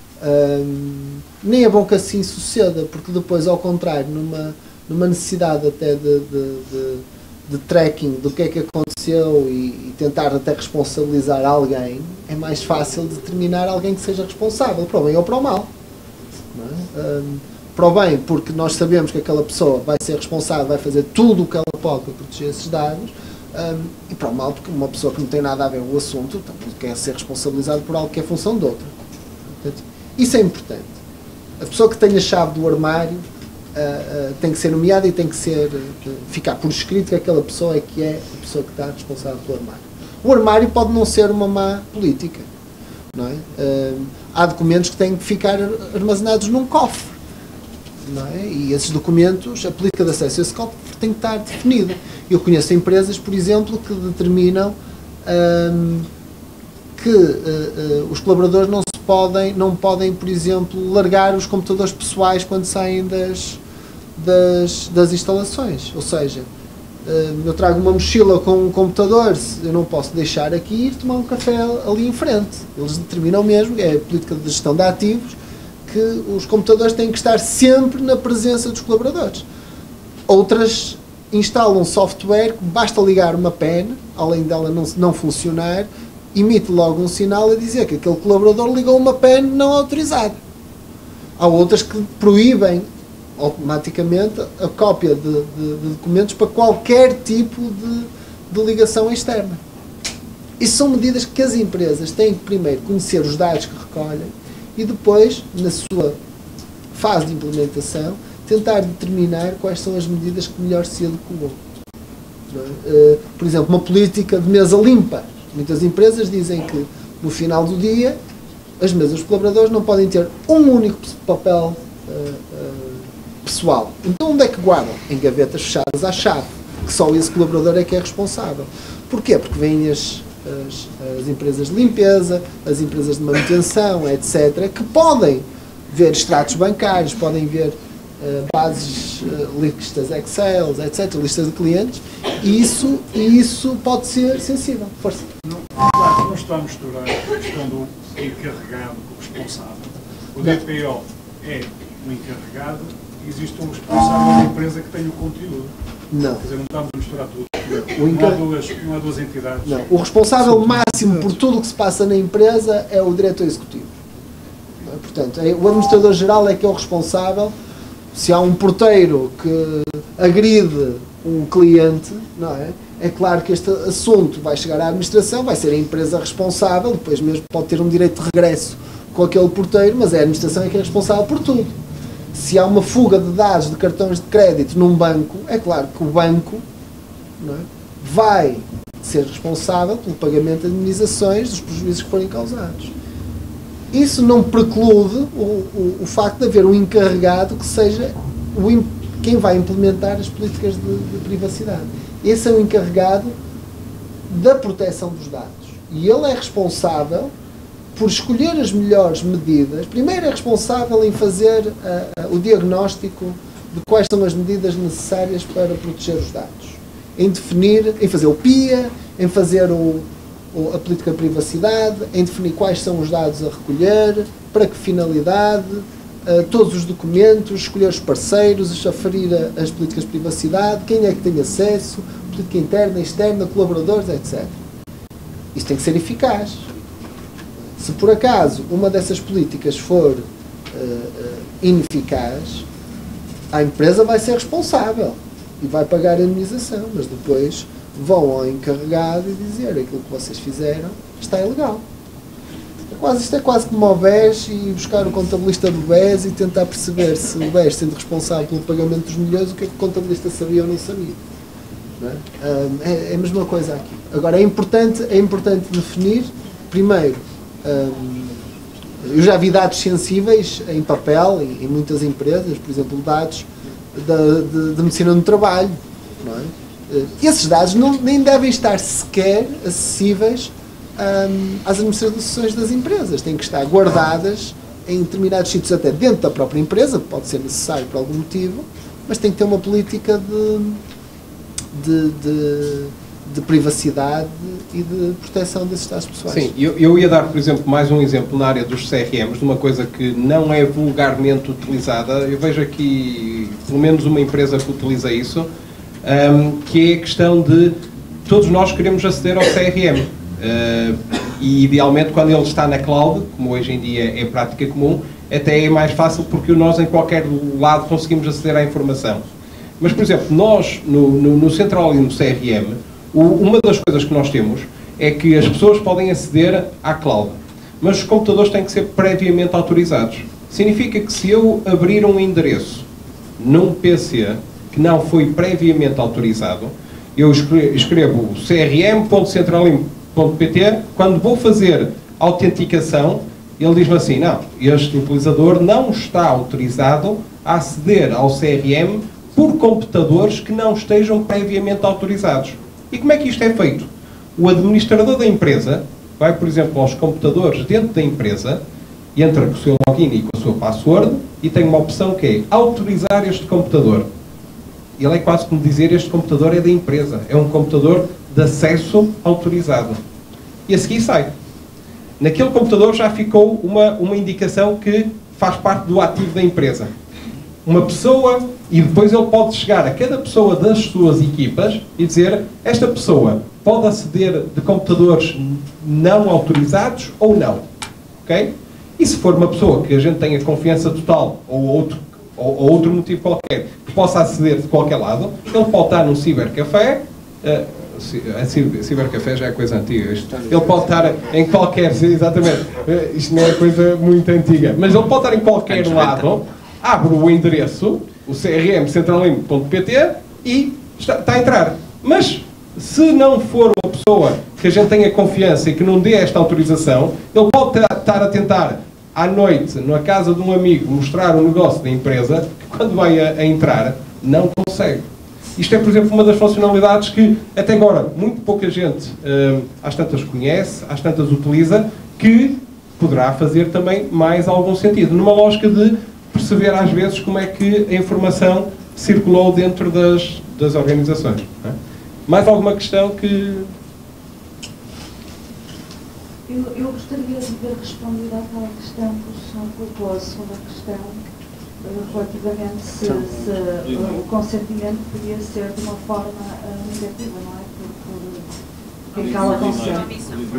Um, nem é bom que assim suceda, porque depois, ao contrário, numa, numa necessidade até de, de, de, de tracking do que é que aconteceu e, e tentar até responsabilizar alguém, é mais fácil determinar alguém que seja responsável, para o bem ou para o mal. Não é? um, para o bem, porque nós sabemos que aquela pessoa vai ser responsável, vai fazer tudo o que ela pode para proteger esses dados, um, e para o mal, porque uma pessoa que não tem nada a ver com o assunto quer ser responsabilizado por algo que é função de outra. Portanto, isso é importante. A pessoa que tem a chave do armário uh, uh, tem que ser nomeada e tem que ser, uh, ficar por escrito que aquela pessoa é que é a pessoa que está responsável pelo armário. O armário pode não ser uma má política. Não é? Uh, há documentos que têm que ficar armazenados num cofre. Não é? E esses documentos, a política de acesso a esse cofre tem que estar definida. Eu conheço empresas, por exemplo, que determinam um, que uh, uh, os colaboradores não se podem, não podem, por exemplo, largar os computadores pessoais quando saem das, das, das instalações. Ou seja, uh, eu trago uma mochila com um computador, eu não posso deixar aqui e ir tomar um café ali em frente. Eles determinam mesmo, é a política de gestão de ativos, que os computadores têm que estar sempre na presença dos colaboradores. Outras instalam software que basta ligar uma pen, além dela não, não funcionar, emite logo um sinal a dizer que aquele colaborador ligou uma pen não autorizada. Há outras que proíbem automaticamente a cópia de, de, de documentos para qualquer tipo de, de ligação externa. Isso são medidas que as empresas têm que primeiro conhecer os dados que recolhem e depois, na sua fase de implementação, tentar determinar quais são as medidas que melhor se adequam. Uh, por exemplo, uma política de mesa limpa. Muitas empresas dizem que, no final do dia, as mesas dos colaboradores não podem ter um único papel uh, uh, pessoal. Então, onde é que guardam? Em gavetas fechadas à chave, que só esse colaborador é que é responsável. Porquê? Porque vêm as, as, as empresas de limpeza, as empresas de manutenção, etcétera, que podem ver extratos bancários, podem ver uh, bases, uh, listas Excel, etcétera, listas de clientes, e isso, e isso pode ser sensível. Força. Não, claro, não está a misturar a questão do encarregado com o responsável. O D P O é o encarregado e existe um responsável da empresa que tem o conteúdo. Não. Quer dizer, não estamos a misturar tudo. O encar... não, há duas, não há duas entidades. Não. O responsável máximo por tudo o que se passa na empresa é o diretor executivo. Portanto, é, o administrador-geral é que é o responsável. Se há um porteiro que agride um cliente, não é? É claro que este assunto vai chegar à administração, vai ser a empresa responsável, depois mesmo pode ter um direito de regresso com aquele porteiro, mas é a administração é que é responsável por tudo. Se há uma fuga de dados de cartões de crédito num banco, é claro que o banco, não é, vai ser responsável pelo pagamento de indemnizações dos prejuízos que forem causados. Isso não preclude o, o, o facto de haver um encarregado que seja o, quem vai implementar as políticas de, de privacidade. Esse é o encarregado da proteção dos dados. E ele é responsável por escolher as melhores medidas. Primeiro é responsável em fazer uh, uh, o diagnóstico de quais são as medidas necessárias para proteger os dados. Em definir, em fazer o P I A, em fazer o, o, a política de privacidade, em definir quais são os dados a recolher, para que finalidade, uh, todos os documentos, escolher os parceiros, aferir a, as políticas de privacidade, quem é que tem acesso, política interna, externa, colaboradores, etcétera. Isso tem que ser eficaz. Se por acaso uma dessas políticas for uh, uh, ineficaz, a empresa vai ser responsável e vai pagar a indemnização, mas depois vão ao encarregado e dizer aquilo que vocês fizeram está ilegal. É quase, isto é quase como o B E S e buscar o contabilista do B E S e tentar perceber se o B E S, sendo responsável pelo pagamento dos milhões, o que é que o contabilista sabia ou não sabia. Não é? Um, é, é a mesma coisa aqui. Agora, é importante, é importante definir, primeiro, um, eu já vi dados sensíveis em papel, em, em muitas empresas, por exemplo, dados de, de, de medicina do trabalho. Não é? Esses dados não, nem devem estar sequer acessíveis um, às administrações das empresas. Têm que estar guardadas em determinados sítios até dentro da própria empresa, pode ser necessário por algum motivo, mas tem que ter uma política de, de, de, de privacidade e de proteção desses dados pessoais. Sim, eu, eu ia dar, por exemplo, mais um exemplo na área dos C R Ms, de uma coisa que não é vulgarmente utilizada. Eu vejo aqui, pelo menos uma empresa que utiliza isso, um, que é a questão de todos nós queremos aceder ao C R M. Uh, e idealmente quando ele está na cloud, como hoje em dia é prática comum, até é mais fácil porque nós em qualquer lado conseguimos aceder à informação. Mas, por exemplo, nós no, no, no Central e no C R M, o, uma das coisas que nós temos é que as pessoas podem aceder à cloud, mas os computadores têm que ser previamente autorizados. Significa que se eu abrir um endereço num P C que não foi previamente autorizado, eu escrevo c r m ponto centralim ponto p t, quando vou fazer autenticação, ele diz-me assim, não, este utilizador não está autorizado a aceder ao C R M por computadores que não estejam previamente autorizados. E como é que isto é feito? O administrador da empresa vai, por exemplo, aos computadores dentro da empresa, entra com o seu login e com a sua password e tem uma opção que é autorizar este computador. Ele é quase como dizer, este computador é da empresa, é um computador de acesso autorizado. E a seguir sai. Naquele computador já ficou uma, uma indicação que faz parte do ativo da empresa. Uma pessoa, e depois ele pode chegar a cada pessoa das suas equipas e dizer, esta pessoa pode aceder de computadores não autorizados ou não. Ok? E se for uma pessoa que a gente tenha confiança total ou outro, ou, ou outro motivo qualquer que possa aceder de qualquer lado, ele pode estar num cibercafé, uh, a cibercafé já é coisa antiga, isto. Ele pode estar em qualquer, exatamente, isto não é coisa muito antiga, mas ele pode estar em qualquer lado, abre o endereço, o c r m centralim ponto p t e está, está a entrar. Mas se não for uma pessoa que a gente tenha confiança e que não dê esta autorização, ele pode estar a tentar à noite, na casa de um amigo, mostrar o negócio da empresa, que quando vai a, a entrar, não consegue. Isto é, por exemplo, uma das funcionalidades que, até agora, muito pouca gente hum, às tantas conhece, às tantas utiliza, que poderá fazer também mais algum sentido, numa lógica de perceber, às vezes, como é que a informação circulou dentro das, das organizações. Não é? Mais alguma questão que... Eu, eu gostaria de ver respondida àquela questão que o senhor colocou, a segunda questão, relativamente se, se uh, o consentimento podia ser de uma forma uh, negativa, não é? Por, por, por cala consente.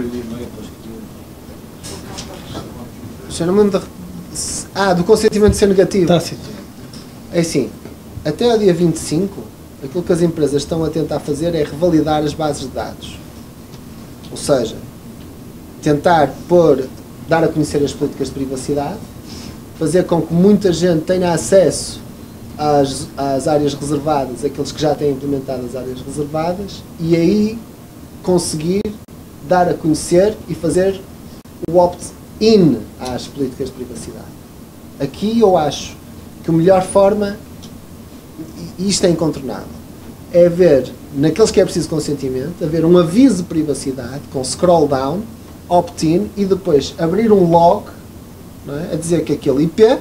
Já não me lembro da... Ah, do consentimento ser negativo. Tácito. É assim, até ao dia vinte e cinco, aquilo que as empresas estão a tentar fazer é revalidar as bases de dados. Ou seja, tentar pôr, dar a conhecer as políticas de privacidade, fazer com que muita gente tenha acesso às, às áreas reservadas, aqueles que já têm implementado as áreas reservadas, e aí conseguir dar a conhecer e fazer o opt-in às políticas de privacidade. Aqui eu acho que a melhor forma, e isto é incontornável, é haver, naqueles que é preciso consentimento, haver um aviso de privacidade com scroll down, opt-in, e depois abrir um log, não é? A dizer que aquele I P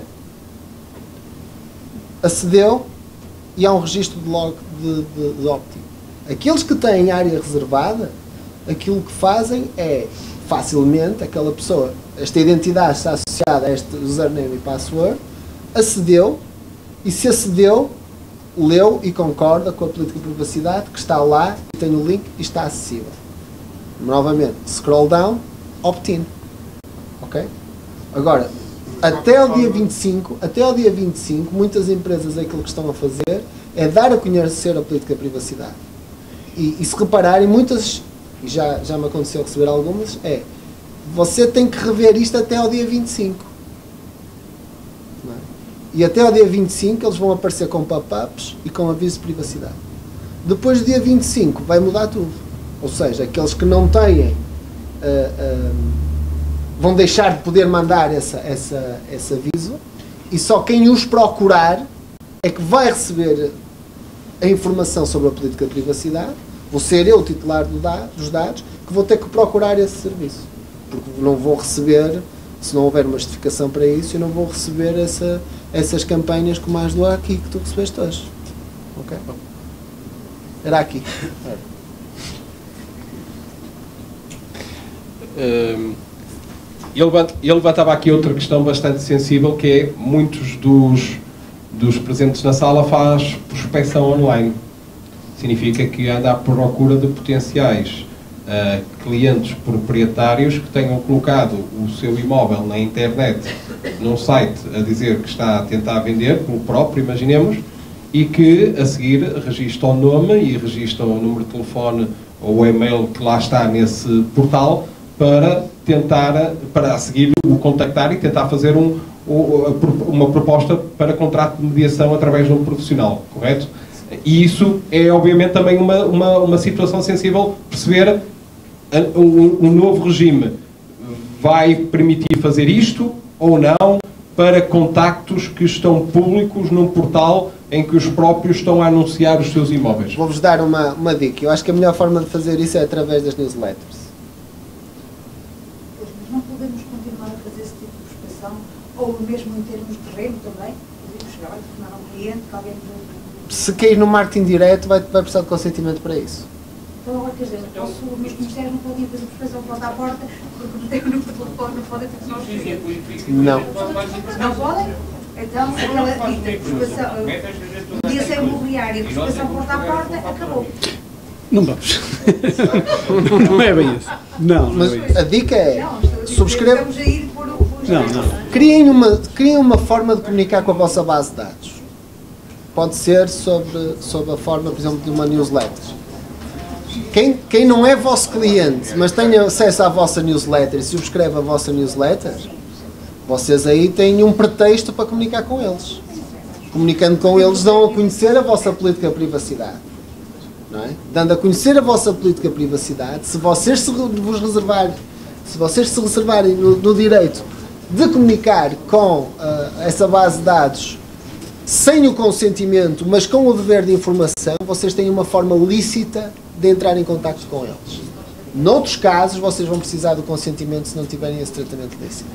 acedeu e há um registro de log de, de, de opt-in. Aqueles que têm área reservada, aquilo que fazem é, facilmente, aquela pessoa, esta identidade está associada a este username e password, acedeu, e se acedeu, leu e concorda com a política de privacidade que está lá, e tem o link e está acessível. Novamente, scroll down, opt-in. Ok? Agora, até ao dia vinte e cinco, até ao dia vinte e cinco, muitas empresas aquilo que estão a fazer é dar a conhecer a política de privacidade. E, e se repararem, muitas, e já, já me aconteceu receber algumas, é, você tem que rever isto até ao dia vinte e cinco. Não é? E até ao dia vinte e cinco eles vão aparecer com pop-ups e com aviso de privacidade. Depois do dia vinte e cinco vai mudar tudo. Ou seja, aqueles que não têm... Uh, uh, vão deixar de poder mandar essa, essa, esse aviso, e só quem os procurar é que vai receber a informação sobre a política de privacidade. Vou ser eu o titular do da, dos dados que vou ter que procurar esse serviço, porque não vou receber Se não houver uma justificação para isso, eu não vou receber essa, essas campanhas como as do aqui que tu recebeste hoje. Ok? Era aqui. Um, ele, ele levantava aqui outra questão bastante sensível, que é muitos dos, dos presentes na sala faz prospecção online. Significa que anda à procura de potenciais uh, clientes proprietários que tenham colocado o seu imóvel na internet, num site, a dizer que está a tentar vender, pelo próprio, imaginemos, e que a seguir registram o nome e registram o número de telefone ou o e-mail que lá está nesse portal, para tentar, para a seguir o contactar e tentar fazer um, uma proposta para contrato de mediação através de um profissional, correto? E isso é obviamente também uma, uma, uma situação sensível, perceber um, um novo regime vai permitir fazer isto ou não para contactos que estão públicos num portal em que os próprios estão a anunciar os seus imóveis. Vou-vos dar uma, uma dica. Eu acho que a melhor forma de fazer isso é através das newsletters. Não podemos continuar a fazer esse tipo de prospeção, ou mesmo em termos de remo também, podemos chegar a tornar um cliente que alguém... Se cair no marketing direto, vai, vai precisar de consentimento para isso. Então, agora, quer dizer, posso, os meus comerciais não podem fazer prospeção porta à porta, porque não têm o número de telefone, não podem ter só os clientes. Não. Não podem? Então, aquela dita, prospeção, mediação imobiliária, prospeção porta à porta, acabou. Não vamos. Não é bem isso. Não, não Mas é bem isso. a dica é, Não, estou a dizer, subscreva... estamos a ir por... por Não, não. Criem uma, criem uma forma de comunicar com a vossa base de dados. Pode ser sobre, sobre a forma, por exemplo, de uma newsletter. Quem, quem não é vosso cliente, mas tem acesso à vossa newsletter e subscreve a vossa newsletter, vocês aí têm um pretexto para comunicar com eles. Comunicando com eles, dão a conhecer a vossa política de privacidade. Não é? Dando a conhecer a vossa política de privacidade, se vocês se vos reservarem, se vocês se reservarem no, no direito de comunicar com uh, essa base de dados sem o consentimento, mas com o dever de informação, vocês têm uma forma lícita de entrar em contacto com eles. Noutros casos, vocês vão precisar do consentimento se não tiverem esse tratamento lícito.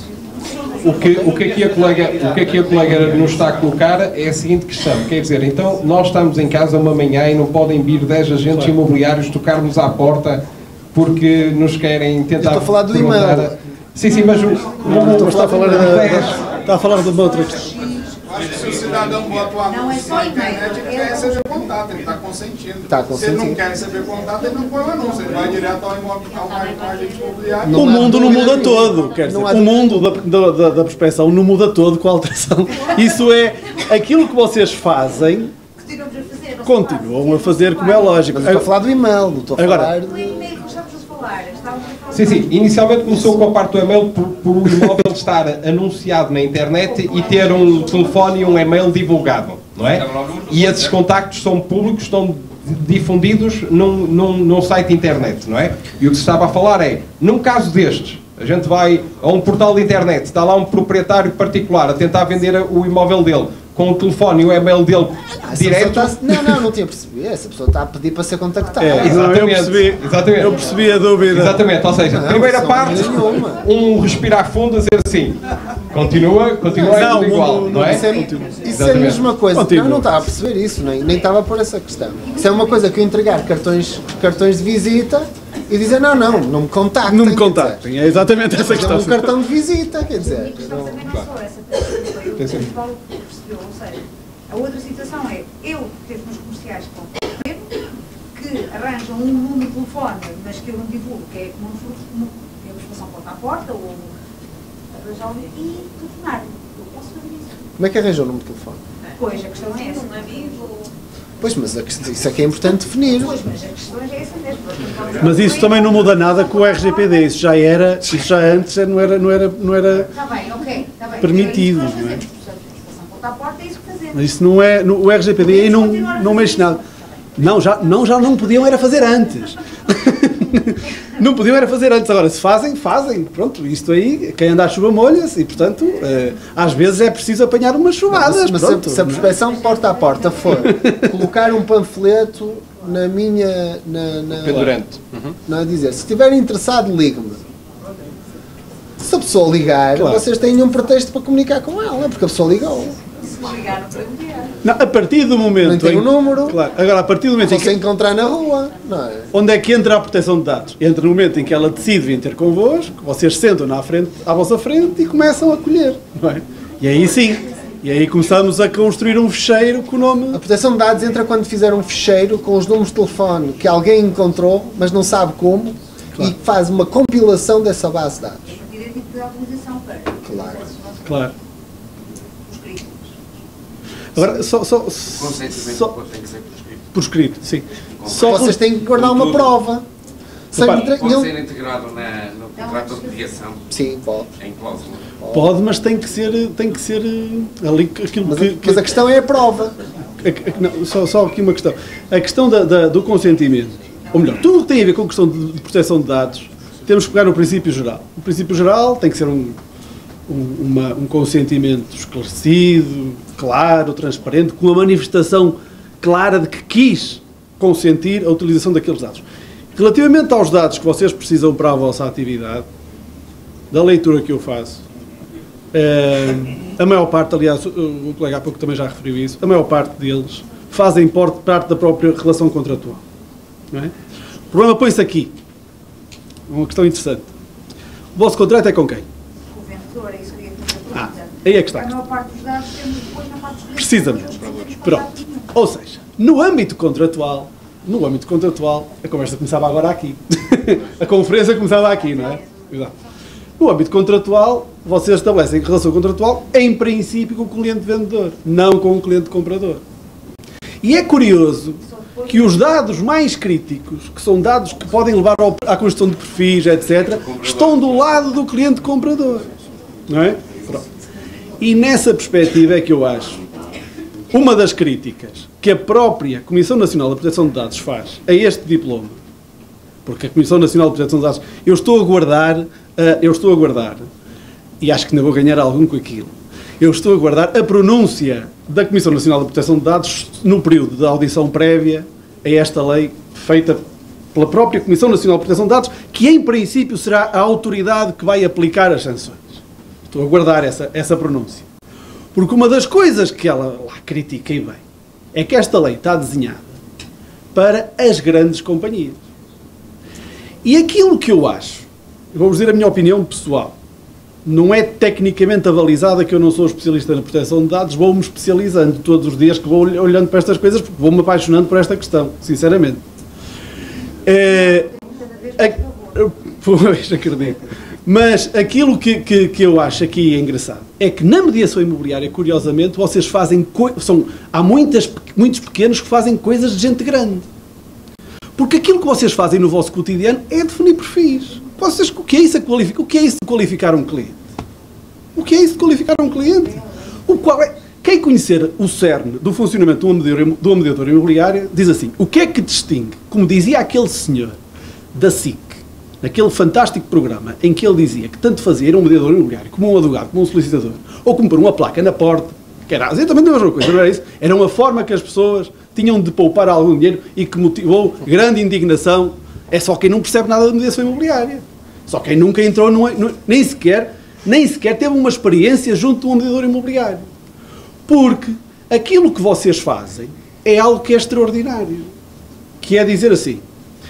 O que, o, que aqui a colega, o que aqui a colega nos está a colocar é a seguinte questão, quer dizer, então nós estamos em casa uma manhã e não podem vir dez agentes imobiliários tocar-nos à porta porque nos querem tentar... Eu estou a falar do perguntar... e-mail. Sim, sim, mas... Não, estou a falar, falar da, está a falar de uma outra questão. Acho que se o cidadão bota o Não é anúncio só na e-mail, internet, ele é- quer receber contato, ele está consentindo. Tá Se consentindo. ele não quer receber contato, ele não põe o anúncio, ele vai direto ao imóvel, ao agente imobiliário. Não O há mundo não dúvida muda nenhuma. todo, quer dizer, Não há o dúvida mundo da, da, da, da prospecção não muda todo com a alteração. Isso é aquilo que vocês fazem, Continuamos a fazer, não se continuam a fazer como é lógico. Mas eu estou a falar do e-mail, não estou a Agora- falar faz. O de... e-mail que estamos a falar, estávamos a falar... Sim, sim, inicialmente começou com a parte do e-mail por, por o imóvel estar anunciado na internet e ter um telefone e um e-mail divulgado, não é? E esses contactos são públicos, estão difundidos num, num, num site internet, não é? E o que se estava a falar é, num caso destes, a gente vai a um portal de internet, está lá um proprietário particular a tentar vender o imóvel dele, com o telefone e o e-mail dele Essa direto... pessoa está- Não, não, não tinha percebido. Essa pessoa está a pedir para ser contactada. É, não, eu Exatamente, percebi, exatamente. eu percebi a dúvida. Exatamente, ou seja, Não, primeira não, parte, nenhuma. um respirar fundo, a dizer assim, continua, continua é Não, tudo igual, não- não é? Isso é, isso é a Exatamente. mesma coisa. Continua. Não, não estava a perceber isso, nem, nem estava a pôr essa questão. Isso é uma coisa que eu entregar cartões, cartões de visita e dizer, não, não, não me contactem. Não me quer contactem, é exatamente essa dizer, questão. um cartão de visita, quer A dizer. questão não- também não só essa, eu Tem sempre. falo o que percebeu, ou seja, a outra situação é, eu teve nos comerciais com que arranjam um número de telefone, mas que eu não divulgo, que é como uma expressão porta a porta, ou arranjar um- e telefonar. Eu posso fazer isso. Como é que arranjou o número de telefone? Pois, a questão é essa. Um amigo. Pois, mas a questão- isso é que é importante definir. Pois, mas a questão é essa mesmo. Mas isso também não muda nada com o R G P D, isso já era, isso já antes não era, não era, não era Está bem, ok, está bem. permitido, É isso que nós não é? fazemos, portanto, expressão porta a porta é isso que fazemos. Mas isso não é, no- o R G P D aí não, não mexe nada. Não já, não, já não podiam era fazer antes. Não podiam era fazer antes. Agora, se fazem, fazem. Pronto, isto aí, quem anda à chuva molha-se e, portanto, eh, às vezes é preciso apanhar umas chuvadas. Mas pronto, se, se a não é? prospeção porta a porta for colocar um panfleto na minha... Na, na, Pendurante. Uhum. não é dizer, se estiver interessado, ligue-me. Se a pessoa ligar, Claro. vocês têm um pretexto para comunicar com ela, porque a pessoa ligou. Se não ligar, não podemos ligar. Não, a partir do momento Nem tem em- o número. Claro, agora a partir do momento Só em se que, encontrar na rua, não é? onde é que entra a proteção de dados? Entra no momento em que ela decide vir ter convosco, vocês sentam na frente, à vossa frente e começam a colher, não é? E aí sim, e aí começamos a construir um fecheiro com o nome... A proteção de dados entra quando fizer um ficheiro com os números de telefone que alguém encontrou, mas não sabe como, Claro. e faz uma compilação dessa base de dados. Direito tipo de autorização para. Claro. Claro. Agora, só... só, Consentimento só tem que ser por escrito. por escrito, sim. Só Vocês têm que guardar uma Tudo. prova. Sem Repare, tra- Pode nenhum- ser integrado na, no contrato de mediação, Sim, pode. em cláusula. Pode, mas tem que ser, tem que ser eh, ali aquilo Mas, que... a, mas a questão é a prova. A- a- não, só, só aqui uma questão. A questão da- da- do consentimento, ou melhor, tudo o que tem a ver com a questão de, de proteção de dados, temos que pegar no princípio geral. O princípio geral tem que ser um, um, uma- um consentimento esclarecido, claro, transparente, com a manifestação clara de que quis consentir a utilização daqueles dados. Relativamente aos dados que vocês precisam para a vossa atividade, da leitura que eu faço, eh, a maior parte, aliás, o colega há pouco também já referiu isso, a maior parte deles fazem parte, parte da própria relação contratual. Não é? O problema põe-se aqui. É uma questão interessante. O vosso contrato é com quem? O vendedor, é isso que eu ia fazer. Ah, aí é que está. A maior parte dos dados temos depois na parte dos Precisamente. vendedores. Pronto. Ou seja, no âmbito contratual, no âmbito contratual, a conversa começava agora aqui. A conferência começava aqui, não é? Exato. No âmbito contratual, vocês estabelecem relação contratual, em princípio, com o cliente vendedor, não com o cliente comprador. E é curioso que os dados mais críticos, que são dados que podem levar ao, à construção de perfis, etcétera, estão do lado do cliente comprador. Não é? Pronto. E nessa perspectiva é que eu acho uma das críticas que a própria Comissão Nacional da Proteção de Dados faz a este diploma, porque a Comissão Nacional de Proteção de Dados, eu estou a guardar, uh, eu estou a guardar, e acho que ainda vou ganhar algum com aquilo, eu estou a guardar a pronúncia da Comissão Nacional de Proteção de Dados no período da audição prévia a esta lei feita pela própria Comissão Nacional de Proteção de Dados, que em princípio será a autoridade que vai aplicar as sanções. Estou a guardar essa, essa pronúncia. Porque uma das coisas que ela lá critica e bem é que esta lei está desenhada para as grandes companhias. E aquilo que eu acho, eu vou-vos dizer a minha opinião pessoal, não é tecnicamente avalizada, que eu não sou especialista na proteção de dados, vou-me especializando todos os dias que vou olhando para estas coisas, porque vou-me apaixonando por esta questão, sinceramente. É, a, pois, acredito. Mas aquilo que, que, que eu acho aqui engraçado é que na mediação imobiliária, curiosamente, vocês fazem são há muitas, muitos pequenos que fazem coisas de gente grande. Porque aquilo que vocês fazem no vosso cotidiano é definir perfis. Vocês, o que é isso a qualificar? O que é isso de qualificar um cliente? O que é isso de qualificar um cliente? O qual é, quem conhecer o cerne do funcionamento de uma mediadora, de uma mediadora imobiliária diz assim: o que é que distingue, como dizia aquele senhor da S I C, naquele fantástico programa em que ele dizia que tanto fazia ir um mediador imobiliário como um advogado, como um solicitador, ou como pôr uma placa na porta, que era exatamente a mesma coisa, não era isso? Era uma forma que as pessoas tinham de poupar algum dinheiro e que motivou grande indignação. É só quem não percebe nada da mediação imobiliária. Só quem nunca entrou, numa, nem, sequer, nem sequer teve uma experiência junto de um mediador imobiliário. Porque aquilo que vocês fazem é algo que é extraordinário. Que é dizer assim: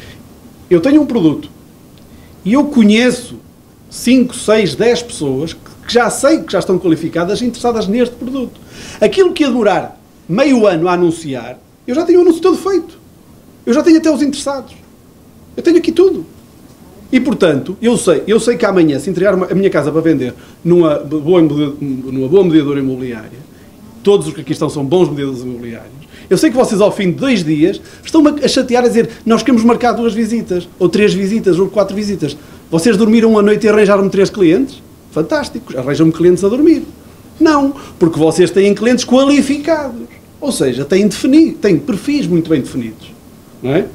eu tenho um produto e eu conheço cinco, seis, dez pessoas que já sei que já estão qualificadas e interessadas neste produto. Aquilo que ia demorar meio ano a anunciar, eu já tenho o anúncio todo feito. Eu já tenho até os interessados. Eu tenho aqui tudo. E, portanto, eu sei, eu sei que amanhã, se entregar uma, a minha casa para vender numa boa, numa boa mediadora imobiliária, todos os que aqui estão são bons mediadores imobiliários, eu sei que vocês, ao fim de dois dias, estão a chatear a dizer: nós queremos marcar duas visitas, ou três visitas, ou quatro visitas. Vocês dormiram uma noite e arranjaram-me três clientes? Fantásticos, arranjam-me clientes a dormir. Não, porque vocês têm clientes qualificados. Ou seja, têm, definido, têm perfis muito bem definidos. Não é?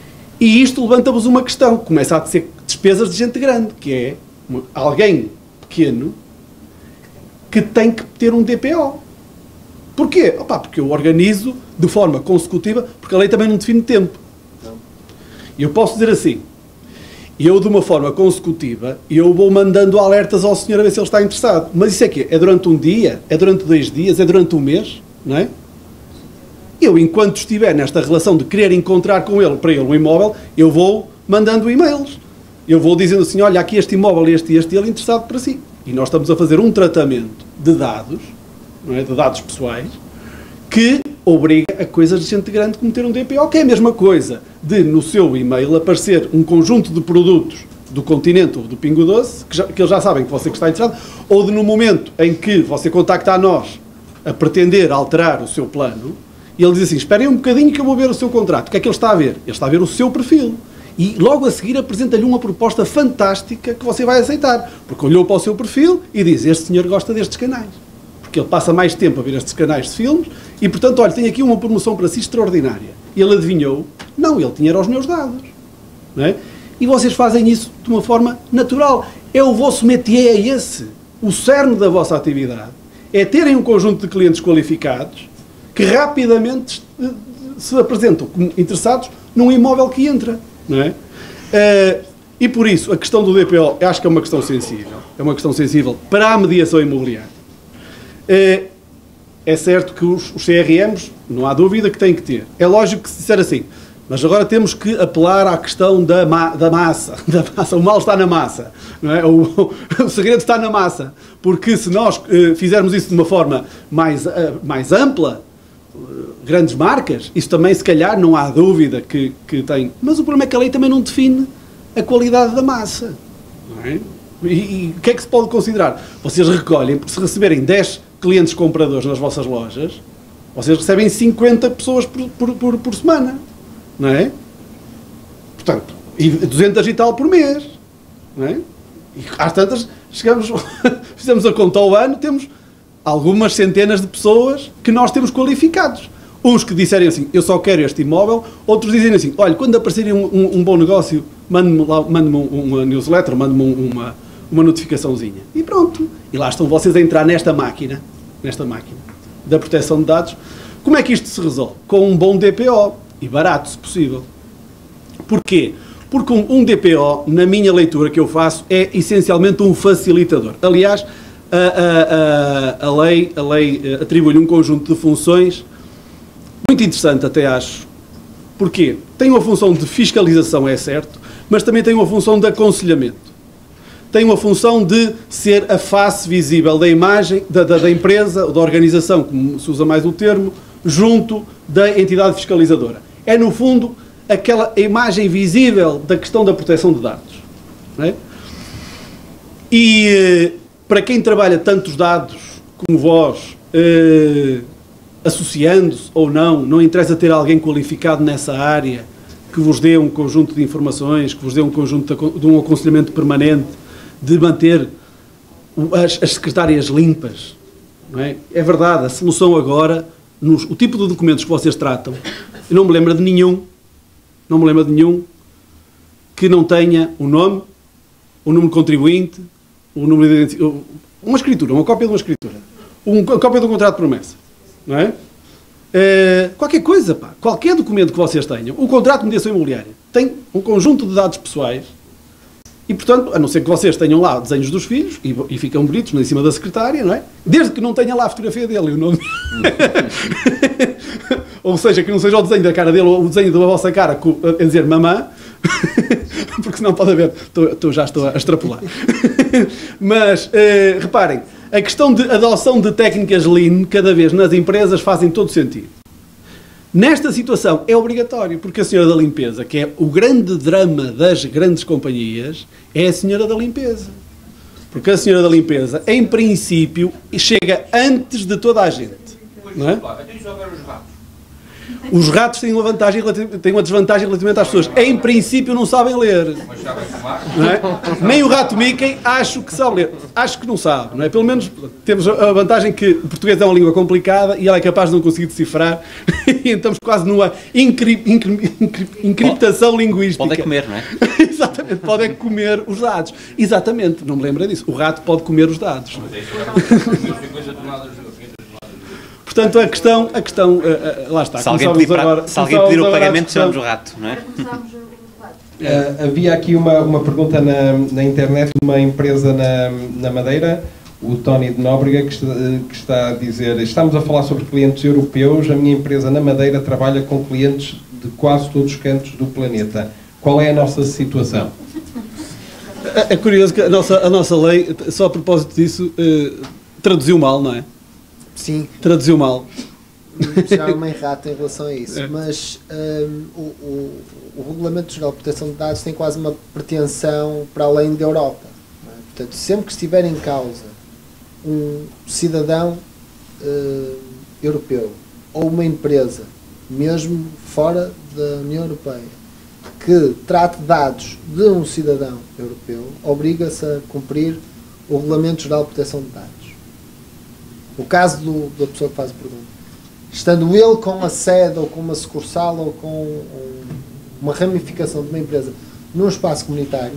E isto levanta-vos uma questão, começa a ser despesas de gente grande, que é uma, alguém pequeno que tem que ter um D P O. Porquê? Opa, porque eu organizo de forma consecutiva, porque a lei também não define tempo. E eu posso dizer assim: E eu, de uma forma consecutiva, eu vou mandando alertas ao senhor a ver se ele está interessado. Mas isso é quê? É durante um dia? É durante dois dias? É durante um mês? Não é? Eu, enquanto estiver nesta relação de querer encontrar com ele, para ele, um imóvel, eu vou mandando e-mails. Eu vou dizendo assim, olha, aqui este imóvel, este e este, ele interessado para si. E nós estamos a fazer um tratamento de dados, não é? De dados pessoais, que obriga a coisas de gente grande como ter um D P O, que é a mesma coisa de, no seu e-mail, aparecer um conjunto de produtos do Continente ou do Pingo Doce, que, já, que eles já sabem que você que está interessado, ou de no momento em que você contacta a nós a pretender alterar o seu plano, e ele diz assim, esperem um bocadinho que eu vou ver o seu contrato. O que é que ele está a ver? Ele está a ver o seu perfil. E logo a seguir apresenta-lhe uma proposta fantástica que você vai aceitar. Porque olhou para o seu perfil e diz, este senhor gosta destes canais. Porque ele passa mais tempo a ver estes canais de filmes e, portanto, olha, tem aqui uma promoção para si extraordinária. E ele adivinhou? Não, ele tinha os meus dados. Não é? E vocês fazem isso de uma forma natural. É o vosso métier, é esse. O cerne da vossa atividade é terem um conjunto de clientes qualificados que rapidamente se apresentam como interessados num imóvel que entra. Não é? Uh, e por isso, a questão do D P O, eu acho que é uma questão sensível. É uma questão sensível para a mediação imobiliária. Uh, é certo que os, os C R Ms, não há dúvida que têm que ter. É lógico que se disser assim, mas agora temos que apelar à questão da, ma da, massa, da massa. O mal está na massa. Não é? o, o segredo está na massa. Porque se nós uh, fizermos isso de uma forma mais, uh, mais ampla, grandes marcas, isso também se calhar não há dúvida que, que tem, mas o problema é que a lei também não define a qualidade da massa, não é? e, e o que é que se pode considerar? Vocês recolhem, porque se receberem dez clientes compradores nas vossas lojas, vocês recebem cinquenta pessoas por, por, por, por semana, não é? Portanto, e duzentas e tal por mês, não é? E às tantas chegamos, fizemos a conta ao ano, temos algumas centenas de pessoas que nós temos qualificados. Uns que disserem assim, eu só quero este imóvel, outros dizem assim, olha, quando aparecer um, um, um bom negócio, mande-me mande uma newsletter, mande-me uma, uma notificaçãozinha. E pronto. E lá estão vocês a entrar nesta máquina, nesta máquina da proteção de dados. Como é que isto se resolve? Com um bom D P O. E barato, se possível. Porquê? Porque um, um D P O, na minha leitura que eu faço, é essencialmente um facilitador. Aliás, A, a, a, a lei, a lei atribui-lhe um conjunto de funções muito interessante, até acho. Porquê? Tem uma função de fiscalização, é certo, mas também tem uma função de aconselhamento. Tem uma função de ser a face visível da imagem, da, da, da empresa, ou da organização, como se usa mais o termo, junto da entidade fiscalizadora. É, no fundo, aquela imagem visível da questão da proteção de dados. Não é? E para quem trabalha tantos dados como vós, eh, associando-se ou não, não interessa ter alguém qualificado nessa área que vos dê um conjunto de informações, que vos dê um conjunto de, de um aconselhamento permanente, de manter as, as secretárias limpas. Não é? É verdade, a solução agora, nos, o tipo de documentos que vocês tratam, eu não me lembro de nenhum, não me lembro de nenhum que não tenha o nome, o número de contribuinte, o número de uma escritura, uma cópia de uma escritura, uma cópia de um contrato de promessa, não é? Uh, qualquer coisa, pá, qualquer documento que vocês tenham, o contrato de mediação imobiliária tem um conjunto de dados pessoais e, portanto, a não ser que vocês tenham lá desenhos dos filhos e, e ficam bonitos em cima da secretária, não é? Desde que não tenha lá a fotografia dele e o nome ou seja, que não seja o desenho da cara dele ou o desenho da vossa cara a dizer mamã porque senão pode haver, tô, tô, já estou a extrapolar. Mas, eh, reparem, a questão de adoção de técnicas Lean, cada vez nas empresas, fazem todo sentido. Nesta situação é obrigatório, porque a senhora da limpeza, que é o grande drama das grandes companhias, é a senhora da limpeza. Porque a senhora da limpeza, em princípio, chega antes de toda a gente. Não é? Os ratos têm uma vantagem, têm uma desvantagem relativamente às pessoas. Em princípio não sabem ler. Não é? Nem o rato Mickey acho que sabe ler. Acho que não sabe. Não é? Pelo menos temos a vantagem que o português é uma língua complicada e ela é capaz de não conseguir decifrar. E estamos quase numa encri encri encri encriptação linguística. Pode é comer, não é? Exatamente, pode é comer os dados. Exatamente, não me lembro disso. O rato pode comer os dados. Não é? Portanto, a questão, a questão uh, uh, lá está. Se alguém pedir, para, agora, se alguém pedir o pagamento, chamamos o rato, não é? Uh, havia aqui uma, uma pergunta na, na internet de uma empresa na, na Madeira, o Tony de Nóbrega, que está, que está a dizer: estamos a falar sobre clientes europeus, a minha empresa na Madeira trabalha com clientes de quase todos os cantos do planeta. Qual é a nossa situação? É, é curioso que a nossa, a nossa lei, só a propósito disso, eh, traduziu mal, não é? Sim. Traduziu mal. Já há uma errata em relação a isso, É. mas um, o, o, o Regulamento Geral de Proteção de Dados tem quase uma pretensão para além da Europa. Não é? Portanto, sempre que estiver em causa um cidadão uh, europeu ou uma empresa, mesmo fora da União Europeia, que trate dados de um cidadão europeu, obriga-se a cumprir o Regulamento Geral de Proteção de Dados. O caso do, da pessoa que faz a pergunta. Estando ele com a sede ou com uma sucursal ou com um, uma ramificação de uma empresa num espaço comunitário,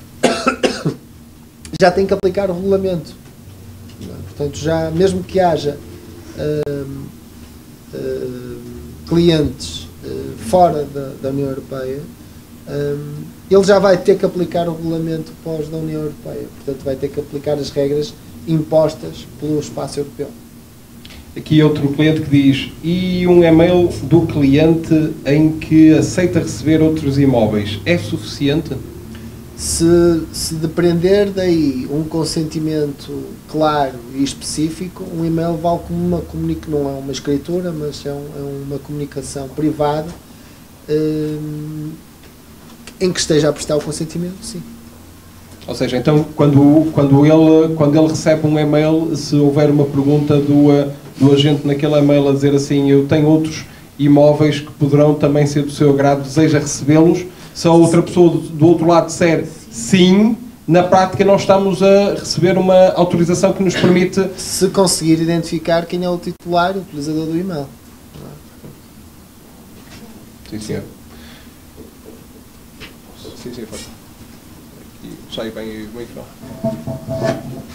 já tem que aplicar o regulamento. Portanto, já, mesmo que haja uh, uh, clientes uh, fora da, da União Europeia, um, ele já vai ter que aplicar o regulamento pós da União Europeia. Portanto, vai ter que aplicar as regras impostas pelo espaço europeu. Aqui outro cliente que diz: e um e-mail do cliente em que aceita receber outros imóveis, é suficiente? Se, se depender daí um consentimento claro e específico, um e-mail vale como uma comunicação, não é uma escritura, mas é, um, é uma comunicação privada, hum, em que esteja a prestar o consentimento, sim. Ou seja, então, quando, quando, ele, quando ele recebe um e-mail, se houver uma pergunta do, do agente naquele e-mail a dizer assim: eu tenho outros imóveis que poderão também ser do seu agrado, deseja recebê-los, se a outra pessoa do, do outro lado disser sim, na prática nós estamos a receber uma autorização que nos permite... Se conseguir identificar quem é o titular, o utilizador do e-mail. Sim, senhor. Sim, sim, pode. Sai bem o microfone.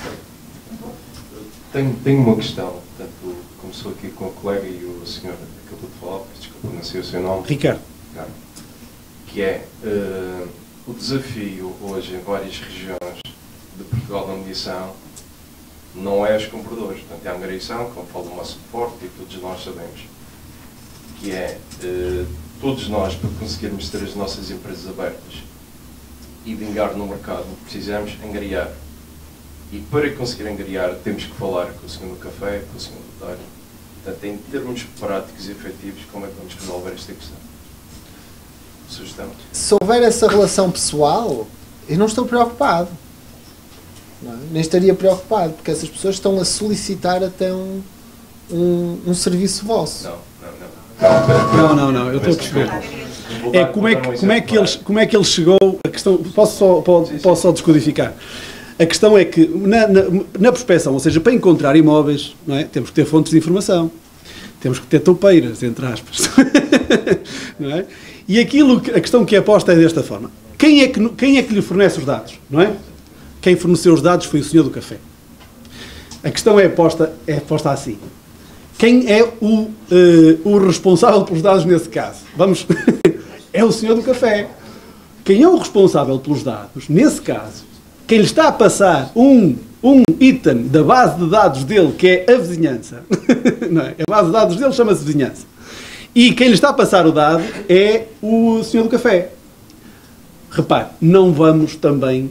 Tenho, tenho uma questão, portanto, começou aqui com o colega e o senhor acabou de falar, desculpa, não sei o seu nome. Ricardo. Ricardo. Que é uh, o desafio hoje em várias regiões de Portugal da mediação não é os compradores, portanto é a angariação, como fala o nosso suporte e todos nós sabemos, que é uh, todos nós, para conseguirmos ter as nossas empresas abertas e vingar no mercado, precisamos angariar. E para conseguir angariar, temos que falar com o senhor do café, com o senhor do talho. Portanto, em termos práticos e efetivos, como é que vamos resolver esta questão? Sugestão. Se houver essa relação pessoal, eu não estou preocupado. Não é? Nem estaria preocupado, porque essas pessoas estão a solicitar até um, um, um serviço vosso. Não, não, não. Não, não, não, eu estou a perceber. É, como, é que, como, é que eles, como é que ele chegou, a questão, posso só, posso, posso só descodificar. A questão é que na, na, na prospecção, ou seja, para encontrar imóveis, não é, temos que ter fontes de informação, temos que ter toupeiras, entre aspas. Não é? E aquilo, a questão que é posta é desta forma: quem é, que, quem é que lhe fornece os dados? Não é? Quem forneceu os dados foi o senhor do café. A questão é posta, é posta assim: quem é o, uh, o responsável pelos dados nesse caso? Vamos. É o senhor do café. Quem é o responsável pelos dados, nesse caso, quem lhe está a passar um, um item da base de dados dele, que é a vizinhança, não é? A base de dados dele chama-se vizinhança. E quem lhe está a passar o dado é o senhor do café. Repare, não vamos também...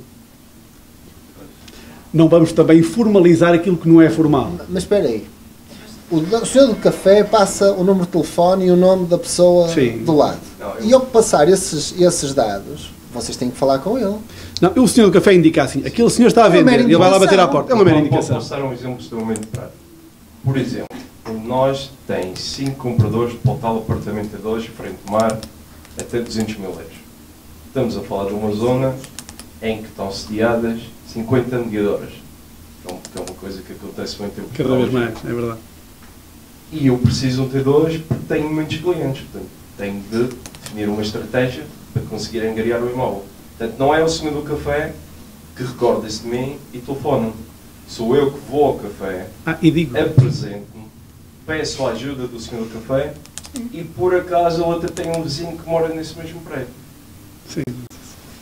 Não vamos também formalizar aquilo que não é formal. Mas espera aí. O, o senhor do café passa o número de telefone e o nome da pessoa Sim. do lado. Não, eu... E ao passar esses, esses dados, vocês têm que falar com ele. Não, o senhor do café indica assim: aquele senhor está a vender, é ele vai lá bater à porta. É uma mera indicação. Posso dar um exemplo extremamente prático. Por exemplo, nós tem cinco compradores para o tal apartamento a dois, frente ao mar, até duzentos mil euros. Estamos a falar de uma zona em que estão sediadas cinquenta mediadoras. Que é uma coisa que acontece muito em Portugal. Cada vez mais, é verdade. E eu preciso de um T dois porque tenho muitos clientes. Portanto, tenho de definir uma estratégia para conseguir angariar o imóvel. Portanto, não é o senhor do café que recorda-se de mim e telefona-me. Sou eu que vou ao café, ah, e digo. apresento-me, peço a ajuda do senhor do café e, por acaso, ele até tem um vizinho que mora nesse mesmo prédio. Sim.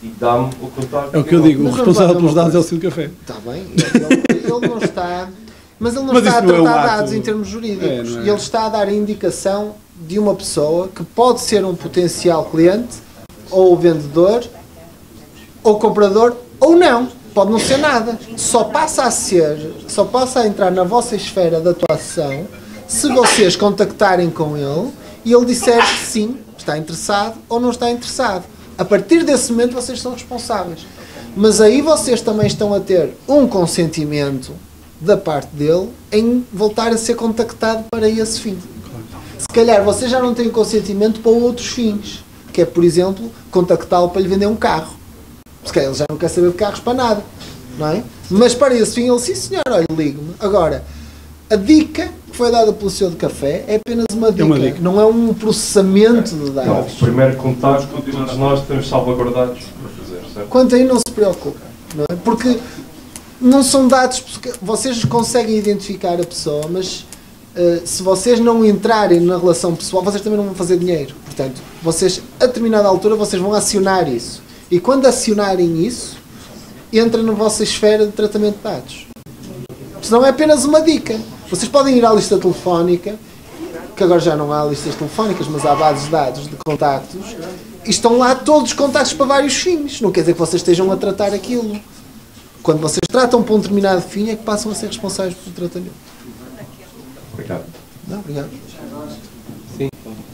e dá-me o contacto. É o que eu digo, o Mas vamos responsável lá ver pelos uma dados é o coisa. Ciro Café. Está bem, ele, ele não está, mas ele não Mas está a isso não é um tratar ato- dados em termos jurídicos. É, não é? Ele está a dar a indicação de uma pessoa que pode ser um potencial cliente, ou vendedor, ou comprador, ou não. Pode não ser nada. Só passa a ser, só passa a entrar na vossa esfera de atuação se vocês contactarem com ele e ele disser que sim, está interessado ou não está interessado. A partir desse momento vocês são responsáveis. Mas aí vocês também estão a ter um consentimento da parte dele em voltar a ser contactado para esse fim. Se calhar vocês já não têm consentimento para outros fins, que é, por exemplo, contactá-lo para lhe vender um carro. Se calhar ele já não quer saber de carros para nada, não é? Mas para esse fim ele, sim senhor, olha, ligue-me. Agora, a dica que foi dada pelo senhor de café é apenas uma dica, É uma dica. não é um processamento de Não, dados. o primeiro contacto, todos nós temos salvaguardados para fazer, certo? Quanto aí não se preocupe, não é? Porque não são dados, vocês conseguem identificar a pessoa, mas uh, se vocês não entrarem na relação pessoal, vocês também não vão fazer dinheiro. Portanto, vocês, a determinada altura, vocês vão acionar isso. E quando acionarem isso, entra na vossa esfera de tratamento de dados. Senão é apenas uma dica. Vocês podem ir à lista telefónica, que agora já não há listas telefónicas, mas há bases de dados de contactos, e estão lá todos os contactos para vários fins. Não quer dizer que vocês estejam a tratar aquilo. Quando vocês tratam para um determinado fim, é que passam a ser responsáveis pelo tratamento. Obrigado. Não, obrigado. Sim.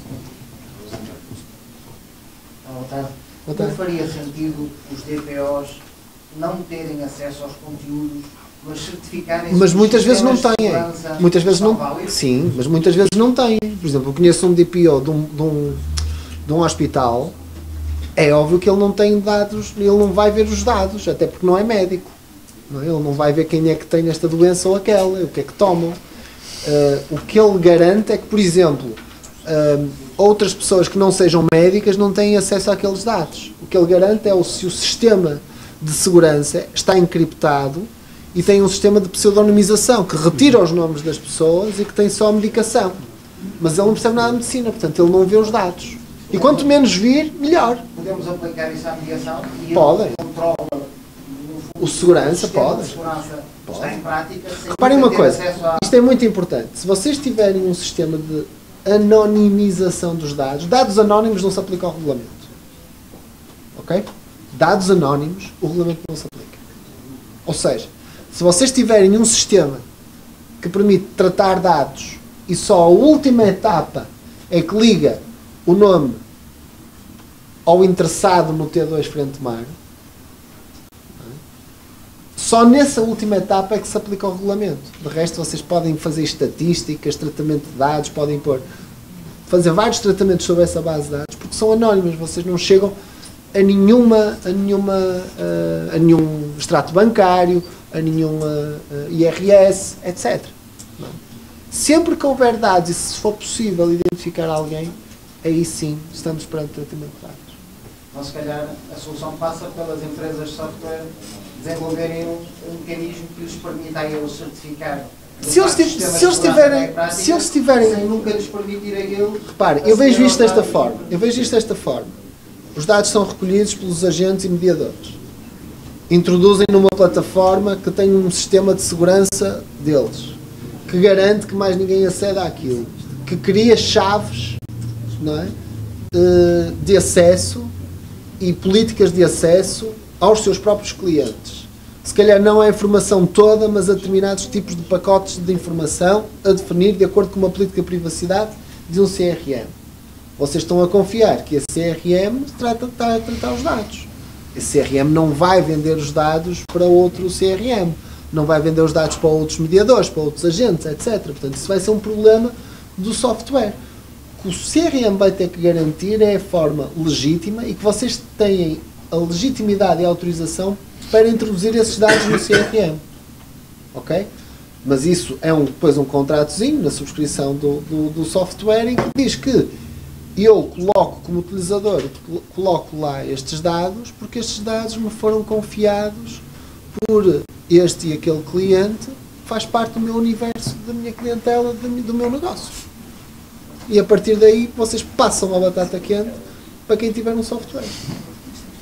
Boa tarde. Boa tarde. Não faria sentido os D P Os não terem acesso aos conteúdos, mas certificarem... Mas muitas vezes não têm. Muitas vezes não. válidos? Sim, mas muitas vezes não têm. Por exemplo, eu conheço um D P O de um, de um, de um hospital. É óbvio que ele não tem dados, ele não vai ver os dados, até porque não é médico. Não é? Ele não vai ver quem é que tem esta doença ou aquela, o que é que tomam. Uh, o que ele garante é que, por exemplo, uh, outras pessoas que não sejam médicas não têm acesso àqueles dados. O que ele garante é o, se o sistema de segurança está encriptado e tem um sistema de pseudonimização que retira os nomes das pessoas e que tem só a medicação. Mas ele não percebe nada de medicina, portanto ele não vê os dados. E quanto menos vir, melhor. Podemos aplicar isso à mediação e Podem. ele controla O segurança, o sistema pode. de segurança está em prática sem Reparem uma ter coisa, acesso a... isto é muito importante. Se vocês tiverem um sistema de anonimização dos dados, dados anónimos não se aplicam ao regulamento. Ok? Dados anónimos, o regulamento não se aplica. Ou seja, se vocês tiverem um sistema que permite tratar dados e só a última etapa é que liga o nome ao interessado no T dois frente mar, só nessa última etapa é que se aplica o regulamento. De resto, vocês podem fazer estatísticas, tratamento de dados, podem pôr, fazer vários tratamentos sobre essa base de dados, porque são anónimas, vocês não chegam a nenhuma, a nenhuma, a, a nenhum extrato bancário, a nenhuma a I R S, etcétera. Não. Sempre que houver dados e se for possível identificar alguém, aí sim estamos perante tratamento de dados. Então, se calhar, a solução passa pelas empresas de software desenvolverem um, um mecanismo que lhes permita a eles certificar. Se eles, tiv- se eles tiverem, se eles tiverem, sem nunca lhes permitir a ele... repare, eu vejo isto desta forma, eu vejo isto desta forma. Os dados são recolhidos pelos agentes e mediadores. Introduzem numa plataforma que tem um sistema de segurança deles, que garante que mais ninguém aceda àquilo, que cria chaves, não é, eh, de acesso e políticas de acesso aos seus próprios clientes. Se calhar não a informação toda, mas a determinados tipos de pacotes de informação a definir de acordo com uma política de privacidade de um C R M. Vocês estão a confiar que esse C R M trata, está a tratar os dados. Esse C R M não vai vender os dados para outro C R M, não vai vender os dados para outros mediadores, para outros agentes, etcétera. Portanto, isso vai ser um problema do software. O que o C R M vai ter que garantir é a forma legítima e que vocês têm a legitimidade e a autorização para introduzir esses dados no C R M. Ok? Mas isso é um, depois um contratozinho na subscrição do, do, do software em que diz que eu coloco como utilizador, coloco lá estes dados porque estes dados me foram confiados por este e aquele cliente que faz parte do meu universo, da minha clientela, do meu negócio. E a partir daí vocês passam a batata quente para quem tiver um software.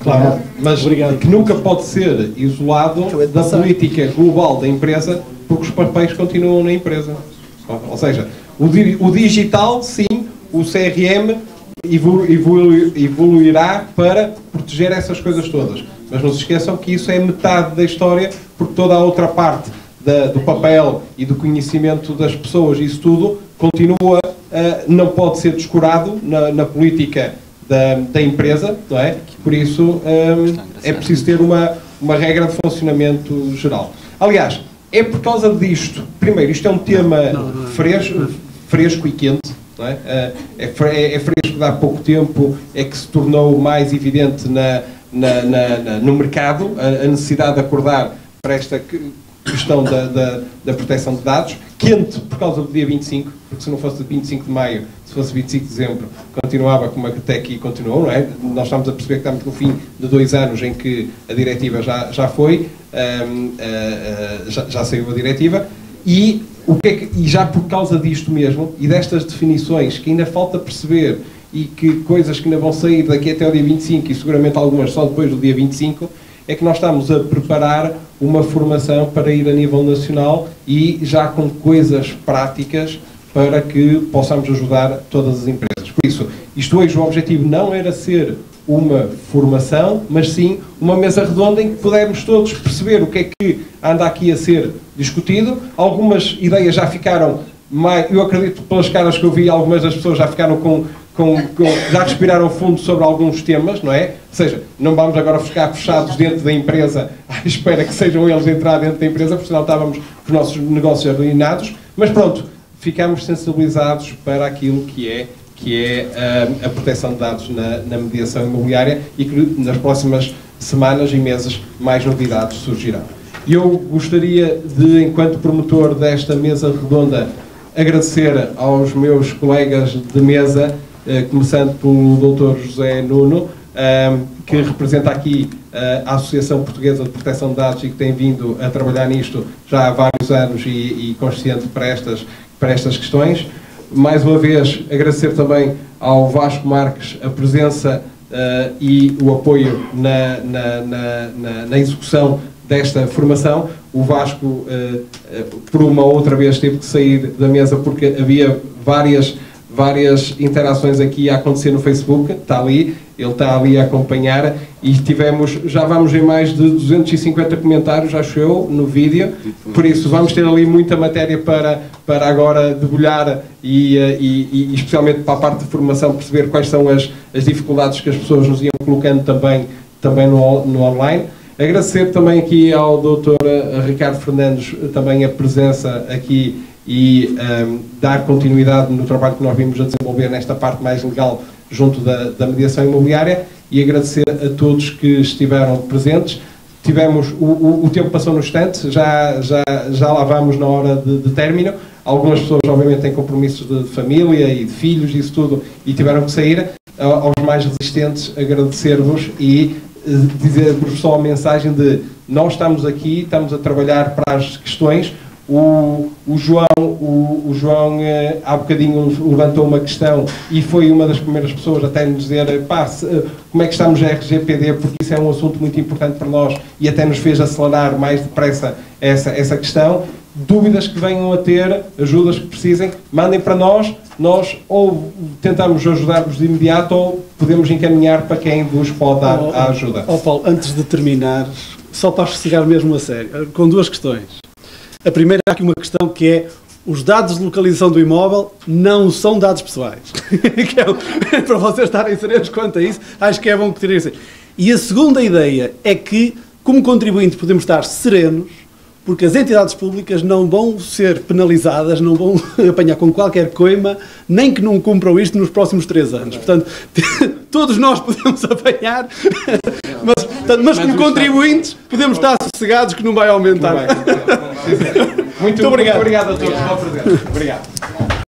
Claro, mas Obrigado. que nunca pode ser isolado da política global da empresa, porque os papéis continuam na empresa. Ou seja, o, di o digital, sim, o C R M evolu evolu evoluirá para proteger essas coisas todas. Mas não se esqueçam que isso é metade da história, porque toda a outra parte da, do papel e do conhecimento das pessoas, isso tudo, continua, uh, não pode ser descurado na, na política da, da empresa, não é? Por isso um, é preciso ter uma, uma regra de funcionamento geral. Aliás, é por causa disto, primeiro, isto é um tema fresco, fresco e quente, não é? É, é fresco de há pouco tempo, é que se tornou mais evidente na, na, na, na, no mercado a, a necessidade de acordar para esta questão da, da, da proteção de dados, quente por causa do dia vinte e cinco, porque se não fosse vinte e cinco de maio, se fosse vinte e cinco de dezembro, continuava como a que até aqui continuou, não é? Nós estamos a perceber que estamos no fim de dois anos em que a diretiva já, já foi, um, uh, uh, já, já saiu a diretiva, e, o que é que, e já por causa disto mesmo, e destas definições que ainda falta perceber, e que coisas que ainda vão sair daqui até o dia vinte e cinco, e seguramente algumas só depois do dia vinte e cinco, é que nós estamos a preparar uma formação para ir a nível nacional e já com coisas práticas para que possamos ajudar todas as empresas. Por isso, isto hoje o objetivo não era ser uma formação, mas sim uma mesa redonda em que pudermos todos perceber o que é que anda aqui a ser discutido. Algumas ideias já ficaram mais, eu acredito pelas caras que eu vi, algumas das pessoas já ficaram com Com, com, já respiraram fundo sobre alguns temas, não é? Ou seja, não vamos agora ficar fechados dentro da empresa à espera que sejam eles entrar dentro da empresa, porque senão estávamos com os nossos negócios arruinados, mas pronto, ficamos sensibilizados para aquilo que é, que é a, a proteção de dados na, na mediação imobiliária e que nas próximas semanas e meses mais novidades surgirão. E eu gostaria de, enquanto promotor desta mesa redonda, agradecer aos meus colegas de mesa, começando pelo doutor José Nuno, que representa aqui a Associação Portuguesa de Proteção de Dados e que tem vindo a trabalhar nisto já há vários anos e, e consciente para estas, para estas questões. Mais uma vez, agradecer também ao Vasco Marques a presença e o apoio na, na, na, na, na execução desta formação. O Vasco, por uma outra vez, teve que sair da mesa porque havia várias várias interações aqui a acontecer no Facebook, está ali, ele está ali a acompanhar e tivemos, já vamos em mais de duzentos e cinquenta comentários, acho eu, no vídeo, por isso vamos ter ali muita matéria para, para agora debulhar e, e, e especialmente para a parte de formação perceber quais são as, as dificuldades que as pessoas nos iam colocando também, também no, no online. Agradecer também aqui ao doutor Ricardo Fernandes também a presença aqui e um, dar continuidade no trabalho que nós vimos a desenvolver nesta parte mais legal junto da, da mediação imobiliária e agradecer a todos que estiveram presentes. Tivemos, o, o, o tempo passou no instante, já, já, já lá vamos na hora de, de término. Algumas pessoas obviamente têm compromissos de família e de filhos e isso tudo e tiveram que sair. Aos mais resistentes agradecer-vos e dizer-vos só a mensagem de nós estamos aqui, estamos a trabalhar para as questões. O, o João, o, o João eh, há bocadinho levantou uma questão e foi uma das primeiras pessoas até nos dizer pá, se, como é que estamos a R G P D, porque isso é um assunto muito importante para nós e até nos fez acelerar mais depressa essa, essa questão. Dúvidas que venham a ter, ajudas que precisem, mandem para nós, nós ou tentamos ajudar-vos de imediato ou podemos encaminhar para quem vos pode dar oh, a ajuda. Ó oh, Paulo, antes de terminar, só para chegar mesmo a sério, com duas questões. A primeira é aqui uma questão que é os dados de localização do imóvel não são dados pessoais. que é, para vocês estarem serenos quanto a isso, acho que é bom que terem isso. E a segunda ideia é que, como contribuinte, podemos estar serenos, porque as entidades públicas não vão ser penalizadas, não vão apanhar com qualquer coima, nem que não cumpram isto nos próximos três anos. Portanto, todos nós podemos apanhar, mas, portanto, mas como contribuintes podemos estar sossegados que não vai aumentar. Muito, muito obrigado. Muito obrigado a todos pela presença. Obrigado.